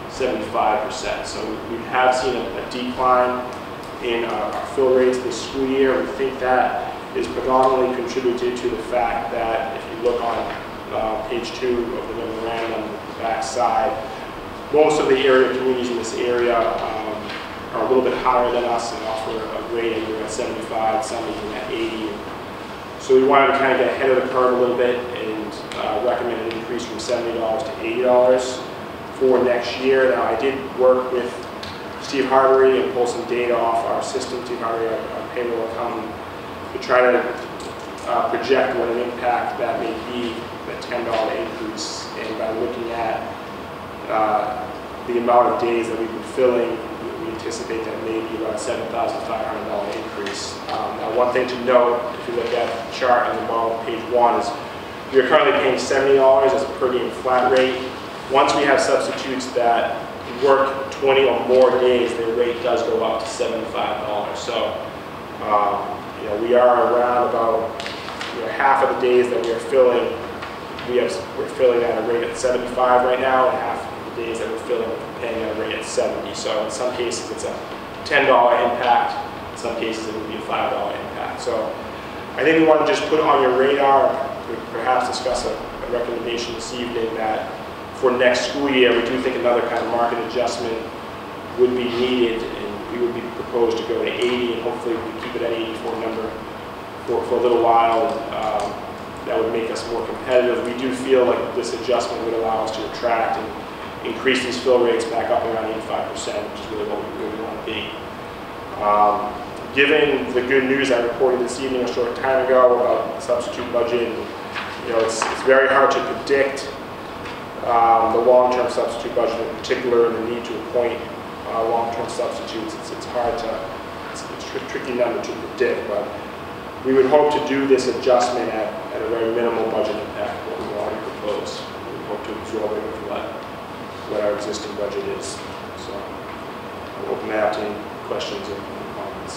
75%. So we have seen a decline in our fill rates this school year. We think that is predominantly contributed to the fact that if you look on page 2 of the memorandum, the back side, most of the area communities in this area are a little bit higher than us and offer a rate anywhere at 75, some even at 80. So we wanted to kind of get ahead of the curve a little bit and recommend an increase from $70 to $80 for next year. Now, I did work with Steve Hardery and pull some data off our system, Steve Hardery, our payroll accountant, to try to project what an impact that may be, the $10 increase. And by looking at the amount of days that we've been filling, we anticipate that may be about a $7,500 increase. Now, one thing to note, if you look at the chart on the bottom of page 1, is we are currently paying $70 as a per diem flat rate. Once we have substitutes that work 20 or more days, their rate does go up to $75. So, we are around about half of the days that we are filling, we're filling at a rate at 75 right now, and half of the days that we're filling, we're paying at a rate at 70. So in some cases it's a $10 impact, in some cases it would be a $5 impact. So I think we want to just put it on your radar, perhaps discuss a recommendation this evening that for next school year, we do think another kind of market adjustment would be needed, and we would be proposed to go to 80, and hopefully we can keep it at 84 number for a little while. That would make us more competitive. We do feel like this adjustment would allow us to attract and increase these fill rates back up around 85%, which is really what we really want to be. Given the good news I reported this evening a short time ago about the substitute budget, it's very hard to predict the long-term substitute budget in particular, and the need to appoint long-term substitutes. It's hard to, it's a tricky number to predict, but we would hope to do this adjustment at a very minimal budget impact, what we already proposed. We hope to absorb it with what our existing budget is. So I'll open that up to any questions or comments.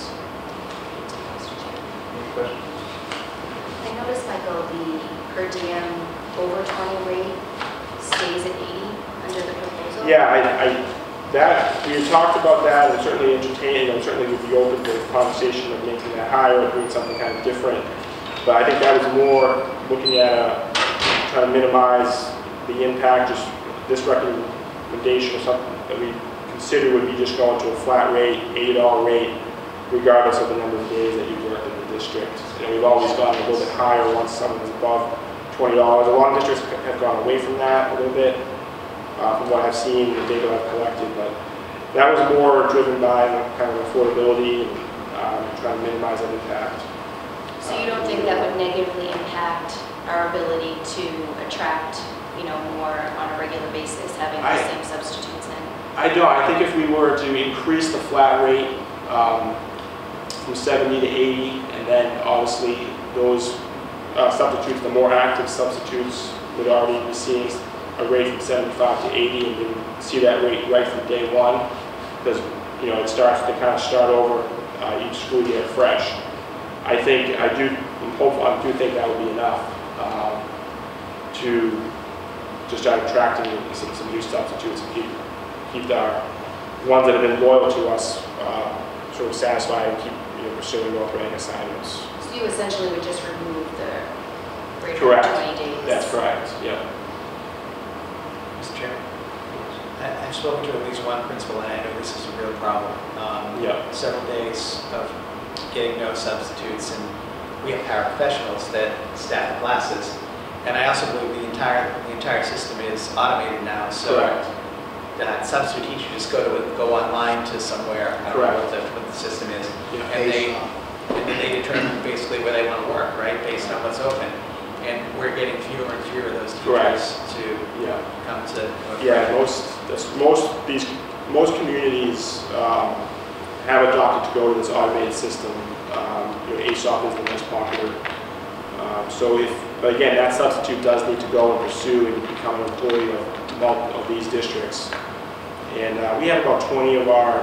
Any questions? I noticed, Michael, the per diem over 20 rate stays at 80 under the proposal? Yeah, we had talked about that and certainly entertained, and certainly would be open to the conversation of making that higher or doing something kind of different. But I think that was more looking at trying to minimize the impact. Just this recommendation or something that we consider would be just going to a flat rate, $80 rate, regardless of the number of days that you work in the district. We've always gone a little bit higher once someone's above $20. A lot of districts have gone away from that a little bit, from what I've seen, the data I've collected, but that was more driven by kind of affordability and trying to minimize that impact. So you don't think that would negatively impact our ability to attract, more on a regular basis, having the same substitutes in? I don't. I think if we were to increase the flat rate from 70 to 80, and then obviously those substitutes, the more active substitutes, would already be seeing a rate from 75 to 80, and then see that rate right from day one, because it starts to kind of start over each school year fresh. I think I do think that would be enough to start attracting some new substitutes and keep our ones that have been loyal to us sort of satisfied and keep pursuing North Reading assignments. So you essentially would just remove the rate Correct. for 20 days? That's correct, yeah. Mr. Chairman, I've spoken to at least one principal, and I know this is a real problem. Several days of getting no substitutes, and we have paraprofessionals that staff the classes. And I also believe the entire system is automated now. So that substitute teacher just go online to somewhere. I don't know what the system is, and then they determine basically where they want to work, right, based on what's open. And we're getting fewer and fewer of those teachers to come to. Most communities have adopted to go to this automated system. ASOP is the most popular. But again, that substitute does need to go and pursue and become an employee of these districts. And we have about 20 of our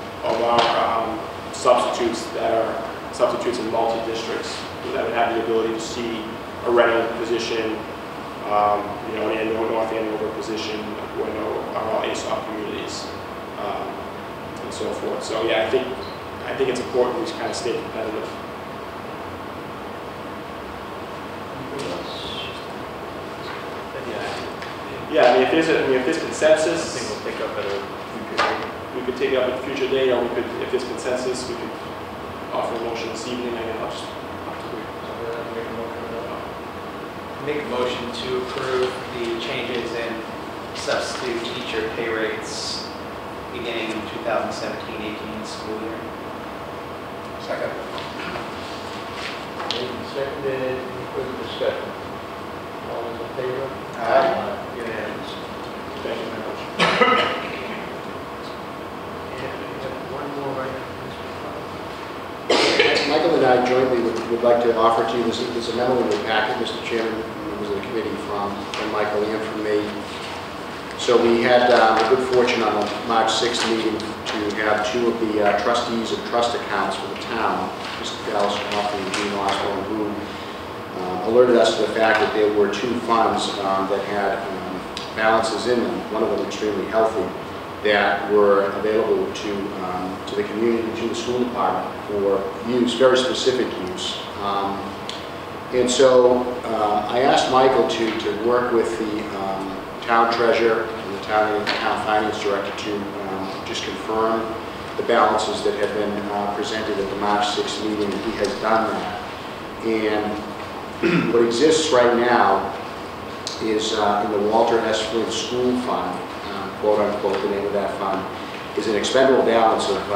substitutes that are substitutes in multi-districts that would have the ability to see a Reading position, an North Andover position, are all ASOP communities, and so forth. So yeah, I think it's important to kind of stay competitive. Yeah, I mean, if there's consensus, I think we'll pick up at a future date. We could take it up at a future date, or we could, if there's consensus, we could offer a motion this evening. I'll just make a motion to approve the changes in substitute teacher pay rates beginning in 2017-18 school year. Second. Made and seconded. Any further discussion? All those in favor? Aye. Unanimous. Thank you very much. And we have one more right now. Michael and I jointly would like to offer to you, there's a memo in the packet, Mr. Chairman, members of the committee, from Michael and from me. So we had the good fortune on the March 6th meeting to have two of the trustees of trust accounts for the town, Mr. Dallas Coffey and Gene Oswald, who alerted us to the fact that there were two funds that had balances in them, one of them extremely healthy, that were available to the community, to the school department for use, very specific use. And so I asked Michael to work with the town treasurer and the town finance director to just confirm the balances that have been presented at the March 6th meeting. He has done that. And what exists right now is in the Walter S. Flint School Fund, quote unquote, the name of that fund, is an expendable balance of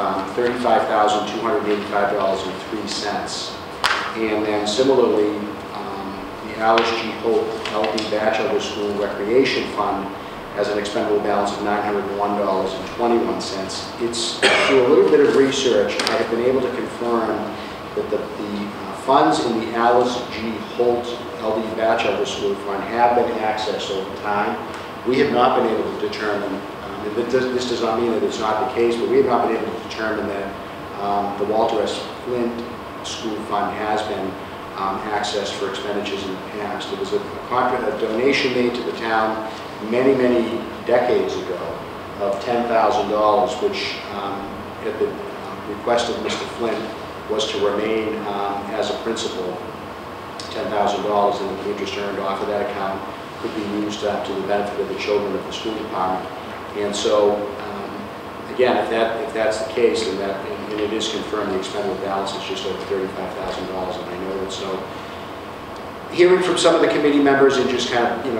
$35,285.03. And then similarly, the Alice G. Hope LD Batchelder School Recreation Fund has an expendable balance of $901.21. It's through a little bit of research, I have been able to confirm that the funds in the Alice G. Holt LD Batchelder School Fund have been accessed over time. We have not been able to determine, this does not mean that it's not the case, but we have not been able to determine that the Walter S. Flint School Fund has been accessed for expenditures in the past. It was a donation made to the town many, many decades ago of $10,000, which at the request of Mr. Flint was to remain as a principal, $10,000, and the interest earned off of that account could be used to the benefit of the children of the school department. And so, again, if that's the case, and it is confirmed, the expendable balance is just over $35,000, and I know that. So, hearing from some of the committee members and just kind of,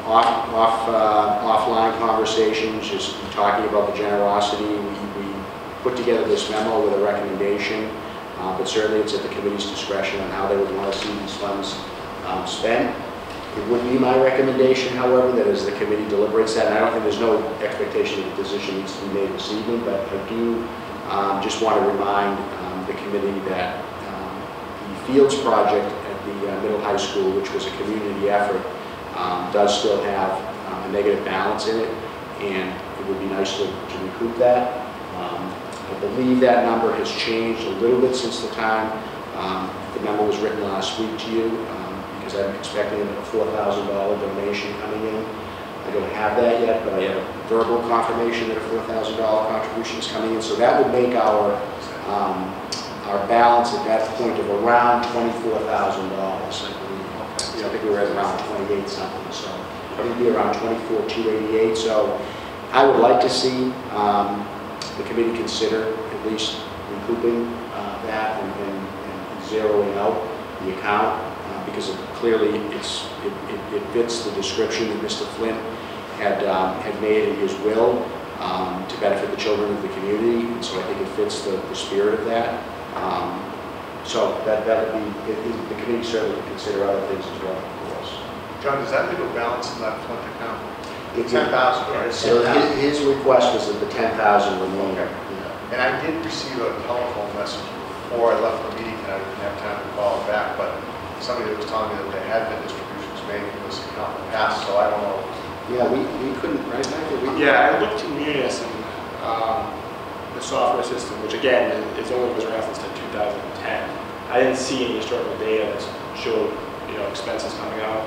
offline conversations, just talking about the generosity, we put together this memo with a recommendation, but certainly it's at the committee's discretion on how they would want to see these funds spent. It would be my recommendation, however, that as the committee deliberates that, and I don't think there's no expectation that the decision needs to be made this evening, but I do just want to remind the committee that the Fields project at the middle high school, which was a community effort, does still have a negative balance in it, and it would be nice to recoup that. I believe that number has changed a little bit since the time the memo was written last week to you, because I'm expecting a $4,000 donation coming in. I don't have that yet, but I have a verbal confirmation that a $4,000 contribution is coming in. So that would make our balance at that point of around $24,000, I believe. I think we were at around 28 something, so I think it'd be around 24,288. So I would like to see the committee consider at least recouping that and zeroing out the account, because clearly it fits the description that Mr. Flint had made in his will to benefit the children of the community, and so I think it fits the spirit of that. So that would be, the committee certainly would consider other things as well, of course. John, does that leave a balance in that Flint account? It's 10,000, right? So his request was that the 10,000 remain. Okay. And I did receive a telephone message before I left the meeting, and I didn't have time to call it back, but somebody was telling me that there had been distributions made from this account in the past, so I don't know. Yeah, we couldn't, right, Michael? Yeah, I looked to Munis and the software system, which again is only was referenced in 2010. I didn't see any historical data that showed, expenses coming out.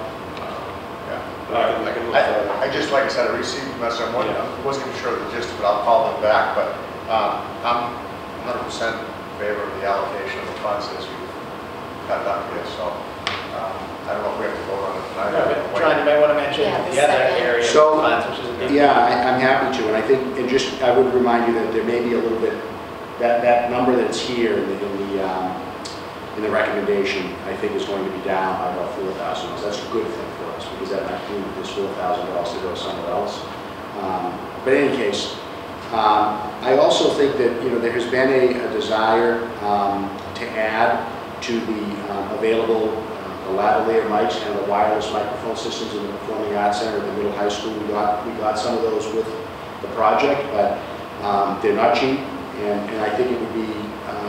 I can look further. I just, like I said, I received a message. I wasn't even sure of the gist of it. I'll call them back, but I'm 100% in favor of the allocation of the funds as we've got done here. So I don't know if we have to vote on it tonight. John, you might want to mention the other area of funds, which is a big I'm happy to, and I think, I would remind you that there may be a little bit, that number that's here in the recommendation, I think is going to be down by about $4,000. That's a good thing for us, because that might mean this $4,000 to go somewhere else. But in any case, I also think that there has been a desire to add to the available the lavalier mics and the wireless microphone systems in the Performing Arts Center at the middle high school. We got some of those with the project, but they're not cheap, and I think it would be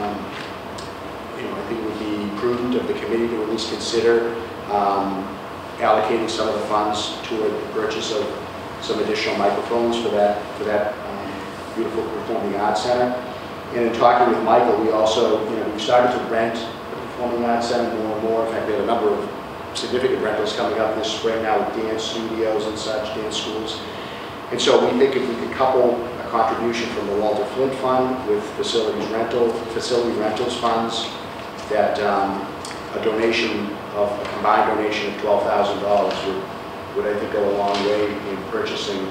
prudent of the committee to at least consider allocating some of the funds toward the purchase of some additional microphones for that beautiful Performing Arts Center. And in talking with Michael, we also, we've started to rent the Performing Arts Center more and more. In fact, we have a number of significant rentals coming up this spring now with dance studios and such, dance schools. And so we think if we could couple a contribution from the Walter Flint Fund with facility rentals funds, that a combined donation of $12,000 would I think go a long way in purchasing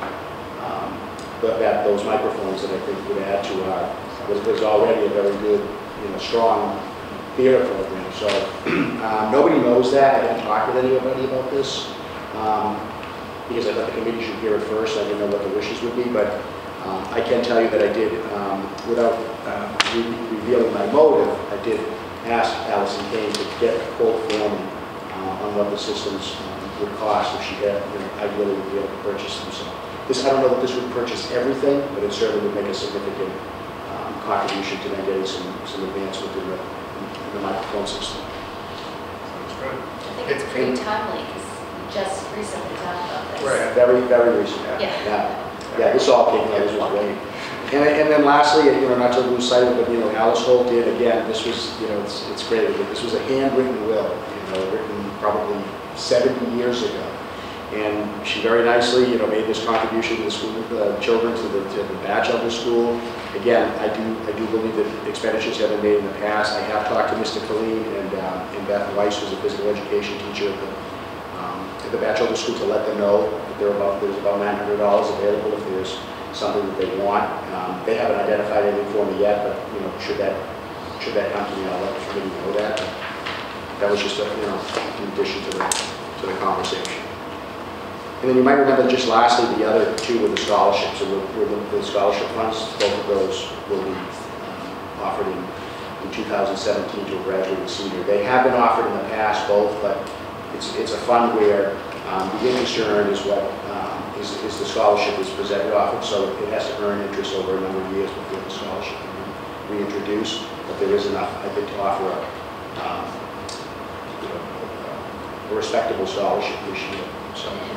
those microphones that I think would add to what was already a very good, strong theater program. So nobody knows that. I haven't talked with anybody about this because I thought the committee should hear it first. I didn't know what the wishes would be, but I can tell you that I did, without revealing my motive, I did ask Allison Kane to get a quote for me on what the systems would cost if she had, ideally would be able to purchase them. So I don't know that this would purchase everything, but it certainly would make a significant contribution to then getting some advancement in the microphone system. Sounds good. I think it's pretty timely because we just recently talked about this. Right. Very, very recent. Yeah. This all came out. This was great. And then lastly, not to lose sight of it, but Alice Holt did again. This was, it's great. This was a handwritten will, written probably 70 years ago. And she very nicely, made this contribution to the school, children, to the batch of the school. Again, I do believe that expenditures have been made in the past. I have talked to Mr. Colleen and Beth Weiss, who's a physical education teacher at the batch of the school, to let them know that there's about $900 available if there's something that they want. They haven't identified anything for me yet, but should that come to me, I'll let the committee know that. That was just in addition to the conversation. And then you might remember just lastly, the other two were the scholarships. And the scholarship funds, both of those will be offered in 2017 to a graduating senior. They have been offered in the past, both, but it's a fund where the interest earned is what is the scholarship is presented offered, so it has to earn interest over a number of years before the scholarship can be reintroduced. But there is enough, I think, to offer a respectable scholarship this year. So.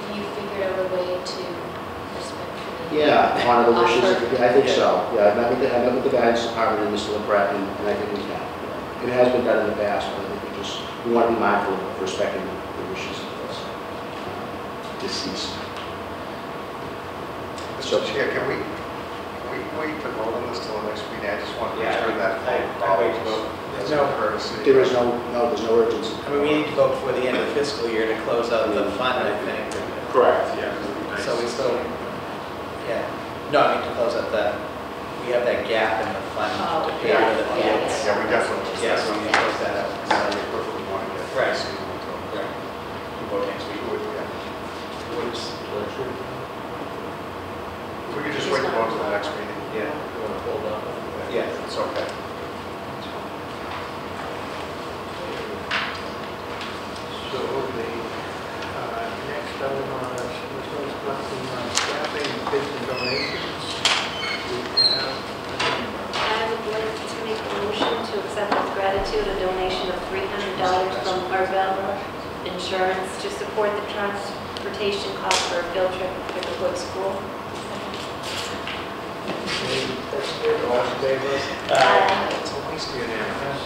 Yeah, honor the wishes, I think so. Yeah, I met with the guidance department and Mr. LaPret, and I think we can. It has been done in the past, but I think we want to be mindful of respecting the wishes of those deceased. Mr. Chair, can we wait to vote on this till the next meeting? I just want to make sure that I wait to vote. There's no courtesy. There's no urgency. I mean, we need to vote before the end of the fiscal year to close out the fund, I think. Correct, yeah. So we still, yeah. No, I mean to close out we have that gap in the fund to pay for the fields. Yeah, we definitely. Yeah, so we need to close that out. So we perfectly want to get Right. this season until. Right. We vote next week. We could just wait to vote till the next meeting. Yeah. You want to hold on? Yeah, it's okay. So the next item on our was collecting staffing, bids and donations. We have I would like to make a motion to accept with gratitude a donation of $300 from Arbella Insurance to support the transportation cost for a field trip to the Hood School. all in favor? It's always unanimous.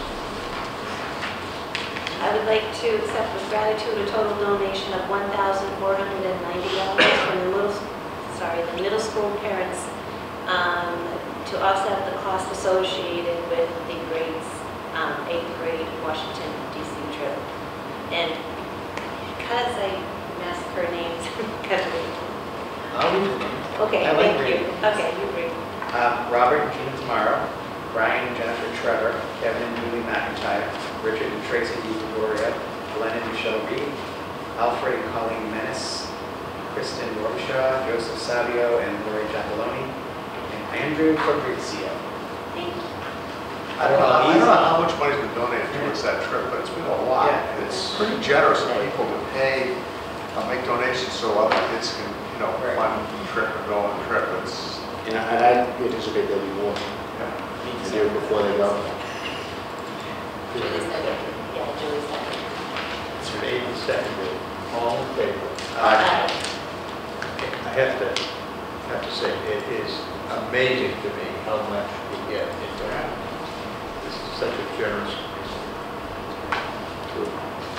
I would like to accept with gratitude a total donation of $1,490 from the middle school parents to offset the cost associated with the grades 8th grade Washington DC trip. And because I masked her names, I'll read the names. okay, I like thank you. reading. Okay, you read. Robert and Gina Tamaro, Brian and Jennifer Trevor, Kevin and Julie McIntyre, Richard and Tracy DeGoria, Glenn and Michelle Reed, Alfred and Colleen Menace, Kristen Robichaud, Joseph Savio, and Lori Giacalone, and Andrew Fabrizio. Thank you. I don't know how much money's been donated towards that trip, but it's been a lot. Yeah. And it's pretty generous of people to pay, make donations so other kids can, fund the trip and go on the trip. It's, And I anticipate there'll be more to do before they go. Julie's second. Yeah, Julie's second. It's made and seconded. All in favor? Aye. I have to say, it is amazing to me how much we get in there. This is such a generous group.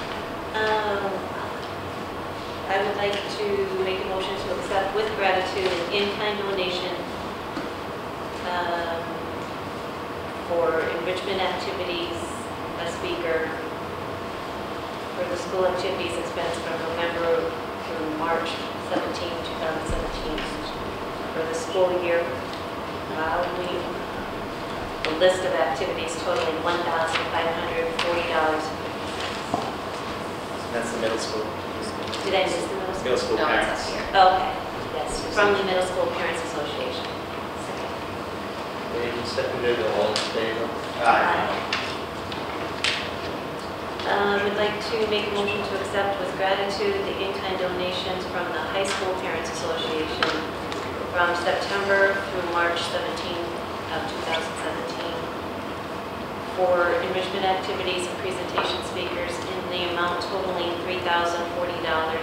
I would like to make a motion to accept with gratitude an in-kind donation for enrichment activities, a speaker for the school activities expense from November through March 17, 2017 for the school year. The list of activities totaling $1,540. That's the middle school. Did I miss the middle school? Middle school No, it's parents. up here. Okay, yes, from the Middle School Parents Association. Made and seconded, all in favor? I would like to make a motion to accept with gratitude the in-kind donations from the High School Parents Association from September through March 17 of 2017 for enrichment activities and presentation speakers in the amount totaling $3,040.50.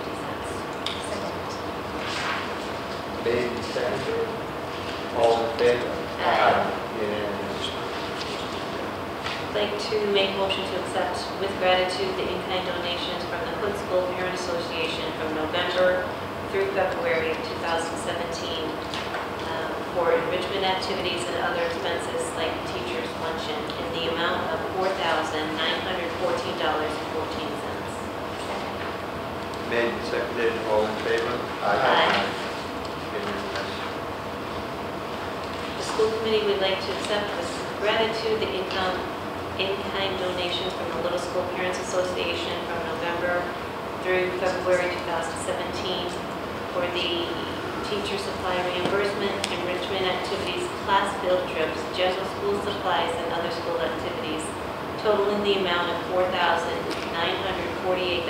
Made and seconded, all in favor? Unanimous. I'd like to make a motion to accept with gratitude the in-kind donations from the Hood School Parent Association from November through February of 2017 for enrichment activities and other expenses like teacher's luncheon in the amount of $4,914.14. Made and seconded, all in favor? Aye. Unanimous. The school committee would like to accept with gratitude the in-kind donations from the Little School Parents Association from November through February 2017 for the teacher supply reimbursement, enrichment activities, class field trips, general school supplies, and other school activities, totaling the amount of $4,948.16.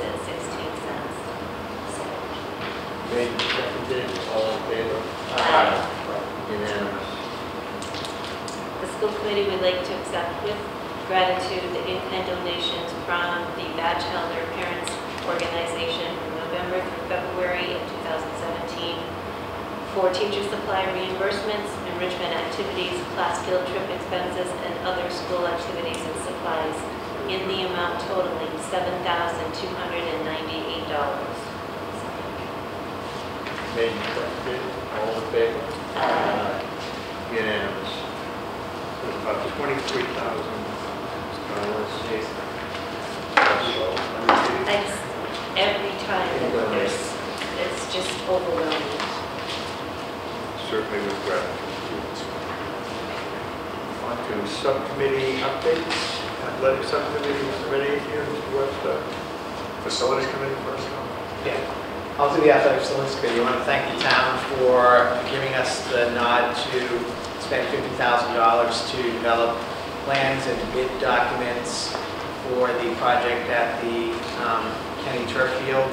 Made and seconded, all in favor? Aye. Unanimous. The school committee would like to accept with gratitude the in-kind donations from the Batchelder Parents Organization from November through February of 2017 for teacher supply reimbursements, enrichment activities, class field trip expenses, and other school activities and supplies in the amount totaling $7,298. Made and seconded, all in favor? Unanimous. There's about $23,000. That's every time it's just overwhelming. Certainly with gratitude. On to subcommittee updates. Athletic subcommittee, is there any here, Mr. Webster? Facilities committee first? Yeah. I'll do the athletic facilities committee. I want to thank the town for giving us the nod to spend $50,000 to develop plans and bid documents for the project at the Kenny Turf Field.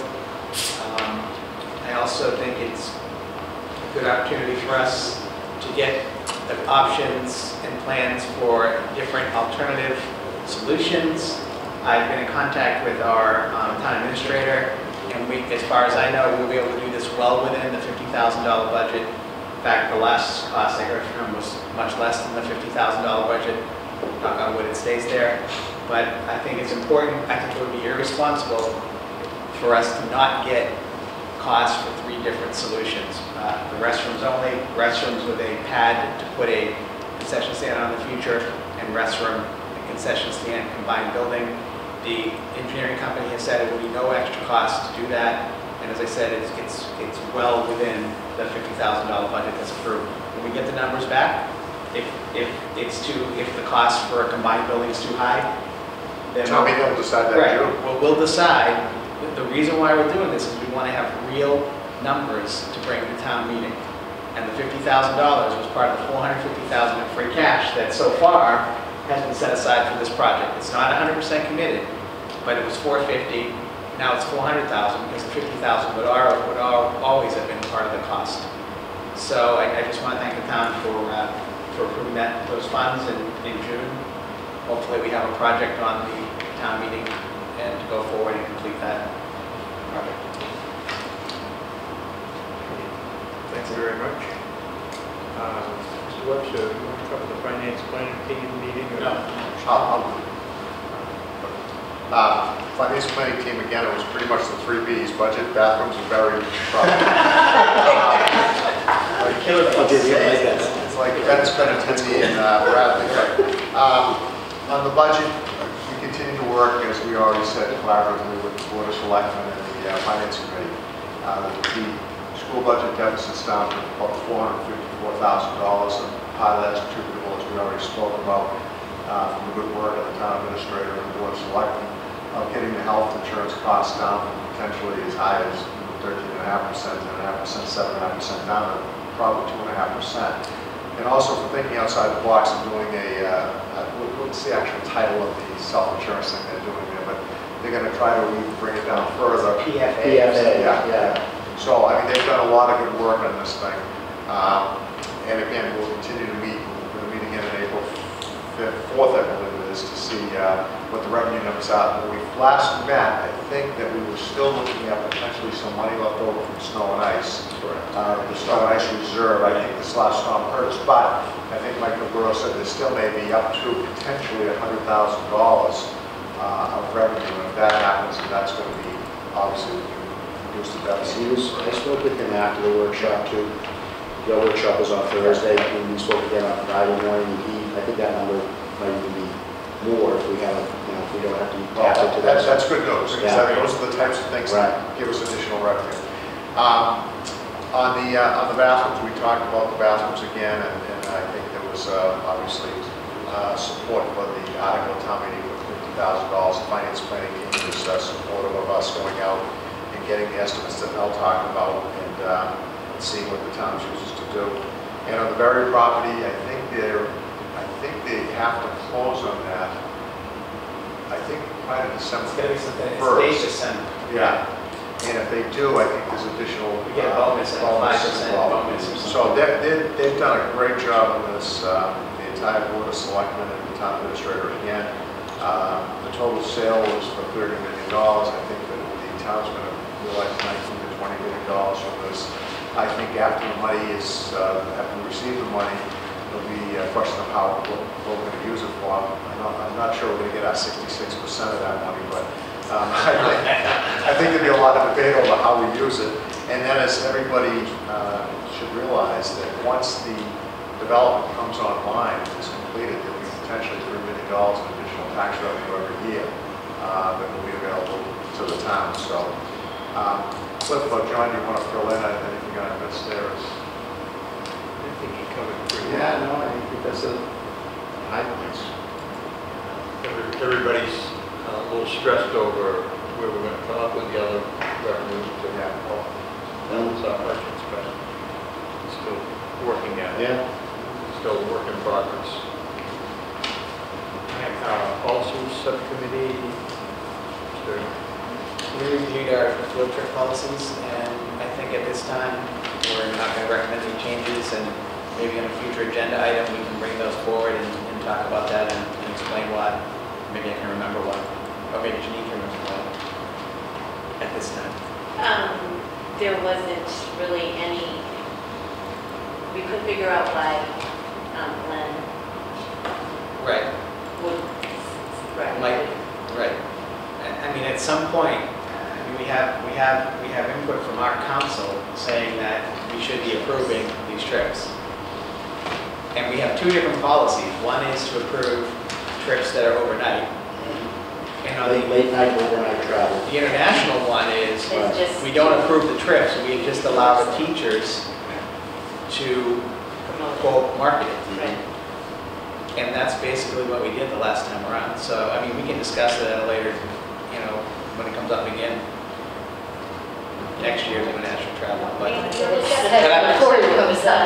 I also think it's a good opportunity for us to get the options and plans for different alternative solutions. I've been in contact with our town administrator, and as far as I know, we'll be able to do this well within the $50,000 budget. In fact, the last cost I heard from him was much less than the $50,000 budget. Knock on wood, it stays there. But I think it's important, I think it would be irresponsible for us to not get costs for 3 different solutions. The restrooms only, restrooms with a pad to put a concession stand on in the future, and restroom and concession stand combined building. The engineering company has said it will be no extra cost to do that, and as I said, it's well within the $50,000 budget that's approved. When we get the numbers back, if the cost for a combined building is too high, then Tell me they'll decide that, right. Joe. Well, we'll decide. The reason why we're doing this is we want to have real numbers to bring to town meeting. And the $50,000 was part of the $450,000 in free cash that so far has been set aside for this project. It's not 100% committed, but it was $450,000. Now it's $400,000 because the $50,000 would always have been part of the cost. So I just want to thank the town for approving those funds in June. Hopefully we have a project on the town meeting and to go forward and complete that project. Thank you very much. Mr. Webster, you want to cover the finance planning team meeting? Or? No. Finance planning team, again, it was pretty much the 3 Bs, budget, bathrooms, and buried property. It's like Venice, Benintendi, and Bradley, right? On the budget, we continue to work, as we already said, collaboratively with the Board of Selectmen and the Finance Committee. The school budget deficit's down to about $454,000, and part of that's attributable, as we already spoke about, from the good work of the town administrator and the Board of Selectmen, of getting the health insurance costs down from potentially as high as 13.5%, 10.5%, 7.5%, down to probably 2.5%. And also for thinking outside the box and doing what's the actual title of the self-insurance thing they're doing there, but they're going to try to even bring it down further. PFA. Yeah. So, I mean, they've done a lot of good work on this thing. And again, we'll continue to meet. We're going to meet again on April 4th, I believe it is, to see what the revenue numbers are. When we last met, I think that we were still looking at potentially some money left over from snow and ice. The snow and ice reserve, I think this last storm hurt us, but I think Mike Burrow said there still may be up to potentially $100,000 of revenue. And if that happens, then that's going to be, obviously, reduce the deficit. I spoke with him after the workshop too. The workshop was on Thursday, and we spoke again on Friday morning. I think that number might even be more if we have, if we don't have to tap into that. That's good news, because those are the types of things that give us additional revenue. On the bathrooms, we talked about the bathrooms again, and I think there was obviously support for the article town meeting with $50,000. The finance planning team is supportive of us going out and getting the estimates that Mel talked about and seeing what the town chooses to do. And on the buried property, I think they have to close on that. I think by December 1st. It's December. Yeah. And if they do, I think there's additional we get a bonus, 5% bonus. So they've done a great job on this. The entire Board of Selectmen and the town administrator again. The total sale was for $30 million. I think that the town's going to realize $19 to $20 million from this. I think after the money is, after we receive the money, there'll be a question of what we're going to use it for. I'm not sure we're going to get our 66% of that money, but I think there'll be a lot of debate over how we use it. And then as everybody should realize that once the development comes online and is completed, there'll be potentially $3 million in additional tax revenue every year that will be available to the town. So, Cliff, John, you want to fill in anything I missed there? I think you covered pretty well. Yeah, no, I think that's a high points. Everybody's a little stressed over where we're going to come up with the other revenues to balance our budgets, but still working at it. Yeah. Still a work in progress. Also, subcommittee, We reviewed our field trip policies, and I think at this time, we're not going to recommend any changes, and maybe on a future agenda item, we can bring those forward and talk about that and explain why. Maybe I can remember why, or maybe Janine can remember why at this time. There wasn't really any, we couldn't figure out why Glenn Right. would Right. Right. I mean, at some point, we have input from our council saying that we should be approving these trips. And we have two different policies. One is to approve trips that are overnight. And on the Late night, overnight travel. The international one is, we don't approve the trips, we just allow the teachers to, quote, market it. And that's basically what we did the last time around. So, I mean, we can discuss it at a later, when it comes up again. Next year's international travel. But before it comes up,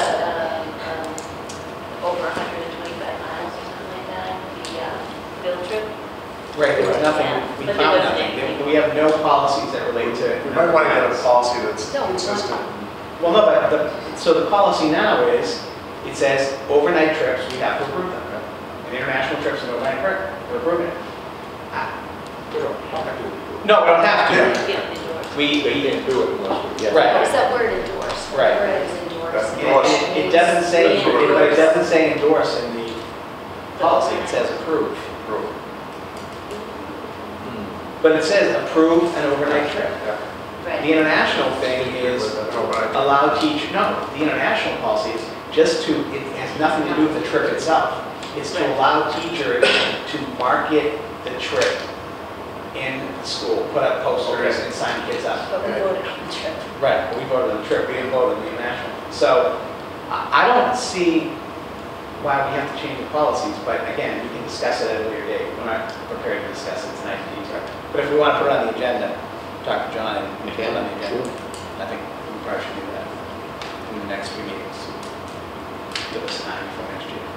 over 125 miles or something like that, the field trip. Right, there was nothing, we But there found wasn't nothing. anything. We have no policies that relate to. We might want to get a policy that's consistent. Well, no, but so the policy now is, it says overnight trips, we have to approve them. And international trips and overnight trip, we're approving it. No, we don't have to. We didn't do it unless we get it. Right. What was that word, endorse? What Right. word is endorse? It doesn't say, but it doesn't say endorse in the policy, it says approve. But it says approve an overnight trip. The international thing is allow the international policy is just to, it has nothing to do with the trip itself. It's to allow teachers to market the trip in school, put up posters and sign kids up. But we voted on the trip. Right, we voted on the trip, we didn't vote on the international. So I don't see why we have to change the policies, but again, we can discuss it at a later date. We're not prepared to discuss it tonight in detail. But if we want to put it on the agenda, talk to John and put it on the agenda. I think we probably should do that in the next few meetings. Give us time for next year.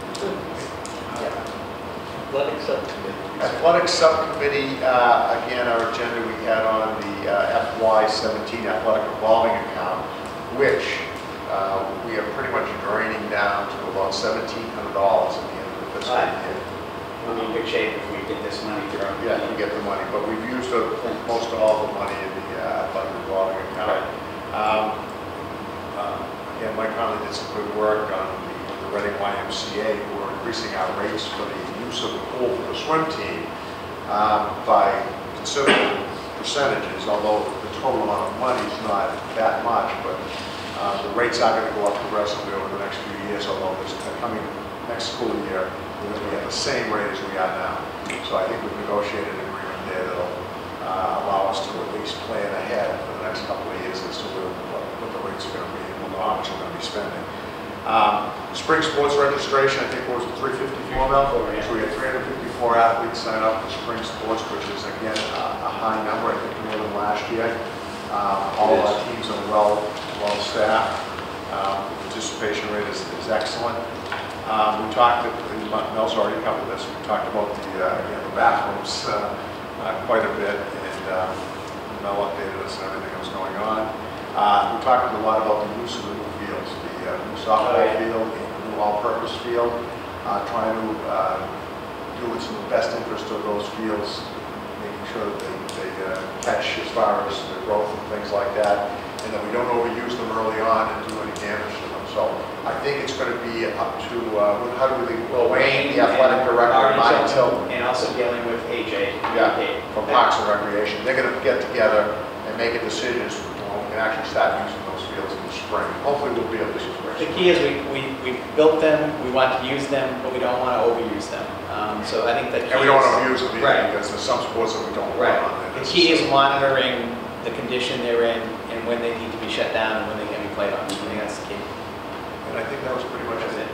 Athletic subcommittee. Athletic subcommittee, again, our agenda we had on the FY17 athletic revolving account, which we are pretty much draining down to about $1,700 at the end of the fiscal year. We'll be in good shape if we get this money through. Yeah, we get the money, but we've used most of all the money in the athletic revolving account. Again, Mike Conley did some good work on the Reading YMCA. We're increasing our rates for the use of the pool for the swim team by considerable percentages, although the total amount of money is not that much, but the rates are going to go up progressively over the next few years, although this coming next school year, we're going to be at the same rate as we are now. So I think we've negotiated an agreement there that will allow us to at least plan ahead for the next couple of years as to what the rates are going to be and how much we're going to be spending. Spring sports registration, I think, was 354 now. So we had 354 athletes sign up for spring sports, which is, again, a high number, I think more than last year. All of our teams are well staffed. The participation rate is excellent. We talked, Mel's already covered this, we talked about the bathrooms quite a bit, and Mel updated us on everything that was going on. We talked a lot about the use of the new fields, the new softball field and the new all-purpose field, trying to do what's in the best interest of those fields, making sure that they catch as far as the growth and things like that. And that we don't overuse them early on and do any damage to them. So I think it's going to be up to, how do we, Well, Wayne, the athletic director, Mike Tilton, and also dealing with AJ. yeah, from Parks and Recreation. They're going to get together and make a decision as to when we can actually start using those fields in the spring. Hopefully we'll be able to use The key is we built them, we want to use them, but we don't want to overuse them. So I think that. And we don't want to abuse them either, right. because there's some sports that we don't Right. want on there. The key is monitoring the condition they're in and when they need to be shut down and when they can be played on. I think that's the key. And I think that was pretty much it.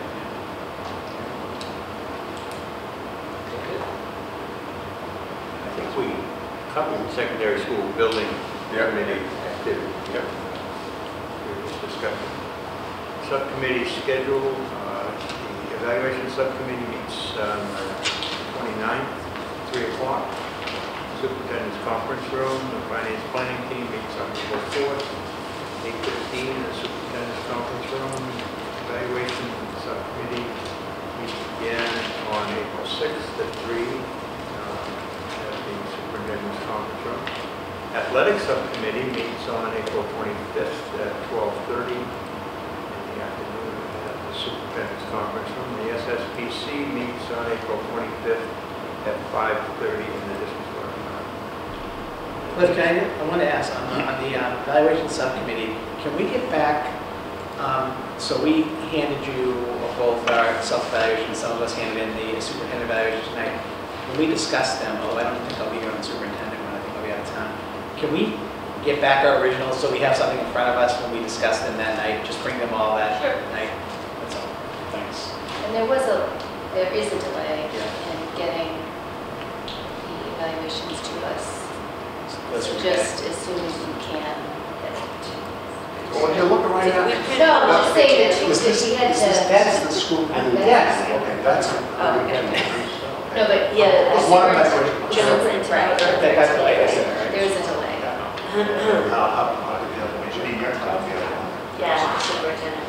I think we covered secondary school building committee activity. Yep. Previous discussion. Subcommittee schedule. The evaluation subcommittee meets on the 29th, 3 o'clock. Superintendent's conference room. The finance planning team meets on April 4th, 8:15 in the superintendent's conference room. Evaluation subcommittee meets again on April 6th at 3 at the superintendent's conference room. Athletics subcommittee meets on April 25th at 12:30 in the afternoon at the superintendent's conference room. The SSPC meets on April 25th at 5:30 in the district court. Cliff, I want to ask on the evaluation subcommittee, can we get back, so we handed you both our self-evaluation, some of us handed in the superintendent evaluation tonight. When we discussed them, although I don't think I'll be here on the superintendent one, I think I'll be out of town. Can we get back our originals so we have something in front of us when we discuss them that night? Just bring them all that night. That's all. Thanks. And there is a delay in getting the evaluations to us. So just as soon as you can get it. Well, you're looking right at it. No, I'm just saying that we had to. That's the school committee. Yes. Okay, that's. No, but yeah, the One of my superintendent, questions. right. That's the latest. There's a delay. How did you have, you need your time, Yeah, superintendent.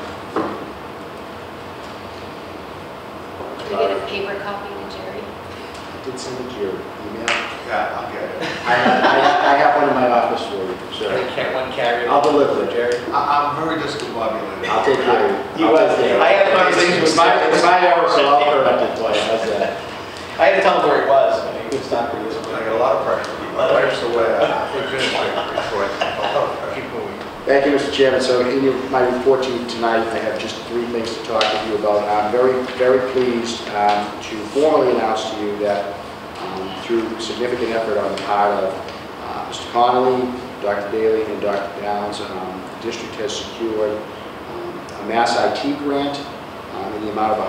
Can we get a paper copy to Jerry? I did send it to your email. Yeah, I'll get it. I have one in my office for you, so One carrier. I'll deliver it. Jerry. I'm very discombobulated. I'll take care of it. I had a conversation with It's my error, so I'll correct it for you. How's that? I had to tell him where he was. I mean, he was not pretty. I got a lot of pressure. Pressure away. Keep moving. Thank you, Mr. Chairman. So in my report to you tonight, I have just 3 things to talk with you about. I'm very, very pleased to formally announce to you that through significant effort on the part of Mr. Connolly, Dr. Daly, and Dr. Downs, the district has secured a Mass IT grant in the amount of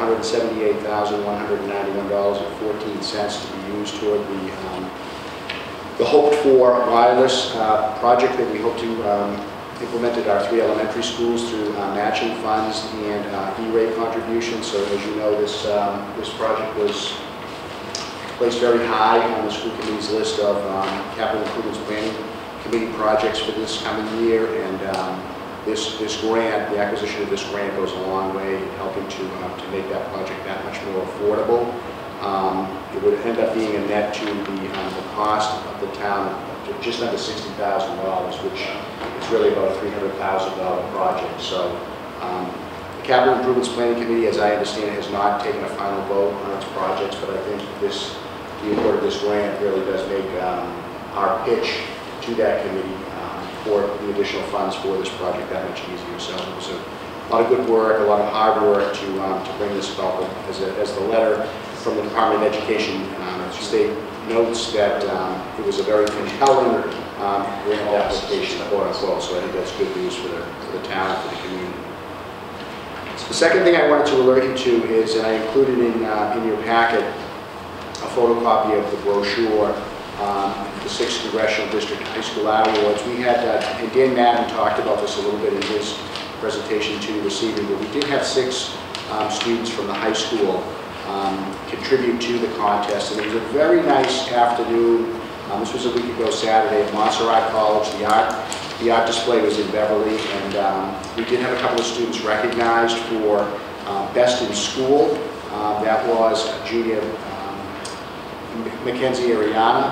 $178,191.14 to be used toward the hoped-for wireless project that we hope to implement at our 3 elementary schools through matching funds and E-rate contributions. So as you know, this project was placed very high on the school committee's list of capital improvements planning committee projects for this coming year, and this grant, the acquisition of this grant, goes a long way in helping to make that project that much more affordable. It would end up being a net to the cost of the town of just under $60,000, which is really about a $300,000 project. So the Capital Improvements Planning Committee, as I understand it, has not taken a final vote on its projects, but I think the award of this grant really does make our pitch to that committee for the additional funds for this project that much easier. So it was a lot of good work, a lot of hard work to bring this about. As the letter from the Department of Education state notes that it was a very compelling grant application, quote unquote. So I think that's good news for the town and for the community. So the second thing I wanted to alert you to is, and I included in your packet, a photocopy of the brochure, the 6th Congressional District High School Awards. We had, and Dan Madden talked about this a little bit in his presentation to you this evening, but we did have 6 students from the high school contribute to the contest, and it was a very nice afternoon. This was a week ago Saturday at Montserrat College. The art display was in Beverly, and we did have a couple of students recognized for Best in School. That was junior Mackenzie Ariana,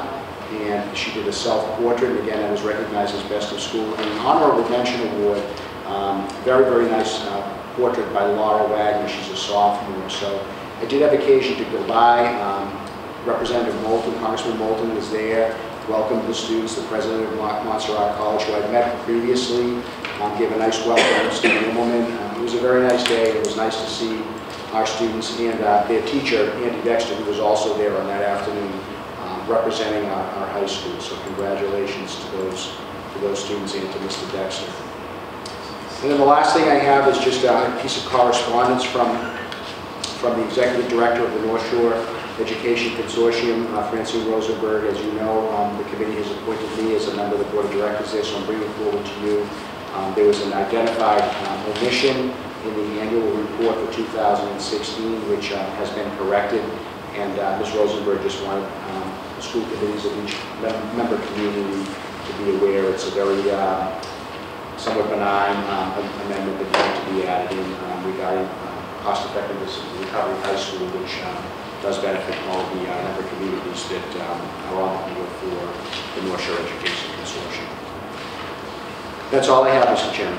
and she did a self-portrait, and again, I was recognized as Best of School. And an honorable mention award, very, very nice portrait by Laura Wagner. She's a sophomore, so I did have occasion to go by. Representative Moulton, Congressman Moulton was there, welcomed the students, the president of Montserrat College, who I'd met previously, gave a nice welcome to Steve Immelman. It was a very nice day. It was nice to see our students and their teacher, Andy Dexter, who was also there on that afternoon, representing our high school. So congratulations to those students and to Mr. Dexter. And then the last thing I have is just a piece of correspondence from the executive director of the North Shore Education Consortium, Francine Rosenberg. As you know, the committee has appointed me as a member of the board of directors there, so I'm bringing forward to you. There was an identified omission in the annual report for 2016, which has been corrected, and Ms. Rosenberg just wanted the school committees of each member community to be aware. It's a very somewhat benign amendment that needs to be added in regarding cost effectiveness of the recovery high school, which does benefit all the member communities that are on the board for the North Shore Education Consortium. That's all I have, Mr. Chairman.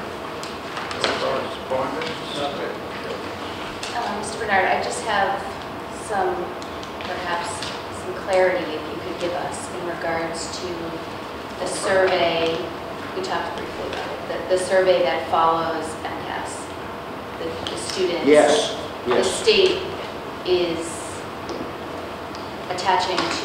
Mr. Bernard, I just have perhaps some clarity if you could give us in regards to the survey. We talked briefly about it, the survey that follows MCAS, the students. Yes. The state is attaching to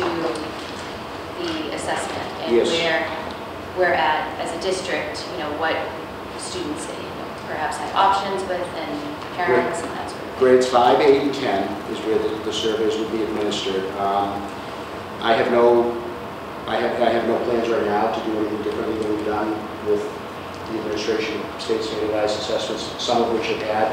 the assessment and where we're at as a district, what students perhaps have options with and parents and that sort of thing. Grades 5, 8, and 10 is where the surveys would be administered. I have no plans right now to do anything differently than we've done with the administration of state standardized assessments, some of which have had,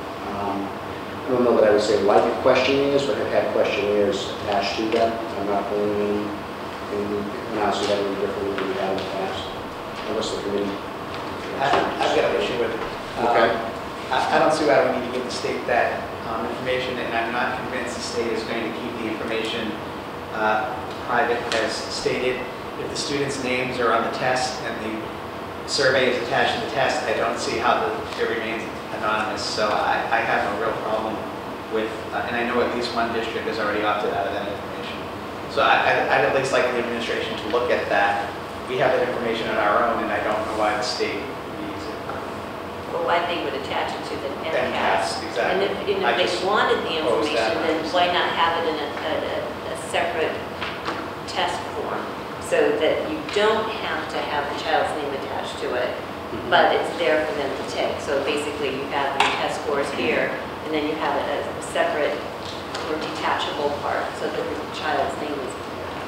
I don't know that I would say like questionnaires, but have had questionnaires attached to them. I'm not pulling any announcing that any differently than we have in the past, unless the committee. I've got an issue with it. Okay. I don't see why we need to give the state that information, and I'm not convinced the state is going to keep the information private as stated. If the students' names are on the test and the survey is attached to the test, I don't see how it remains anonymous. So I have no real problem with, and I know at least one district has already opted out of that information. So I'd at least like the administration to look at that. We have that information on our own, and I don't know why the state needs it. Well, why they would attach it to the MCAS. Exactly. And if they wanted the information, then why not have it in a separate test form so that you don't have to have the child's name attached to it, but it's there for them to take. So basically you have the test scores here, and then you have a separate or detachable part so that the child's name is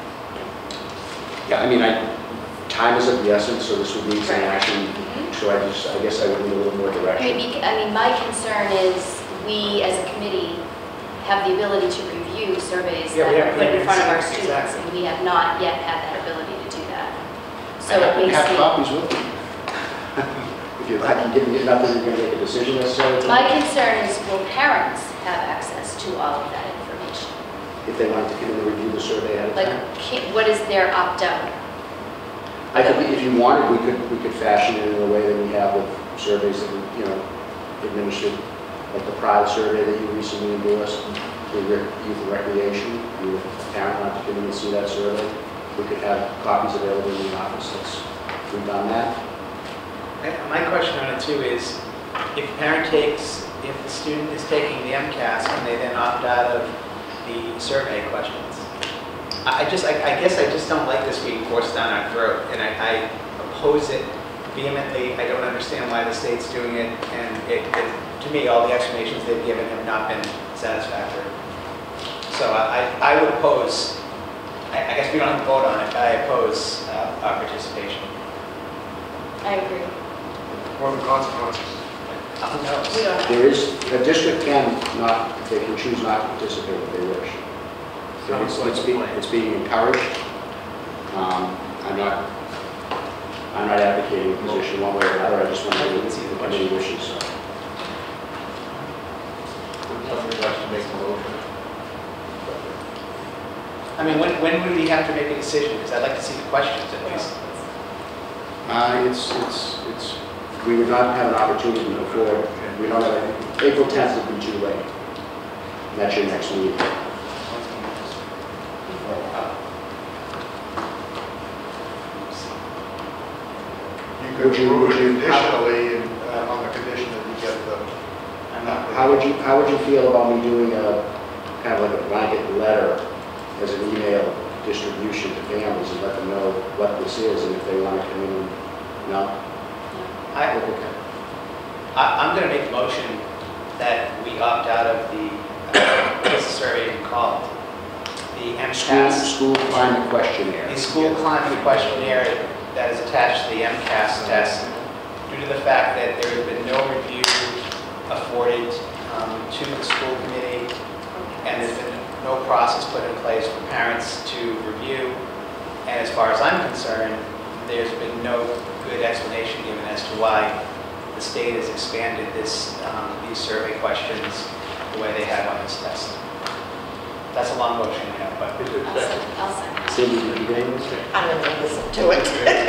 Yeah, I mean, time is of the essence, so this would need some action. So I guess I would need a little more direction. I mean, my concern is we as a committee have the ability to review surveys that are put in front of our students, and we have not yet had that ability to do that. So it makes have me... copies with me. If you can give me nothing, you're going to make a decision necessarily. My concern is, will parents have access to all of that information? If they wanted to come in and review the survey ahead of time? What is their opt-out? I could, if you wanted, we could fashion it in a way that we have with surveys that we, administered, like the PRIDE survey that you recently endorsed, the youth and recreation. You, if a parent wanted to come in and see that survey, we could have copies available in the office. We've done that. My question on it too is, if the student is taking the MCAS, can they then opt out of the survey questions? I guess I just don't like this being forced down our throat, and I oppose it vehemently. I don't understand why the state's doing it, and to me, all the explanations they've given have not been satisfactory. So I would oppose, I guess we don't have to vote on it, but I oppose our participation. I agree. What are the consequences? Who knows? We don't know. There is, a district can choose not to participate if they wish. So it's being encouraged. I'm not advocating a position one way or another. I just want to see the committee wishes. Somebody wants to make a motion. I mean, when would we have to make a decision? Because I'd like to see the questions at least. We would not have an opportunity to move forward. We don't have, April 10th would be too late. And that's your next meeting. You could approve it conditionally on the condition that you get the. How would you feel about me doing a kind of like a blanket letter as an email distribution to families and let them know what this is and if they want to come in? No? I'm going to make a motion that we opt out of the what's the survey called? The MCAS. School climate questionnaire. The school climate questionnaire that is attached to the MCAS test, due to the fact that there has been no review afforded to the school committee, and there's been no process put in place for parents to review. And as far as I'm concerned, there's been no good explanation given as to why the state has expanded these survey questions the way they have on this test. That's a long motion, I know, but. I'll second. Cindy, did you get this? I'm going to listen to it.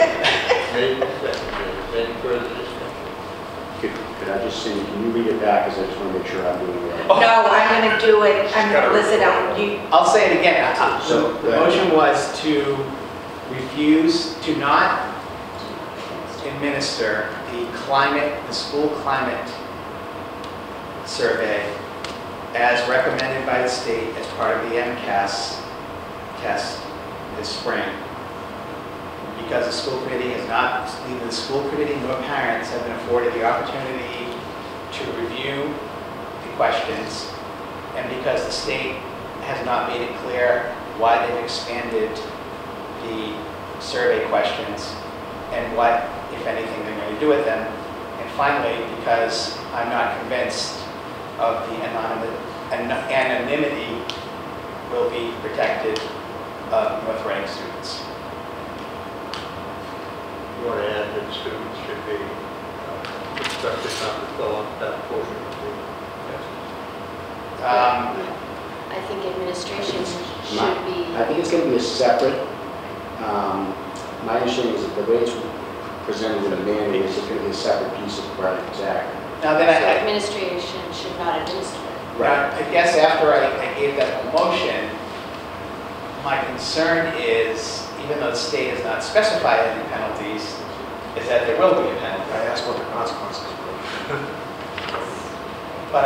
Any further discussion? Could I just say, can you read it back, because I just want to make sure I'm doing it right? No, I'm going to do it. I'm going to listen out. I'll say it again. So, The motion was to refuse, to not administer the school climate survey as recommended by the state as part of the MCAS test this spring. Because the school committee has not, neither the school committee nor parents have been afforded the opportunity to review the questions, and because the state has not made it clear why they've expanded the survey questions and what, if anything, they're going to do with them. And finally, because I'm not convinced of the anonymity will be protected of North Reading students. You want to add that students should be expected not to fill out that portion of the test? I think administration should be. I think it's going to be a separate, my understanding is that the way it's presented in the manual is going to be a separate piece of writing, exactly. Now then, So administration should not administer it. right. I guess after I gave that motion, my concern is, even though the state has not specified any penalties, is that there will be a penalty. I asked what the consequences were. But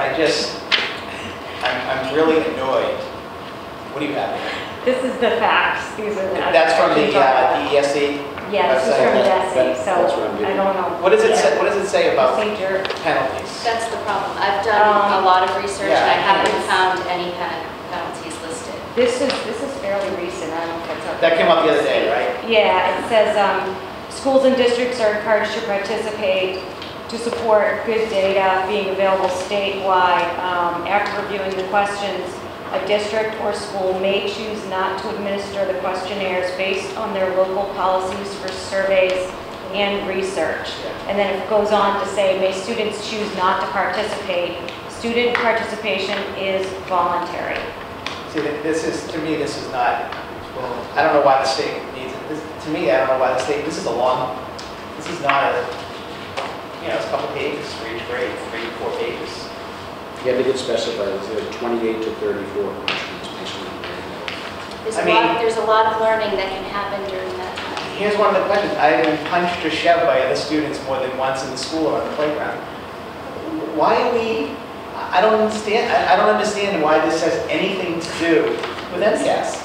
I'm really annoyed. What do you have there? This is the facts. These are the. That's from the DESE? Yeah, this is from the DESE, so That's what I'm getting. I don't know. What does it say, what does it say about Procedure. penalties? That's the problem. I've done a lot of research and I yeah. haven't found any penalties listed. This is fairly recent. I don't know if it's up. That came up the other day, right? Yeah, it says, schools and districts are encouraged to participate to support good data being available statewide. After reviewing the questions, a district or school may choose not to administer the questionnaires based on their local policies for surveys and research. And then it goes on to say, may students choose not to participate. Student participation is voluntary. See, this is, to me, this is not, well, I don't know why the state needs it. To me, I don't know why the state, this is not a, it's a couple pages for each grade, 3 to 4 pages. Yeah, they did specify, it was 28 to 34 questions based on There's a lot of learning that can happen during that time. Here's one of the questions. I've been punched or shoved by other students more than once in the school or on the playground. Why are we, I don't understand why this has anything to do with MCAS.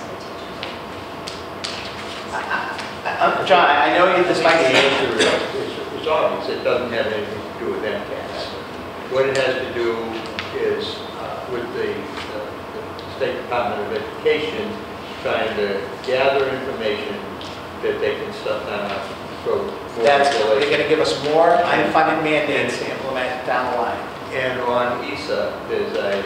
John, I know this might The answer is obvious. It doesn't have anything to do with MCAS. What it has to do is with the State Department of Education trying to gather information that they can sometimes throw more they're going to give us more unfunded mandates to implement down the line. And on ESA, there's a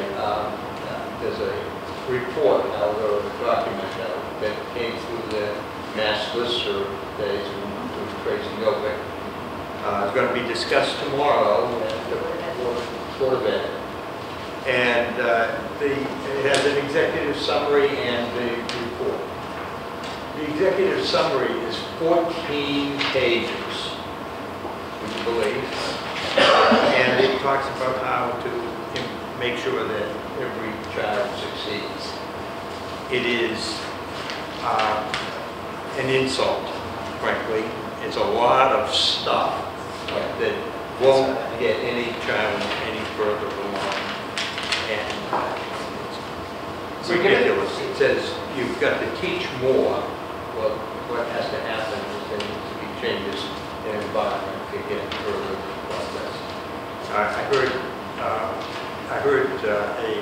report out or a document that came through the mass listserv days through Tracy Novick. It's going to be discussed tomorrow at the Board of Ed. And it has an executive summary and the report. The executive summary is 14 pages, would you believe? And it talks about how to make sure that every child succeeds. It is an insult, frankly. It's a lot of stuff that won't get any child any further along. And it's ridiculous. It says you've got to teach more. Well, what has to happen is there needs to be changes in environment to get further progress. I heard a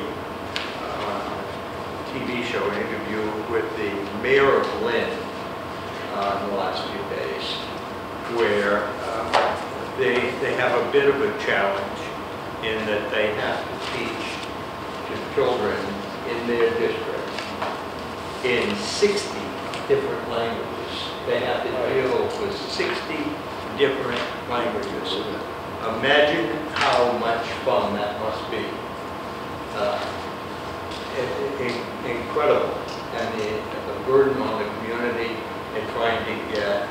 TV show, an interview with the mayor of Lynn in the last few days, where they have a bit of a challenge in that they have to teach to children in their district in 60 different languages. They have to deal with 60 different languages. Imagine how much fun that must be. Incredible. And the burden on the community in trying to get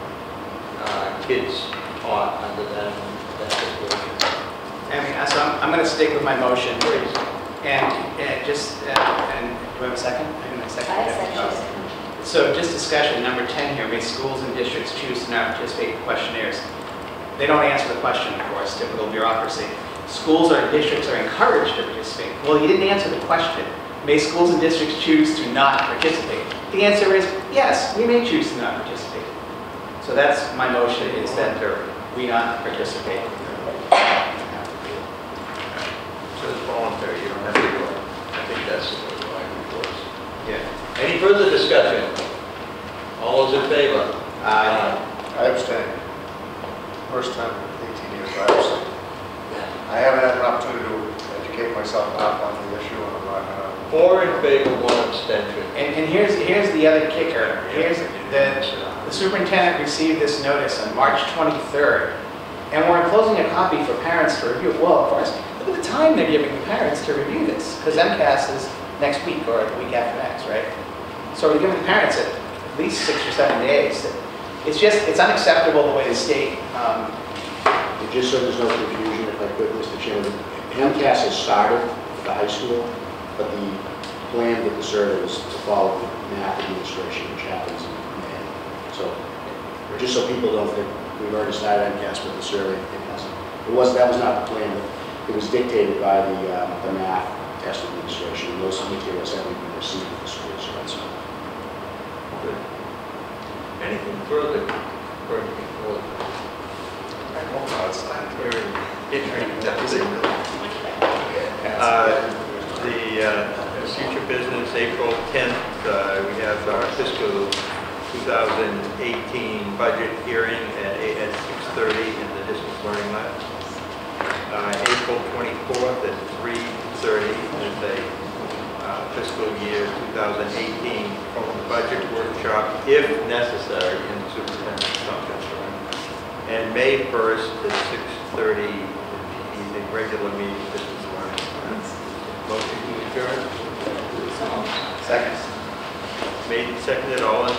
kids taught under that situation. I mean, so I'm going to stick with my motion. And just, and do I have a second? I have a second. So just discussion, number 10 here, may schools and districts choose to not participate in questionnaires. They don't answer the question, of course, typical bureaucracy. Schools or districts are encouraged to participate. Well, you didn't answer the question. May schools and districts choose to not participate? The answer is yes, we may choose to not participate. So that's my motion, is that we not participate. So it's voluntary, you don't have to go. I think that's the way the language works. Yeah. Any further discussion? All those in favor? I abstain. First time in 18 years I abstain. I haven't had an opportunity to educate myself enough on the issue, and I'm not going to. 4 in favor, 1 abstention. And here's the other kicker. Here's the superintendent received this notice on March 23rd, and we're enclosing a copy for parents to review. Well, of course, look at the time they're giving the parents to review this, because MCAS is next week or the week after next, right? So we're giving the parents at least 6 or 7 days. It's unacceptable the way the state. Just so there's no confusion, if I could, Mr. Chairman, MCAS has started at the high school, but the plan with the survey was to follow the math administration, which happens in May. So, just so people don't think we've already started MCAS with the survey, it hasn't. That was not the plan, but it was dictated by the math test administration, and those materials haven't been received at the schools yet. So. Good. Anything further? Or anything further? The future business, April 10th, we have our fiscal 2018 budget hearing at 6:30 in the district learning lab. April 24th at 3:30 is a fiscal year 2018 budget workshop, if necessary, in the superintendent's conference room. And May 1st at 6:30 is the regular meeting, business learning. Motion to adjourn. Second. Made and seconded, all in